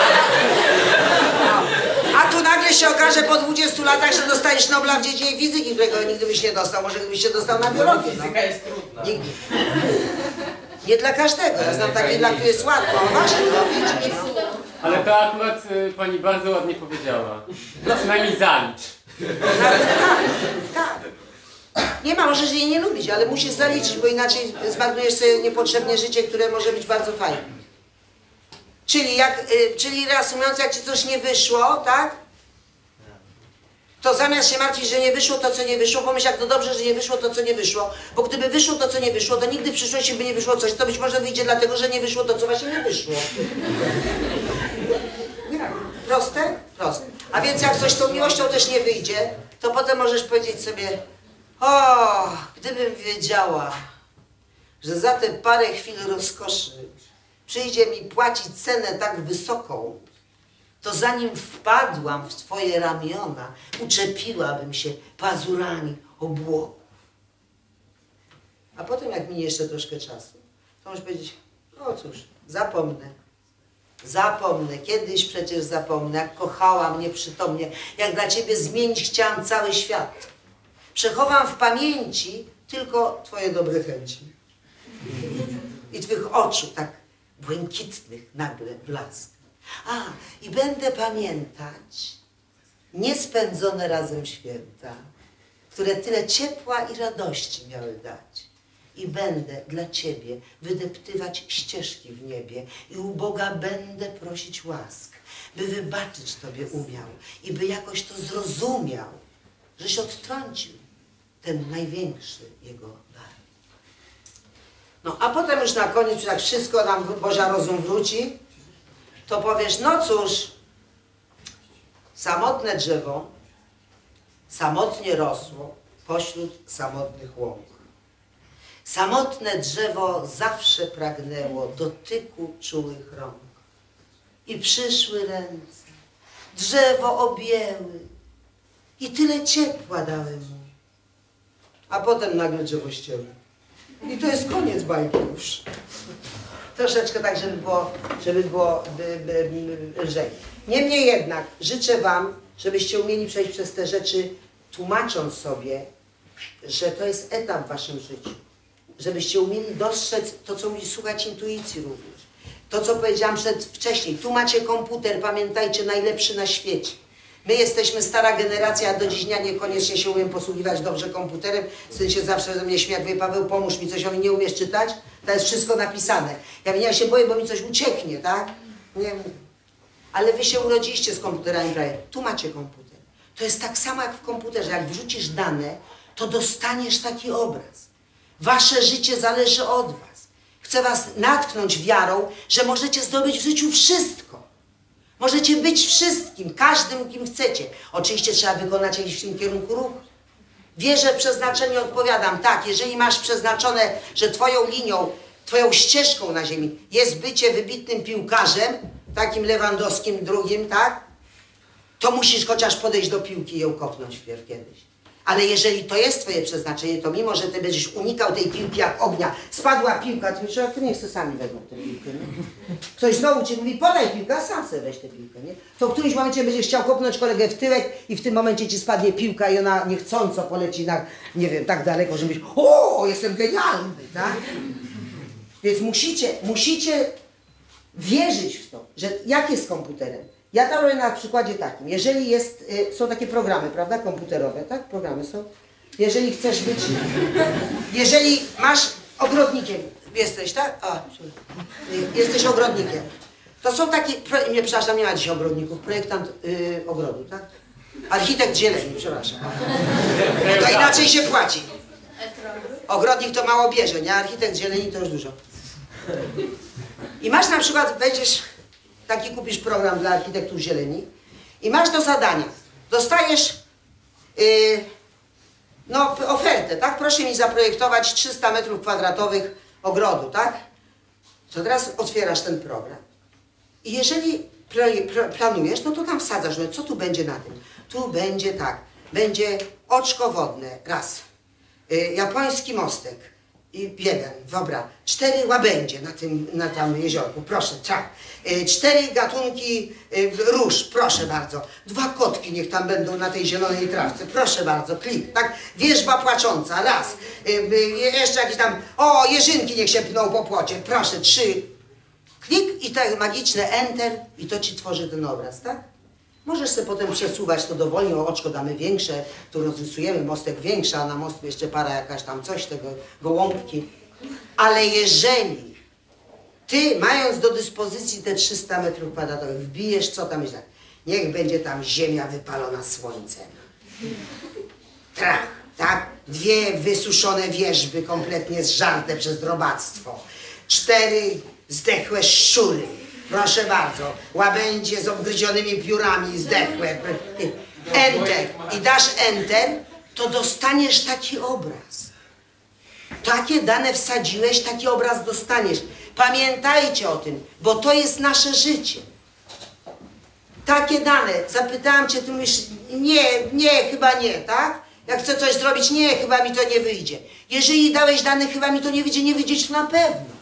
no. A tu nagle się okaże po dwudziestu latach, że dostajesz Nobla w dziedzinie fizyki, którego nigdy byś nie dostał. Może gdybyś się dostał na biologię. No. Fizyka jest trudna. Nie, nie dla każdego. Ja znam takie, dla których jest łatwo. No właśnie, no widzisz, no. Ale to akurat y, pani bardzo ładnie powiedziała. Przynajmniej zalicz. Tak, tak. Nie ma, możesz jej nie lubić, ale musisz zaliczyć, bo inaczej zmarnujesz sobie niepotrzebnie życie, które może być bardzo fajne. Czyli, jak, y, czyli reasumując, jak ci coś nie wyszło, tak? To zamiast się martwić, że nie wyszło to, co nie wyszło, pomyśl, jak to dobrze, że nie wyszło to, co nie wyszło. Bo gdyby wyszło to, co nie wyszło, to nigdy w przyszłości by nie wyszło coś, to być może wyjdzie dlatego, że nie wyszło to, co właśnie nie wyszło. Proste? Proste. A więc jak coś z tą miłością też nie wyjdzie, to potem możesz powiedzieć sobie: o, gdybym wiedziała, że za te parę chwil rozkoszy przyjdzie mi płacić cenę tak wysoką, to zanim wpadłam w Twoje ramiona, uczepiłabym się pazurami obłoków. A potem, jak minie jeszcze troszkę czasu, to możesz powiedzieć: o cóż, zapomnę. Zapomnę, kiedyś przecież zapomnę, jak kochałam nieprzytomnie, jak dla Ciebie zmienić chciałam cały świat. Przechowam w pamięci tylko Twoje dobre chęci. I Twych oczu tak błękitnych nagle blask. A, i będę pamiętać niespędzone razem święta, które tyle ciepła i radości miały dać. i będę dla Ciebie wydeptywać ścieżki w niebie i u Boga będę prosić łask, by wybaczyć Tobie umiał i by jakoś to zrozumiał, żeś odtrącił ten największy Jego dar. No a potem już na koniec, jak wszystko nam Bozia rozum wróci, to powiesz, no cóż, samotne drzewo samotnie rosło pośród samotnych łąk. Samotne drzewo zawsze pragnęło dotyku czułych rąk. I przyszły ręce, drzewo objęły i tyle ciepła dały mu. A potem nagle drzewo ścięło. I to jest koniec bajki już. Troszeczkę tak, żeby było, żeby było by, by, by, lżej. Niemniej jednak życzę Wam, żebyście umieli przejść przez te rzeczy, tłumacząc sobie, że to jest etap w Waszym życiu. Żebyście umieli dostrzec to, co mówi, słuchać intuicji również. To, co powiedziałam przed, wcześniej. Tu macie komputer, pamiętajcie, najlepszy na świecie. My jesteśmy stara generacja, a do dziś dnia niekoniecznie się umiem posługiwać dobrze komputerem. W sensie zawsze ze mnie śmiać, mówi, Paweł, pomóż mi coś, on nie umiesz czytać? To jest wszystko napisane. Ja, ja się boję, bo mi coś ucieknie, tak? Nie. Ale wy się urodziliście z komputerami prawie. Tu macie komputer. To jest tak samo jak w komputerze. Jak wrzucisz dane, to dostaniesz taki obraz. Wasze życie zależy od was. Chcę was natknąć wiarą, że możecie zdobyć w życiu wszystko. Możecie być wszystkim, każdym, kim chcecie. Oczywiście trzeba wykonać jakiś w tym kierunku ruch. Wierzę w przeznaczenie, odpowiadam. Tak, jeżeli masz przeznaczone, że twoją linią, twoją ścieżką na ziemi jest bycie wybitnym piłkarzem, takim Lewandowskim drugim, tak? To musisz chociaż podejść do piłki i ją kopnąć wpierw kiedyś. Ale jeżeli to jest twoje przeznaczenie, to mimo, że ty będziesz unikał tej piłki jak ognia, spadła piłka, to myślisz, ty niech sobie sami wezmą tę piłkę, nie? Ktoś znowu ci mówi, podaj piłkę, a sam sobie weź tę piłkę, nie? To w którymś momencie będziesz chciał kopnąć kolegę w tyłek i w tym momencie ci spadnie piłka i ona niechcąco poleci na, nie wiem, tak daleko, że myślisz, o, jestem genialny, tak? Więc musicie, musicie wierzyć w to, że jak jest z komputerem. Ja to robię na przykładzie takim. Jeżeli jest, y, są takie programy, prawda, komputerowe, tak? Programy są. Jeżeli chcesz być, jeżeli masz ogrodnikiem, jesteś, tak? A, y, jesteś ogrodnikiem. To są takie, pro, nie, przepraszam, nie ma dzisiaj ogrodników, projektant y, ogrodu, tak? Architekt zieleni, przepraszam. To inaczej się płaci. Ogrodnik to mało bierze, nie? Architekt zieleni to już dużo. I masz na przykład, będziesz, taki kupisz program dla architektów zieleni i masz do zadania, dostajesz yy, no, ofertę, tak? Proszę mi zaprojektować trzysta metrów kwadratowych ogrodu, tak? To teraz otwierasz ten program i jeżeli planujesz, no to tam wsadzasz, no co tu będzie na tym? Tu będzie tak, będzie oczko wodne, raz, yy, japoński mostek, i jeden, dobra, cztery łabędzie na tym, na tam jeziorku, proszę, tak. Y, cztery gatunki y, róż, proszę bardzo. Dwa kotki niech tam będą na tej zielonej trawce, proszę bardzo, klik, tak. Wierzba płacząca, raz. Y, y, jeszcze jakieś tam, o, jeżynki niech się pną po płocie, proszę, trzy. Klik i tak magiczne enter i to ci tworzy ten obraz, tak? Możesz sobie potem przesuwać to dowolnie, o oczko damy większe, tu rozrysujemy mostek większy, a na mostku jeszcze para jakaś tam coś, tego gołąbki. Ale jeżeli ty, mając do dyspozycji te trzysta metrów kwadratowych, wbijesz, co tam jest, niech będzie tam ziemia wypalona słońcem. Trach, tak? Dwie wysuszone wierzby kompletnie zżarte przez robactwo. Cztery zdechłe szczury. Proszę bardzo, łabędzie z obgryzionymi piórami, zdechłe. Enter. I dasz enter, to dostaniesz taki obraz. Takie dane wsadziłeś, taki obraz dostaniesz. Pamiętajcie o tym, bo to jest nasze życie. Takie dane. Zapytałam cię, ty mówisz, nie, nie, chyba nie, tak? Jak chcę coś zrobić, nie, chyba mi to nie wyjdzie. Jeżeli dałeś dane, chyba mi to nie wyjdzie, nie wyjdzie to na pewno.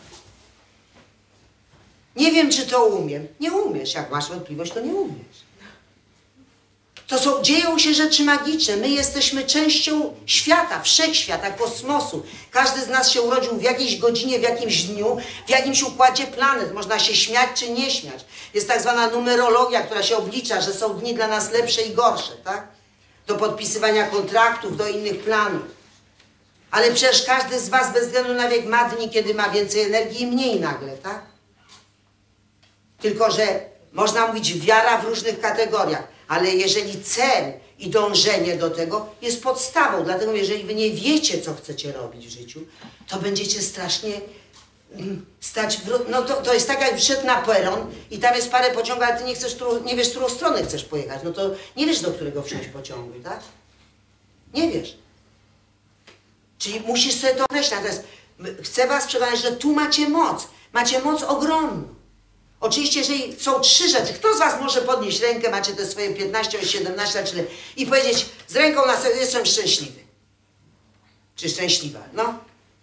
Nie wiem, czy to umiem. Nie umiesz. Jak masz wątpliwość, to nie umiesz. To są, dzieją się rzeczy magiczne. My jesteśmy częścią świata, wszechświata, kosmosu. Każdy z nas się urodził w jakiejś godzinie, w jakimś dniu, w jakimś układzie planet. Można się śmiać czy nie śmiać. Jest tak zwana numerologia, która się oblicza, że są dni dla nas lepsze i gorsze, tak? Do podpisywania kontraktów, do innych planów. Ale przecież każdy z was bez względu na wiek ma dni, kiedy ma więcej energii i mniej nagle, tak? Tylko że można mówić wiara w różnych kategoriach, ale jeżeli cel i dążenie do tego jest podstawą, dlatego jeżeli wy nie wiecie, co chcecie robić w życiu, to będziecie strasznie stać w... No to, to jest tak, jak wszedł na peron i tam jest parę pociągów, ale ty nie chcesz, nie wiesz, w którą stronę chcesz pojechać, no to nie wiesz, do którego wsiąść pociągu, tak? Nie wiesz. Czyli musisz sobie to określić. Natomiast chcę was przekonać, że tu macie moc. Macie moc ogromną. Oczywiście, jeżeli są trzy rzeczy, kto z was może podnieść rękę, macie te swoje piętnaście, siedemnaście lat, i powiedzieć z ręką na sobie, jestem szczęśliwy. Czy szczęśliwa, no.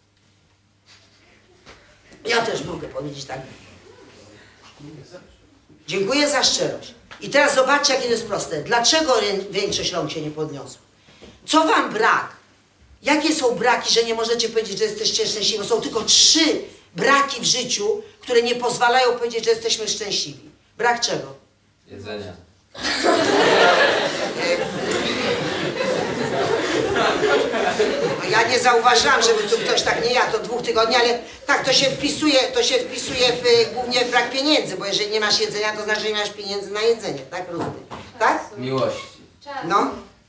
Ja też mogę powiedzieć tak. Dziękuję za szczerość. I teraz zobaczcie, jakie to jest proste. Dlaczego większość rąk się nie podniosła? Co wam brak? Jakie są braki, że nie możecie powiedzieć, że jesteście szczęśliwi? Są tylko trzy braki w życiu, które nie pozwalają powiedzieć, że jesteśmy szczęśliwi. Brak czego? Jedzenia. No ja nie zauważyłam, żeby tu ktoś tak nie jadł od dwóch tygodni, ale tak, to się wpisuje, to się wpisuje w, głównie w brak pieniędzy, bo jeżeli nie masz jedzenia, to znaczy, że nie masz pieniędzy na jedzenie, tak? Rozumiem. Tak? Miłości. No.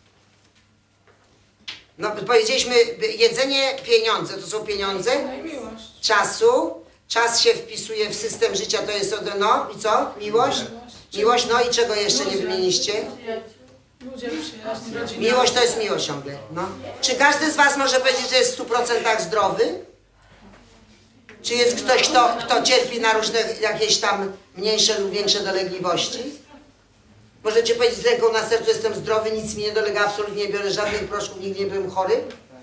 No, powiedzieliśmy, jedzenie, pieniądze, to są pieniądze? No i miłość. Czasu, czas się wpisuje w system życia, to jest, no i co? Miłość? Miłość, no i czego jeszcze nie wymieniliście? Ludzie, przyjaźń, rodzina. Miłość to jest miłość ciągle, no. Czy każdy z was może powiedzieć, że jest w stu procentach zdrowy? Czy jest ktoś, kto, kto cierpi na różne jakieś tam mniejsze lub większe dolegliwości? Możecie powiedzieć z ręką na sercu, jestem zdrowy, nic mi nie dolega, absolutnie nie biorę żadnych proszków, nigdy nie byłem chory?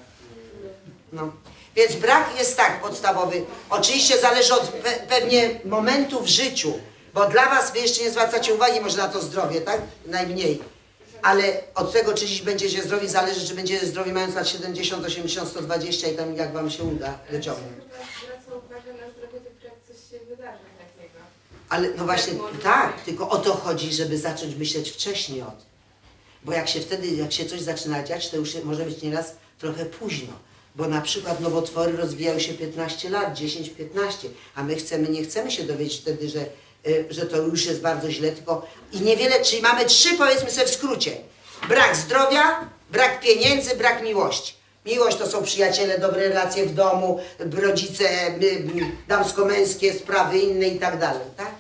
No. Więc brak jest tak podstawowy. Oczywiście zależy od pe pewnie momentu w życiu, bo dla was wy jeszcze nie zwracacie uwagi może na to zdrowie, tak? Najmniej. Ale od tego, czy dziś będziecie zdrowi, zależy, czy będziecie zdrowi mając lat siedemdziesiąt, osiemdziesiąt, sto dwadzieścia i tam jak wam się uda wyciągnąć. Zwraca uwagę na zdrowie dopiero jak coś się wydarzy takiego. Ale no właśnie, tak, tylko o to chodzi, żeby zacząć myśleć wcześniej o tym. Bo jak się wtedy, jak się coś zaczyna dziać, to już może być nieraz trochę późno. Bo na przykład nowotwory rozwijają się piętnaście lat, dziesięć, piętnaście, a my chcemy, nie chcemy się dowiedzieć wtedy, że, y, że to już jest bardzo źle, tylko i niewiele, czyli mamy trzy, powiedzmy sobie w skrócie. Brak zdrowia, brak pieniędzy, brak miłości. Miłość to są przyjaciele, dobre relacje w domu, rodzice, damsko-męskie, sprawy inne i tak dalej, tak?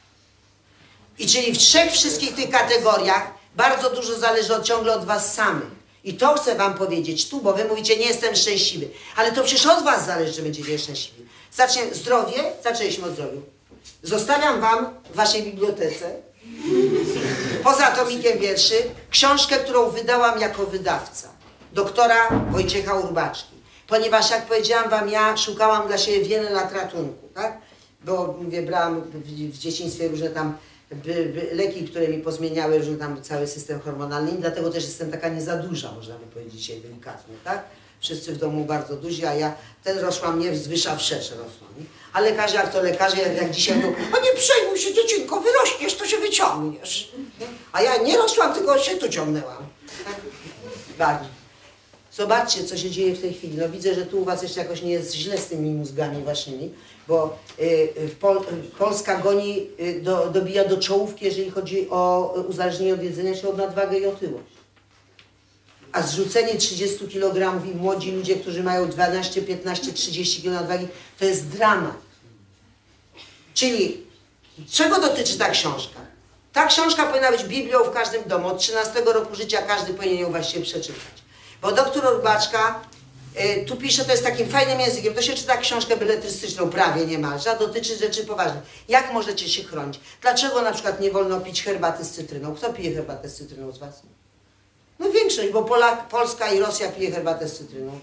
I czyli w trzech wszystkich tych kategoriach bardzo dużo zależy od, ciągle od was samych. I to chcę wam powiedzieć tu, bo wy mówicie, nie jestem szczęśliwy. Ale to przecież od was zależy, czy będziecie szczęśliwi. Zacznie zdrowie, zaczęliśmy od zdrowiu. Zostawiam wam w waszej bibliotece, poza tomikiem wierszy, książkę, którą wydałam jako wydawca. Doktora Wojciecha Urbaczki. Ponieważ, jak powiedziałam wam, ja szukałam dla siebie wiele lat ratunku, tak? Bo, mówię, brałam w, w dzieciństwie różne tam by, by, leki, które mi pozmieniały różny tam cały system hormonalny i dlatego też jestem taka nie za duża, można by powiedzieć dzisiaj delikatnie, tak? Wszyscy w domu bardzo duzi, a ja ten rosłam nie wzwyża wszerz rosłam. Nie? A lekarze, jak to lekarze, jak, jak dzisiaj mówią, a nie przejmuj się dziewczynko, wyrośniesz, to się wyciągniesz. A ja nie rosłam, tylko się tu ciągnęłam. Tak? Bardziej. Zobaczcie, co się dzieje w tej chwili. No widzę, że tu u was jeszcze jakoś nie jest źle z tymi mózgami waszymi, bo y, Pol Polska goni, y, do, dobija do czołówki, jeżeli chodzi o uzależnienie od jedzenia, czy od nadwagę i otyłość. A zrzucenie trzydziestu kilogramów i młodzi ludzie, którzy mają dwanaście, piętnaście, trzydzieści kilogramów nadwagi, to jest dramat. Czyli czego dotyczy ta książka? Ta książka powinna być Biblią w każdym domu. Od trzynastego roku życia każdy powinien ją właściwie przeczytać. Bo doktor Urbaczka y, tu pisze, to jest takim fajnym językiem, to się czyta książkę beletrystyczną prawie niemalże, a dotyczy rzeczy poważnych. Jak możecie się chronić? Dlaczego na przykład nie wolno pić herbaty z cytryną? Kto pije herbatę z cytryną z was? No większość, bo Polak, Polska i Rosja pije herbatę z cytryną.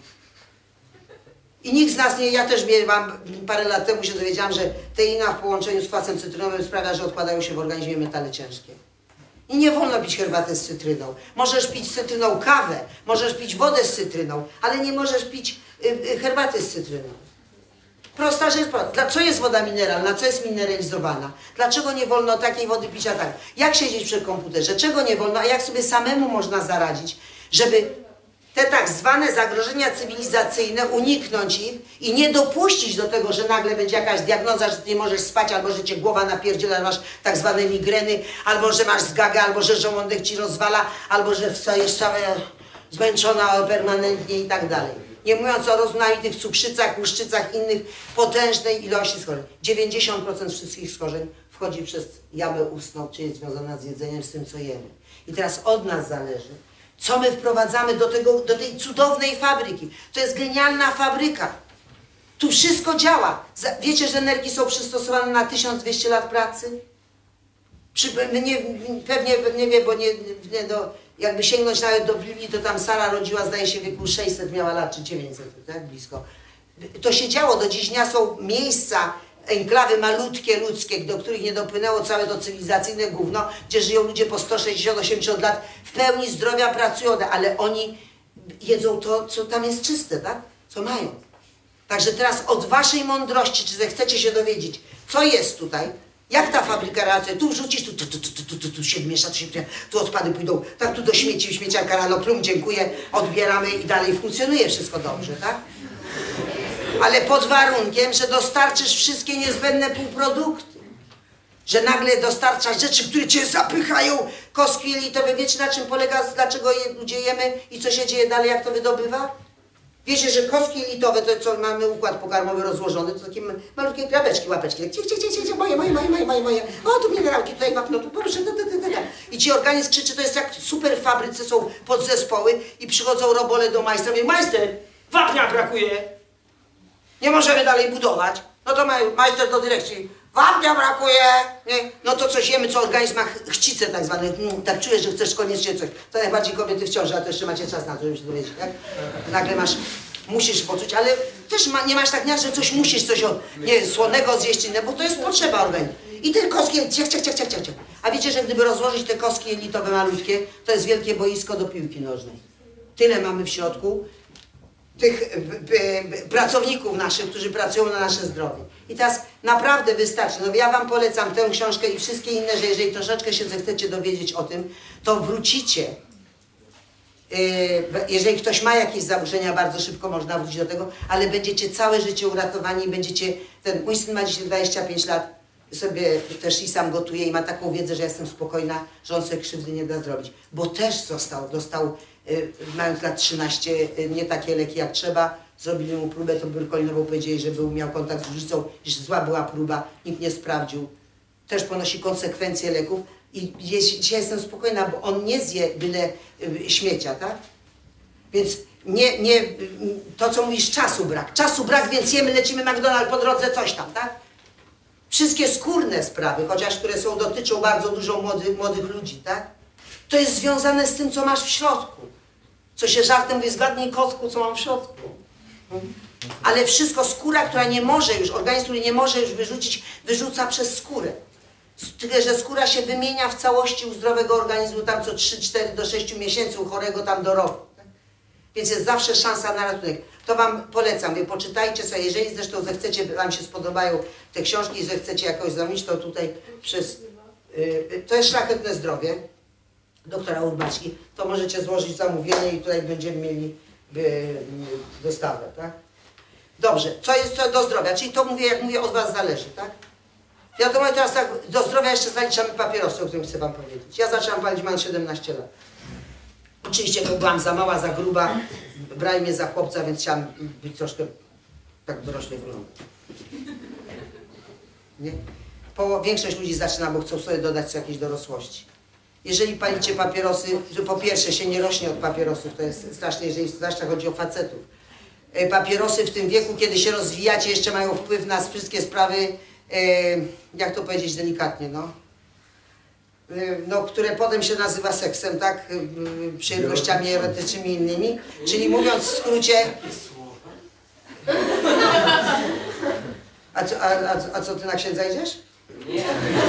I nikt z nas nie, ja też miałam, parę lat temu się dowiedziałam, że teina w połączeniu z kwasem cytrynowym sprawia, że odkładają się w organizmie metale ciężkie. I nie wolno pić herbaty z cytryną. Możesz pić z cytryną kawę, możesz pić wodę z cytryną, ale nie możesz pić y, y, herbaty z cytryną. Prosta rzecz. Dla, co jest woda mineralna? Co jest mineralizowana? Dlaczego nie wolno takiej wody pić, a tak? Jak siedzieć przy komputerze? Czego nie wolno? A jak sobie samemu można zaradzić, żeby te tak zwane zagrożenia cywilizacyjne, uniknąć ich i nie dopuścić do tego, że nagle będzie jakaś diagnoza, że ty nie możesz spać, albo że cię głowa napierdziela, masz tak zwane migreny, albo że masz zgagę, albo że żołądek ci rozwala, albo że wstajesz cała zmęczona permanentnie i tak dalej. Nie mówiąc o rozmaitych cukrzycach, łuszczycach, innych potężnej ilości schorzeń. dziewięćdziesiąt procent wszystkich schorzeń wchodzi przez jamę ustną, czy jest związana z jedzeniem, z tym, co jemy. I teraz od nas zależy, co my wprowadzamy do, tego, do tej cudownej fabryki. To jest genialna fabryka. Tu wszystko działa. Wiecie, że nerki są przystosowane na tysiąc dwieście lat pracy? Przy, nie, pewnie nie wie, bo nie, nie do, jakby sięgnąć nawet do Biblii, to tam Sara rodziła, zdaje się, w wieku sześćset miała lat, czy dziewięćset, tak blisko. To się działo, do dziś dnia są miejsca, enklawy malutkie, ludzkie, do których nie dopłynęło całe to cywilizacyjne gówno, gdzie żyją ludzie po sto sześćdziesiąt osiemdziesiąt lat, w pełni zdrowia pracują, ale oni jedzą to, co tam jest czyste, tak? Co mają. Także teraz od waszej mądrości, czy zechcecie się dowiedzieć, co jest tutaj, jak ta fabryka reaguje, tu wrzucisz, tu, tu, tu, tu, tu, tu, tu się miesza, tu się tu odpady pójdą, tak tu do śmieci, śmieciarka rano, plum, dziękuję, odbieramy i dalej funkcjonuje wszystko dobrze, tak? Ale pod warunkiem, że dostarczysz wszystkie niezbędne półprodukty. Że nagle dostarczasz rzeczy, które cię zapychają, kostki jelitowe. Wiecie, na czym polega, dlaczego je, ludzie jemy i co się dzieje dalej, jak to wydobywa? Wiecie, że kostki jelitowe, to co mamy układ pokarmowy rozłożony, to takie malutkie krabeczki, łapeczki. Tak, cie, cie, cie, cie, moje, moje, moje, moje, moje, moje. O, tu minerałki, tutaj wapno, tu proszę, da, da, da, da. I ci organizm krzyczy, to jest jak super w fabryce, są podzespoły i przychodzą robole do majstra. Mówią, majster, wapnia brakuje. Nie możemy dalej budować. No to majster do dyrekcji. Wapnia brakuje. Nie? No to coś jemy, co organizm ma chcicę tak zwane. Mm, tak czujesz, że chcesz koniecznie coś. To najbardziej kobiety w ciąży, a to jeszcze macie czas na to, żeby się dowiedzieć, tak? Nagle masz, musisz poczuć, ale też ma, nie masz tak dnia, że coś musisz, coś o, nie, słonego zjeść innego, bo to jest potrzeba organizmu. I te kostki, ciach, ciach, ciach, ciach, ciach. A wiecie, że gdyby rozłożyć te kostki jelitowe malutkie, to jest wielkie boisko do piłki nożnej. Tyle mamy w środku tych pracowników naszych, którzy pracują na nasze zdrowie. I teraz naprawdę wystarczy. No ja wam polecam tę książkę i wszystkie inne, że jeżeli troszeczkę się zechcecie dowiedzieć o tym, to wrócicie. Jeżeli ktoś ma jakieś zaburzenia, bardzo szybko można wrócić do tego, ale będziecie całe życie uratowani i będziecie, ten mój syn ma dzisiaj dwadzieścia pięć lat, sobie też i sam gotuje i ma taką wiedzę, że jestem spokojna, że on sobie krzywdy nie da zrobić. Bo też został, dostał, y, mając lat trzynaście, y, nie takie leki jak trzeba, zrobili mu próbę, to tuberkulinową, powiedzieli, że był, miał kontakt z różnicą, że zła była próba, nikt nie sprawdził. Też ponosi konsekwencje leków i jest, dzisiaj jestem spokojna, bo on nie zje byle y, śmiecia, tak? Więc nie, nie, y, to co mówisz, czasu brak. Czasu brak, więc jemy, lecimy McDonald's po drodze, coś tam, tak? Wszystkie skórne sprawy, chociaż które są, dotyczą bardzo dużo młodych, młodych ludzi, tak? To jest związane z tym, co masz w środku. Co się żartem mówi, zgadnij kotku, co mam w środku. Ale wszystko, skóra, która nie może już, organizm, który nie może już wyrzucić, wyrzuca przez skórę. Tyle, że skóra się wymienia w całości u zdrowego organizmu tam co trzy cztery do sześciu miesięcy, u chorego tam do roku. Tak? Więc jest zawsze szansa na ratunek. To wam polecam, wy poczytajcie sobie, jeżeli zresztą zechcecie, wam się spodobają te książki i zechcecie jakoś zamówić, to tutaj przez... Yy, to jest Szlachetne Zdrowie doktora Urbaczki. To możecie złożyć zamówienie i tutaj będziemy mieli yy, dostawę, tak? Dobrze, co jest co do zdrowia? Czyli to mówię, jak mówię, od was zależy, tak? Wiadomo, teraz tak, do zdrowia jeszcze zaliczamy papierosy, o którym chcę wam powiedzieć. Ja zaczęłam palić, mając siedemnaście lat. Oczywiście bo byłam za mała, za gruba, brali mnie za chłopca, więc chciałam być troszkę tak dorośle wyglądać. Nie? Po, większość ludzi zaczyna, bo chcą sobie dodać jakieś dorosłości. Jeżeli palicie papierosy, to po pierwsze się nie rośnie od papierosów, to jest strasznie, jeżeli zwłaszcza chodzi o facetów. Papierosy w tym wieku, kiedy się rozwijacie, jeszcze mają wpływ na wszystkie sprawy, jak to powiedzieć delikatnie, no. No, które potem się nazywa seksem, tak? Przyjemnościami erotycznymi i innymi. Czyli mówiąc w skrócie... A co, a, a, a co ty na księdza idziesz? Nie.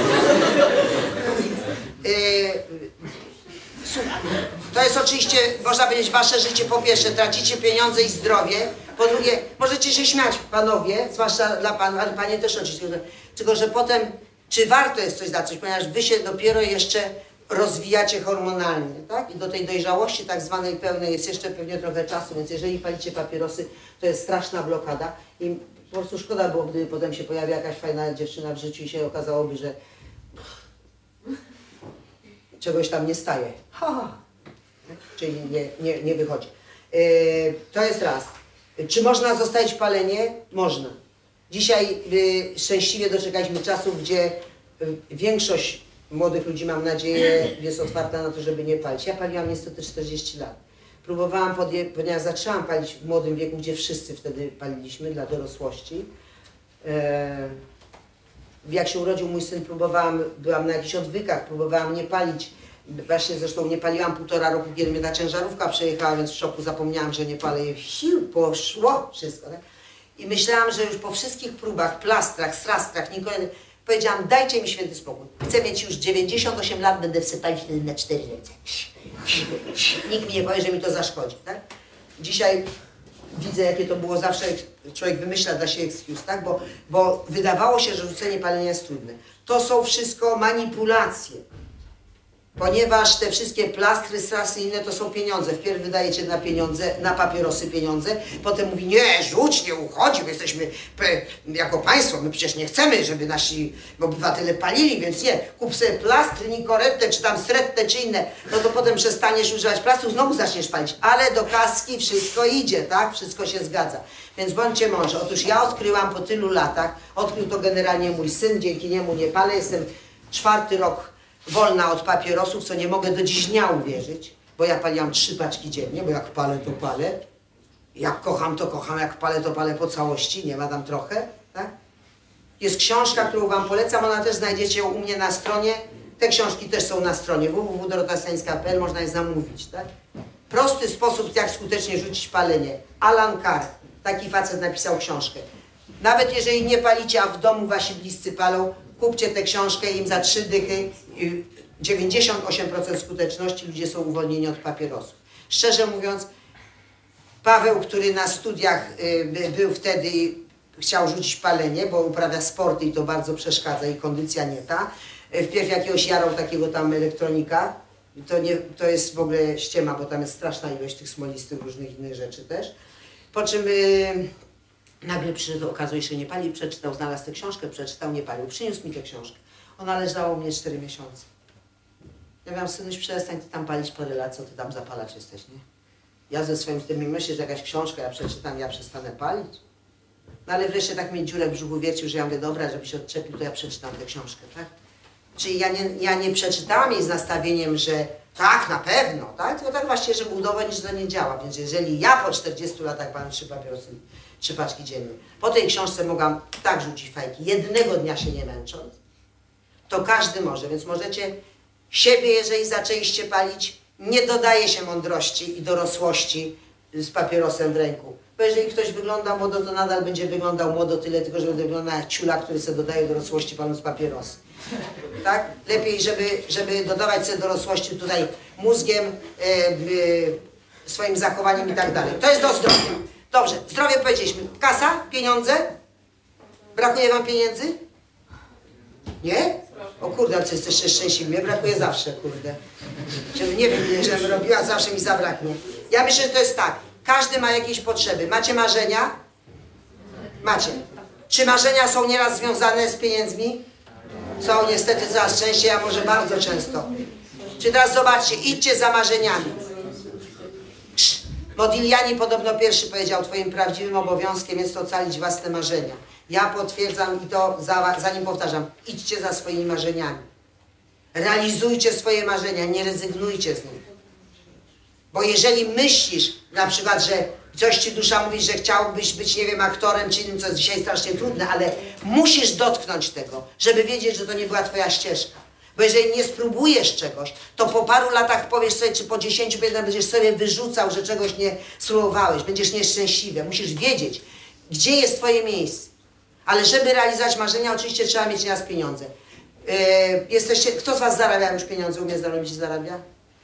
To jest oczywiście, można powiedzieć, wasze życie. Po pierwsze, tracicie pieniądze i zdrowie. Po drugie, możecie się śmiać, panowie, zwłaszcza dla panów, ale panie też oczywiście. Tylko, że potem, czy warto jest coś za coś, ponieważ wy się dopiero jeszcze rozwijacie hormonalnie, tak? I do tej dojrzałości tak zwanej pełnej jest jeszcze pewnie trochę czasu, więc jeżeli palicie papierosy, to jest straszna blokada i po prostu szkoda było, gdyby potem się pojawia jakaś fajna dziewczyna w życiu i się okazałoby, że czegoś tam nie staje. Ha! Czyli nie, nie, nie wychodzi. Yy, to jest raz. Czy można zostawić palenie? Można. Dzisiaj yy, szczęśliwie doczekaliśmy czasów, gdzie yy, większość młodych ludzi, mam nadzieję, jest otwarta na to, żeby nie palić. Ja paliłam niestety czterdzieści lat. Próbowałam, podje, ponieważ zaczęłam palić w młodym wieku, gdzie wszyscy wtedy paliliśmy dla dorosłości. Yy, jak się urodził mój syn, próbowałam, byłam na jakichś odwykach, próbowałam nie palić. Właśnie zresztą nie paliłam półtora roku, kiedy mnie ta ciężarówka przejechała, więc w szoku zapomniałam, że nie palę i sił poszło wszystko. Tak? I myślałam, że już po wszystkich próbach, plastrach, strastrach, nikogo nie... Powiedziałam, dajcie mi święty spokój. Chcę mieć już dziewięćdziesiąt osiem lat, będę wsypać wtedy na cztery ręce. Nikt mi nie powie, że mi to zaszkodzi. Tak? Dzisiaj widzę, jakie to było zawsze, człowiek wymyśla dla siebie excuse, tak? bo, bo wydawało się, że rzucenie palenia jest trudne. To są wszystko manipulacje. Ponieważ te wszystkie plastry, strasy i inne to są pieniądze. Wpierw wydajecie na pieniądze, na papierosy pieniądze, potem mówi, nie, rzuć, nie uchodzi, my jesteśmy jako państwo, my przecież nie chcemy, żeby nasi obywatele palili, więc nie, kup sobie plastry, nikoretę, czy tam sretę, czy inne, no to potem przestaniesz używać plastrów, znowu zaczniesz palić, ale do kaski wszystko idzie, tak, wszystko się zgadza. Więc bądźcie mądrzy. Otóż ja odkryłam po tylu latach, odkrył to generalnie mój syn, dzięki niemu nie palę, jestem czwarty rok wolna od papierosów, co nie mogę do dziś dnia uwierzyć, bo ja paliłam trzy paczki dziennie, bo jak palę, to palę. Jak kocham, to kocham, jak palę, to palę po całości, nie ma tam trochę, tak? Jest książka, którą wam polecam, ona też znajdziecie u mnie na stronie. Te książki też są na stronie w w w kropka dorota stańska kropka p l, można je zamówić, tak? Prosty sposób, jak skutecznie rzucić palenie. Alan Carr, taki facet napisał książkę. Nawet jeżeli nie palicie, a w domu wasi bliscy palą, kupcie tę książkę i im za trzy dychy, dziewięćdziesiąt osiem procent skuteczności, ludzie są uwolnieni od papierosów. Szczerze mówiąc, Paweł, który na studiach y, był wtedy i chciał rzucić palenie, bo uprawia sporty i to bardzo przeszkadza i kondycja nie ta, wpierw jakiegoś jarał takiego tam elektronika, to, nie, to jest w ogóle ściema, bo tam jest straszna ilość tych smolistych, różnych innych rzeczy też. Po czym y, nagle przyszedł, okazuje się, że nie pali, przeczytał, znalazł tę książkę, przeczytał, nie palił, przyniósł mi tę książkę. Ona leżała u mnie cztery miesiące. Ja miałam, synuś, przestań ty tam palić parę lat, co ty tam zapalacz jesteś, nie? Ja ze swoim tym myślę, że jakaś książka, ja przeczytam, ja przestanę palić. No ale wreszcie tak mnie dziurę w brzuchu wiercił, że ja mówię, dobra, żeby się odczepił, to ja przeczytam tę książkę, tak? Czyli ja nie, ja nie przeczytałam jej z nastawieniem, że tak, na pewno, tak? Tylko tak właśnie, żeby udowodnić, że to nie działa. Więc jeżeli ja po czterdziestu latach palam trzy papierosy, trzy paczki dziennie, po tej książce mogłam tak rzucić fajki, jednego dnia się nie męcząc, to każdy może, więc możecie siebie, jeżeli zaczęliście palić, nie dodaje się mądrości i dorosłości z papierosem w ręku. Bo jeżeli ktoś wygląda młodo, to nadal będzie wyglądał młodo tyle, tylko że będzie wyglądał jak ciula, który sobie dodaje dorosłości paląc papierosy. Tak? Lepiej, żeby, żeby dodawać sobie dorosłości tutaj mózgiem, e, e, swoim zachowaniem i tak dalej. To jest do zdrowia. Dobrze, zdrowie powiedzieliśmy. Kasa? Pieniądze? Brakuje wam pieniędzy? Nie? O kurde, co jesteście szczęśliwi. Mnie brakuje zawsze, kurde. Żeby nie wiem, ile żebym robiła, zawsze mi zabraknie. Ja myślę, że to jest tak. Każdy ma jakieś potrzeby. Macie marzenia? Macie. Czy marzenia są nieraz związane z pieniędzmi? Są niestety coraz częściej, a może bardzo często. Czy teraz zobaczcie, idźcie za marzeniami. Ksz. Modigliani podobno pierwszy powiedział, twoim prawdziwym obowiązkiem jest ocalić własne marzenia. Ja potwierdzam i to za, za nim powtarzam. Idźcie za swoimi marzeniami. Realizujcie swoje marzenia, nie rezygnujcie z nich. Bo jeżeli myślisz na przykład, że coś ci dusza mówi, że chciałbyś być, nie wiem, aktorem czy innym, co jest dzisiaj strasznie trudne, ale musisz dotknąć tego, żeby wiedzieć, że to nie była twoja ścieżka. Bo jeżeli nie spróbujesz czegoś, to po paru latach powiesz sobie, czy po dziesięciu będziesz sobie wyrzucał, że czegoś nie spróbowałeś, będziesz nieszczęśliwy. Musisz wiedzieć, gdzie jest twoje miejsce. Ale żeby realizować marzenia, oczywiście trzeba mieć nieraz pieniądze. Yy, jesteście, kto z was zarabia już pieniądze, umie zarobić i zarabia?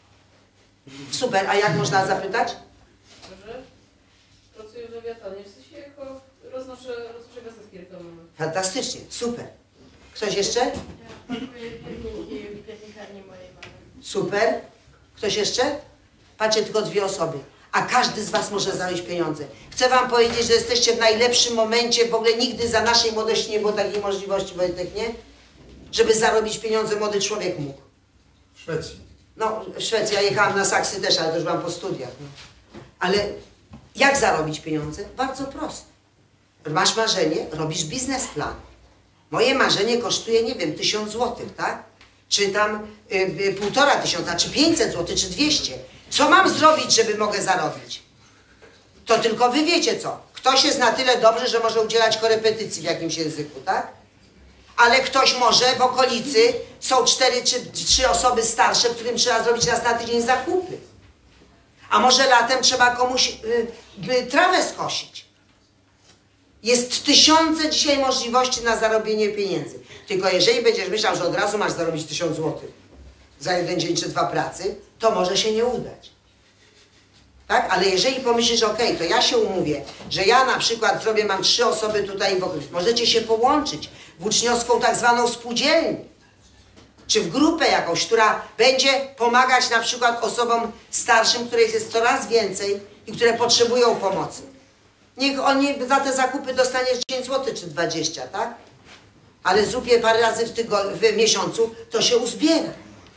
Super, a jak można zapytać? Może pracuję w awiatornie, w sensie jako roznoszę, roznoszę gazetki reklamowe. Fantastycznie, super. Ktoś jeszcze? Pakuję pierniki w piernikarii mojej mamy. Super. Ktoś jeszcze? Patrzcie, tylko dwie osoby. A każdy z was może zarobić pieniądze. Chcę wam powiedzieć, że jesteście w najlepszym momencie. W ogóle nigdy za naszej młodości nie było takiej możliwości, Wojtek, nie? Żeby zarobić pieniądze młody człowiek mógł. W Szwecji. No, w Szwecji, ja jechałam na saksy też, ale to już byłam po studiach. No. Ale jak zarobić pieniądze? Bardzo proste. Masz marzenie, robisz biznesplan. Moje marzenie kosztuje, nie wiem, tysiąc złotych, tak? Czy tam y, y, półtora tysiąca, czy pięćset złotych, czy dwieście. Co mam zrobić, żeby mogę zarobić? To tylko wy wiecie co. Ktoś jest na tyle dobry, że może udzielać korepetycji w jakimś języku, tak? Ale ktoś może w okolicy są cztery czy trzy osoby starsze, którym trzeba zrobić raz na tydzień zakupy. A może latem trzeba komuś y, y, trawę skosić. Jest tysiące dzisiaj możliwości na zarobienie pieniędzy. Tylko jeżeli będziesz myślał, że od razu masz zarobić tysiąc złotych za jeden dzień czy dwa pracy, to może się nie udać. Tak? Ale jeżeli pomyślisz, ok, to ja się umówię, że ja na przykład zrobię, mam trzy osoby tutaj w okolicy, możecie się połączyć w uczniowską tak zwaną spółdzielnię, czy w grupę jakąś, która będzie pomagać na przykład osobom starszym, których jest coraz więcej i które potrzebują pomocy. Niech on nie, za te zakupy dostanie dziesięć złotych czy dwadzieścia, tak? Ale zrób je parę razy w, tygodniu, w miesiącu, to się uzbiera.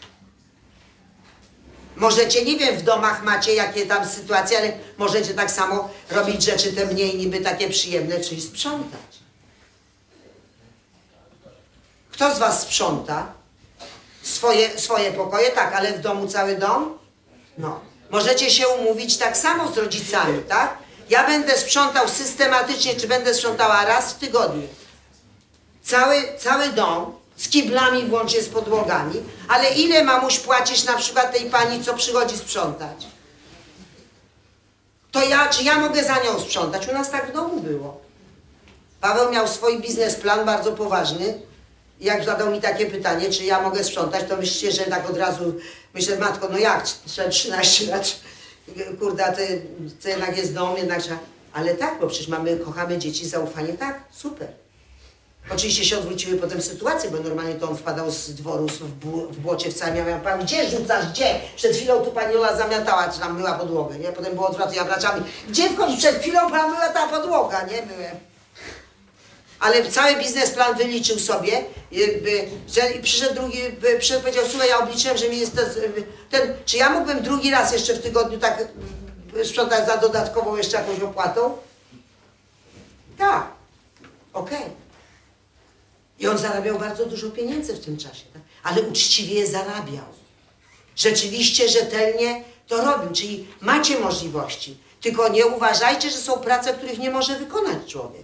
Możecie, nie wiem, w domach macie jakie tam sytuacje, ale możecie tak samo robić rzeczy te mniej niby takie przyjemne, czyli sprzątać. Kto z was sprząta? Swoje, swoje pokoje? Tak, ale w domu cały dom? No. Możecie się umówić tak samo z rodzicami, tak? Ja będę sprzątał systematycznie, czy będę sprzątała raz w tygodniu. Cały, cały dom, z kiblami włącznie z podłogami, ale ile mamuś płacisz na przykład tej pani, co przychodzi sprzątać? To ja, czy ja mogę za nią sprzątać? U nas tak w domu było. Paweł miał swój biznesplan bardzo poważny. Jak zadał mi takie pytanie, czy ja mogę sprzątać, to myślicie, że tak od razu, myślę, matko, no jak, trzynaście lat, kurde, to, to jednak jest dom, jednak trzeba... Ale tak, bo przecież mamy, kochamy dzieci, zaufanie, tak, super. Oczywiście się odwróciły potem sytuacje, bo normalnie to on wpadał z dworu w, bł w błocie w całym, ja mówię, pan gdzie rzucasz, gdzie? Przed chwilą tu pani Ola zamiatała, czy tam myła podłogę, nie? Potem było odwrotnie, ja wracam, gdzie wchodzi? Przed chwilą pan myła ta podłoga, nie? Byłem. Ale cały biznesplan wyliczył sobie, że przyszedł drugi, przyszedł, powiedział, słuchaj, ja obliczyłem, że mi jest ten, czy ja mógłbym drugi raz jeszcze w tygodniu tak sprzątać za dodatkową jeszcze jakąś opłatą? Tak, okej. Okay. I on zarabiał bardzo dużo pieniędzy w tym czasie, tak? Ale uczciwie je zarabiał. Rzeczywiście, rzetelnie to robił, czyli macie możliwości, tylko nie uważajcie, że są prace, których nie może wykonać człowiek.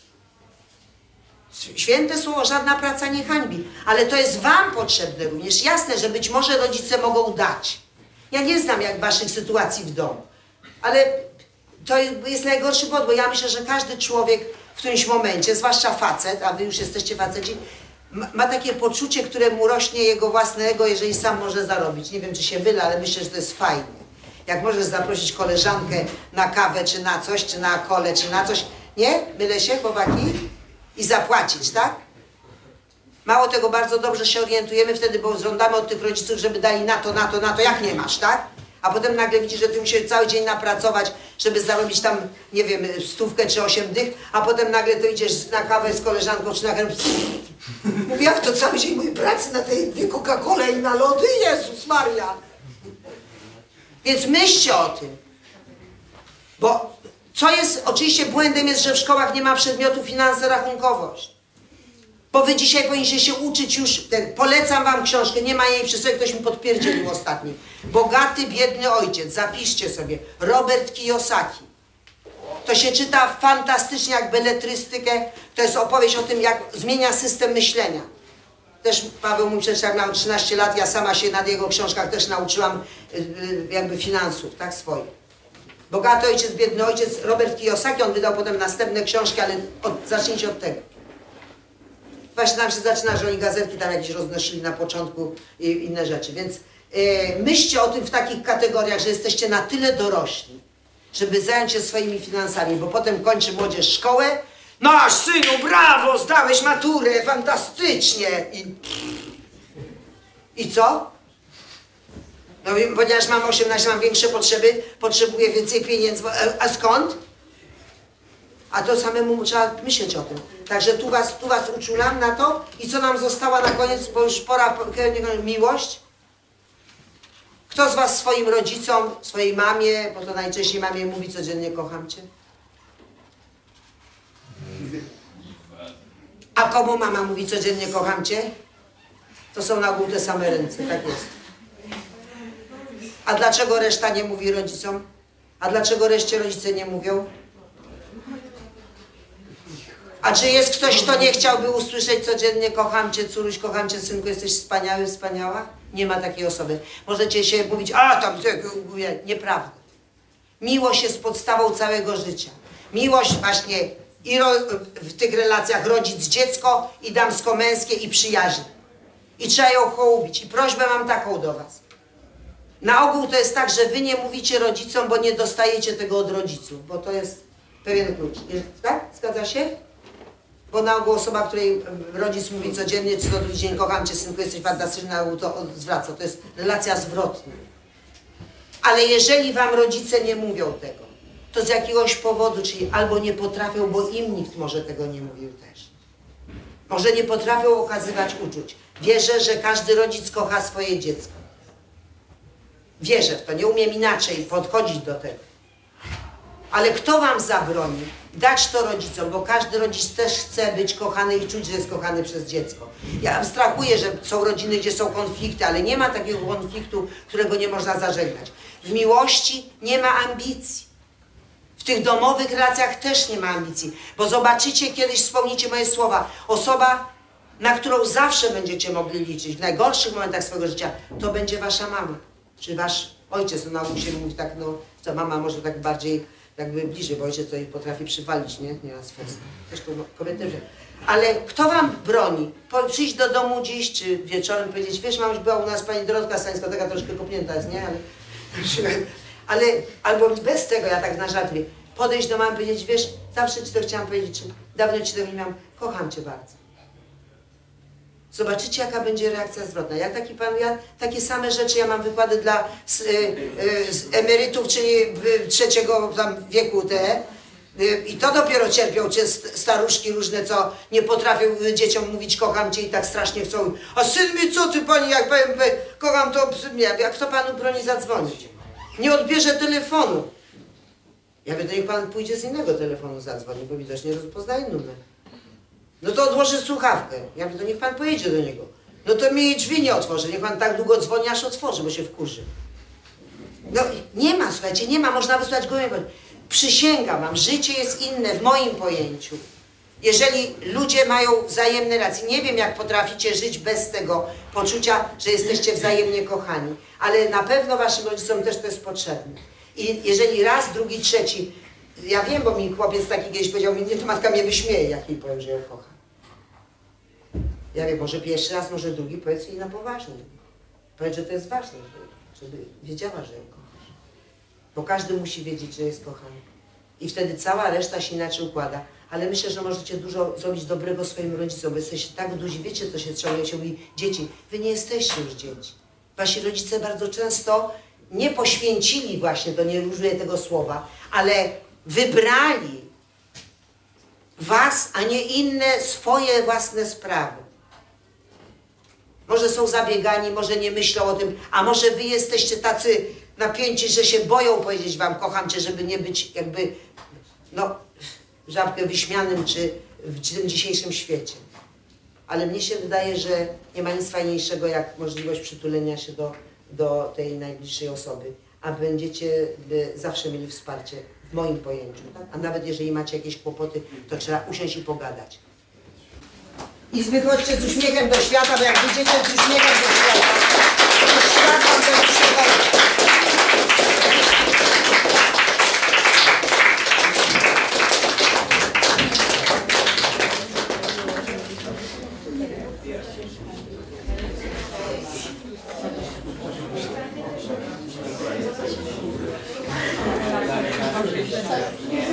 Święte słowo, żadna praca nie hańbi, ale to jest wam potrzebne również. Jasne, że być może rodzice mogą dać. Ja nie znam jak waszych sytuacji w domu, ale to jest najgorszy błąd, bo ja myślę, że każdy człowiek w którymś momencie, zwłaszcza facet, a wy już jesteście faceci, ma, ma takie poczucie, które mu rośnie jego własnego, jeżeli sam może zarobić. Nie wiem, czy się mylę, ale myślę, że to jest fajne. Jak możesz zaprosić koleżankę na kawę, czy na coś, czy na kole, czy na coś. Nie? Mylę się, chłopaki? I zapłacić, tak? Mało tego, bardzo dobrze się orientujemy wtedy, bo żądamy od tych rodziców, żeby dali na to, na to, na to, jak nie masz, tak? A potem nagle widzisz, że ty musisz cały dzień napracować, żeby zarobić tam, nie wiem, stówkę czy osiem dych, a potem nagle to idziesz na kawę z koleżanką czy na kawę. Mówię, jak to cały dzień mojej pracy na tej Coca-Colę i na lody? Jezus Maria! Więc myślcie o tym. Bo co jest, oczywiście błędem jest, że w szkołach nie ma przedmiotu finanse, rachunkowość. Bo wy dzisiaj powinniście się uczyć już, ten, polecam wam książkę, nie ma jej przy sobie, ktoś mi podpierdzielił ostatni. Bogaty, biedny ojciec, zapiszcie sobie, Robert Kiyosaki. To się czyta fantastycznie jak beletrystykę, to jest opowieść o tym, jak zmienia system myślenia. Też Paweł mój przecież jak miał trzynaście lat, ja sama się na jego książkach też nauczyłam jakby finansów, tak, swoich. Bogaty ojciec, biedny ojciec, Robert Kiyosaki, on wydał potem następne książki, ale od, zacznijcie od tego. Właśnie tam się zaczyna, że oni gazetki tam jakieś roznosili na początku i inne rzeczy, więc e, myślcie o tym w takich kategoriach, że jesteście na tyle dorośli, żeby zająć się swoimi finansami, bo potem kończy młodzież szkołę. No, synu, brawo, zdałeś maturę, fantastycznie. I, i co? No ponieważ mam osiemnaście, mam większe potrzeby, potrzebuję więcej pieniędzy. A skąd? A to samemu trzeba myśleć o tym. Także tu was, tu was uczulam na to. I co nam została na koniec, bo już pora, miłość. Kto z was swoim rodzicom, swojej mamie, bo to najczęściej mamie mówi codziennie kocham cię? A komu mama mówi codziennie kocham cię? To są na ogół te same ręce, tak jest. A dlaczego reszta nie mówi rodzicom? A dlaczego reszcie rodzice nie mówią? A czy jest ktoś, kto nie chciałby usłyszeć codziennie kocham cię, córuś, kocham cię, synku, jesteś wspaniały, wspaniała? Nie ma takiej osoby. Możecie się mówić, a tam, mówię, nieprawda. Miłość jest podstawą całego życia. Miłość właśnie i ro, w tych relacjach rodzic-dziecko i damsko-męskie i przyjaźń. I trzeba ją hołubić. I prośbę mam taką do was. Na ogół to jest tak, że wy nie mówicie rodzicom, bo nie dostajecie tego od rodziców, bo to jest pewien klucz. Tak? Zgadza się? Bo na ogół osoba, której rodzic mówi codziennie, czy co drugi dzień kocham cię, synku, jesteś fantastyczny, na ogół to zwraca. To jest relacja zwrotna. Ale jeżeli wam rodzice nie mówią tego, to z jakiegoś powodu, czyli albo nie potrafią, bo im nikt może tego nie mówił też. Może nie potrafią okazywać uczuć. Wierzę, że każdy rodzic kocha swoje dziecko. Wierzę w to, nie umiem inaczej podchodzić do tego. Ale kto wam zabroni dać to rodzicom, bo każdy rodzic też chce być kochany i czuć, że jest kochany przez dziecko. Ja abstrahuję, że są rodziny, gdzie są konflikty, ale nie ma takiego konfliktu, którego nie można zażegnać. W miłości nie ma ambicji. W tych domowych relacjach też nie ma ambicji, bo zobaczycie, kiedyś wspomnicie moje słowa. Osoba, na którą zawsze będziecie mogli liczyć, w najgorszych momentach swojego życia, to będzie wasza mama, czy wasz ojciec. No nauczył się mówić tak, no, ta mama może tak bardziej, jakby bliżej, bo ojciec to ich potrafi przywalić, nie? Nieraz fest. Zresztą kobiety, że... Ale kto wam broni? Przyjść do domu dziś, czy wieczorem powiedzieć, wiesz, mamuś, była u nas pani Dorotka Stańska, taka troszkę kopnięta jest, nie? Ale... Ale albo bez tego, ja tak na żart mówię, podejść do mamy i powiedzieć, wiesz, zawsze ci to chciałam powiedzieć, czy dawno ci tego nie miałam, kocham cię bardzo. Zobaczycie, jaka będzie reakcja zwrotna. Ja taki pan, ja takie same rzeczy, ja mam wykłady dla z, y, y, z emerytów, czyli y, trzeciego tam wieku te, y, i to dopiero cierpią cię staruszki różne, co nie potrafią dzieciom mówić kocham cię i tak strasznie chcą. A syn mi, co ty pani, jak powiem, kocham to, nie, jak to panu broni zadzwonić? Nie odbierze telefonu. Ja wiem, to niech pan pójdzie z innego telefonu zadzwoni, bo widocznie rozpoznaje numer. No to odłoży słuchawkę. Ja wiem, to niech pan pojedzie do niego. No to mi drzwi nie otworzy. Niech pan tak długo dzwoni, aż otworzy, bo się wkurzy. No nie ma, słuchajcie, nie ma. Można wysłać go. Przysięgam wam, życie jest inne w moim pojęciu. Jeżeli ludzie mają wzajemne relacje, nie wiem, jak potraficie żyć bez tego poczucia, że jesteście wzajemnie kochani, ale na pewno waszym rodzicom też to jest potrzebne. I jeżeli raz, drugi, trzeci, ja wiem, bo mi chłopiec taki kiedyś powiedział, nie, to matka mnie wyśmieje, jak jej powiem, że ją kocham. Ja wiem, może pierwszy raz, może drugi, powiedz jej na poważnie. Powiedz, że to jest ważne, żeby wiedziała, że ją kochasz. Bo każdy musi wiedzieć, że jest kochany. I wtedy cała reszta się inaczej układa. Ale myślę, że możecie dużo zrobić dobrego swoim rodzicom, bo jesteście tak duzi, wiecie, co się trzeba, się mówi, dzieci, wy nie jesteście już dzieci. Wasi rodzice bardzo często nie poświęcili właśnie, to nie użyję tego słowa, ale wybrali was, a nie inne swoje własne sprawy. Może są zabiegani, może nie myślą o tym, a może wy jesteście tacy napięci, że się boją powiedzieć wam kocham cię, żeby nie być jakby, no, żabkę wyśmianym, czy w tym dzisiejszym świecie. Ale mnie się wydaje, że nie ma nic fajniejszego jak możliwość przytulenia się do, do tej najbliższej osoby, a będziecie by zawsze mieli wsparcie w moim pojęciu. Tak? A nawet jeżeli macie jakieś kłopoty, to trzeba usiąść i pogadać. I wychodźcie z uśmiechem do świata, bo jak wyjdziecie z uśmiechem do świata, to świat wam też przychodzi. Tak.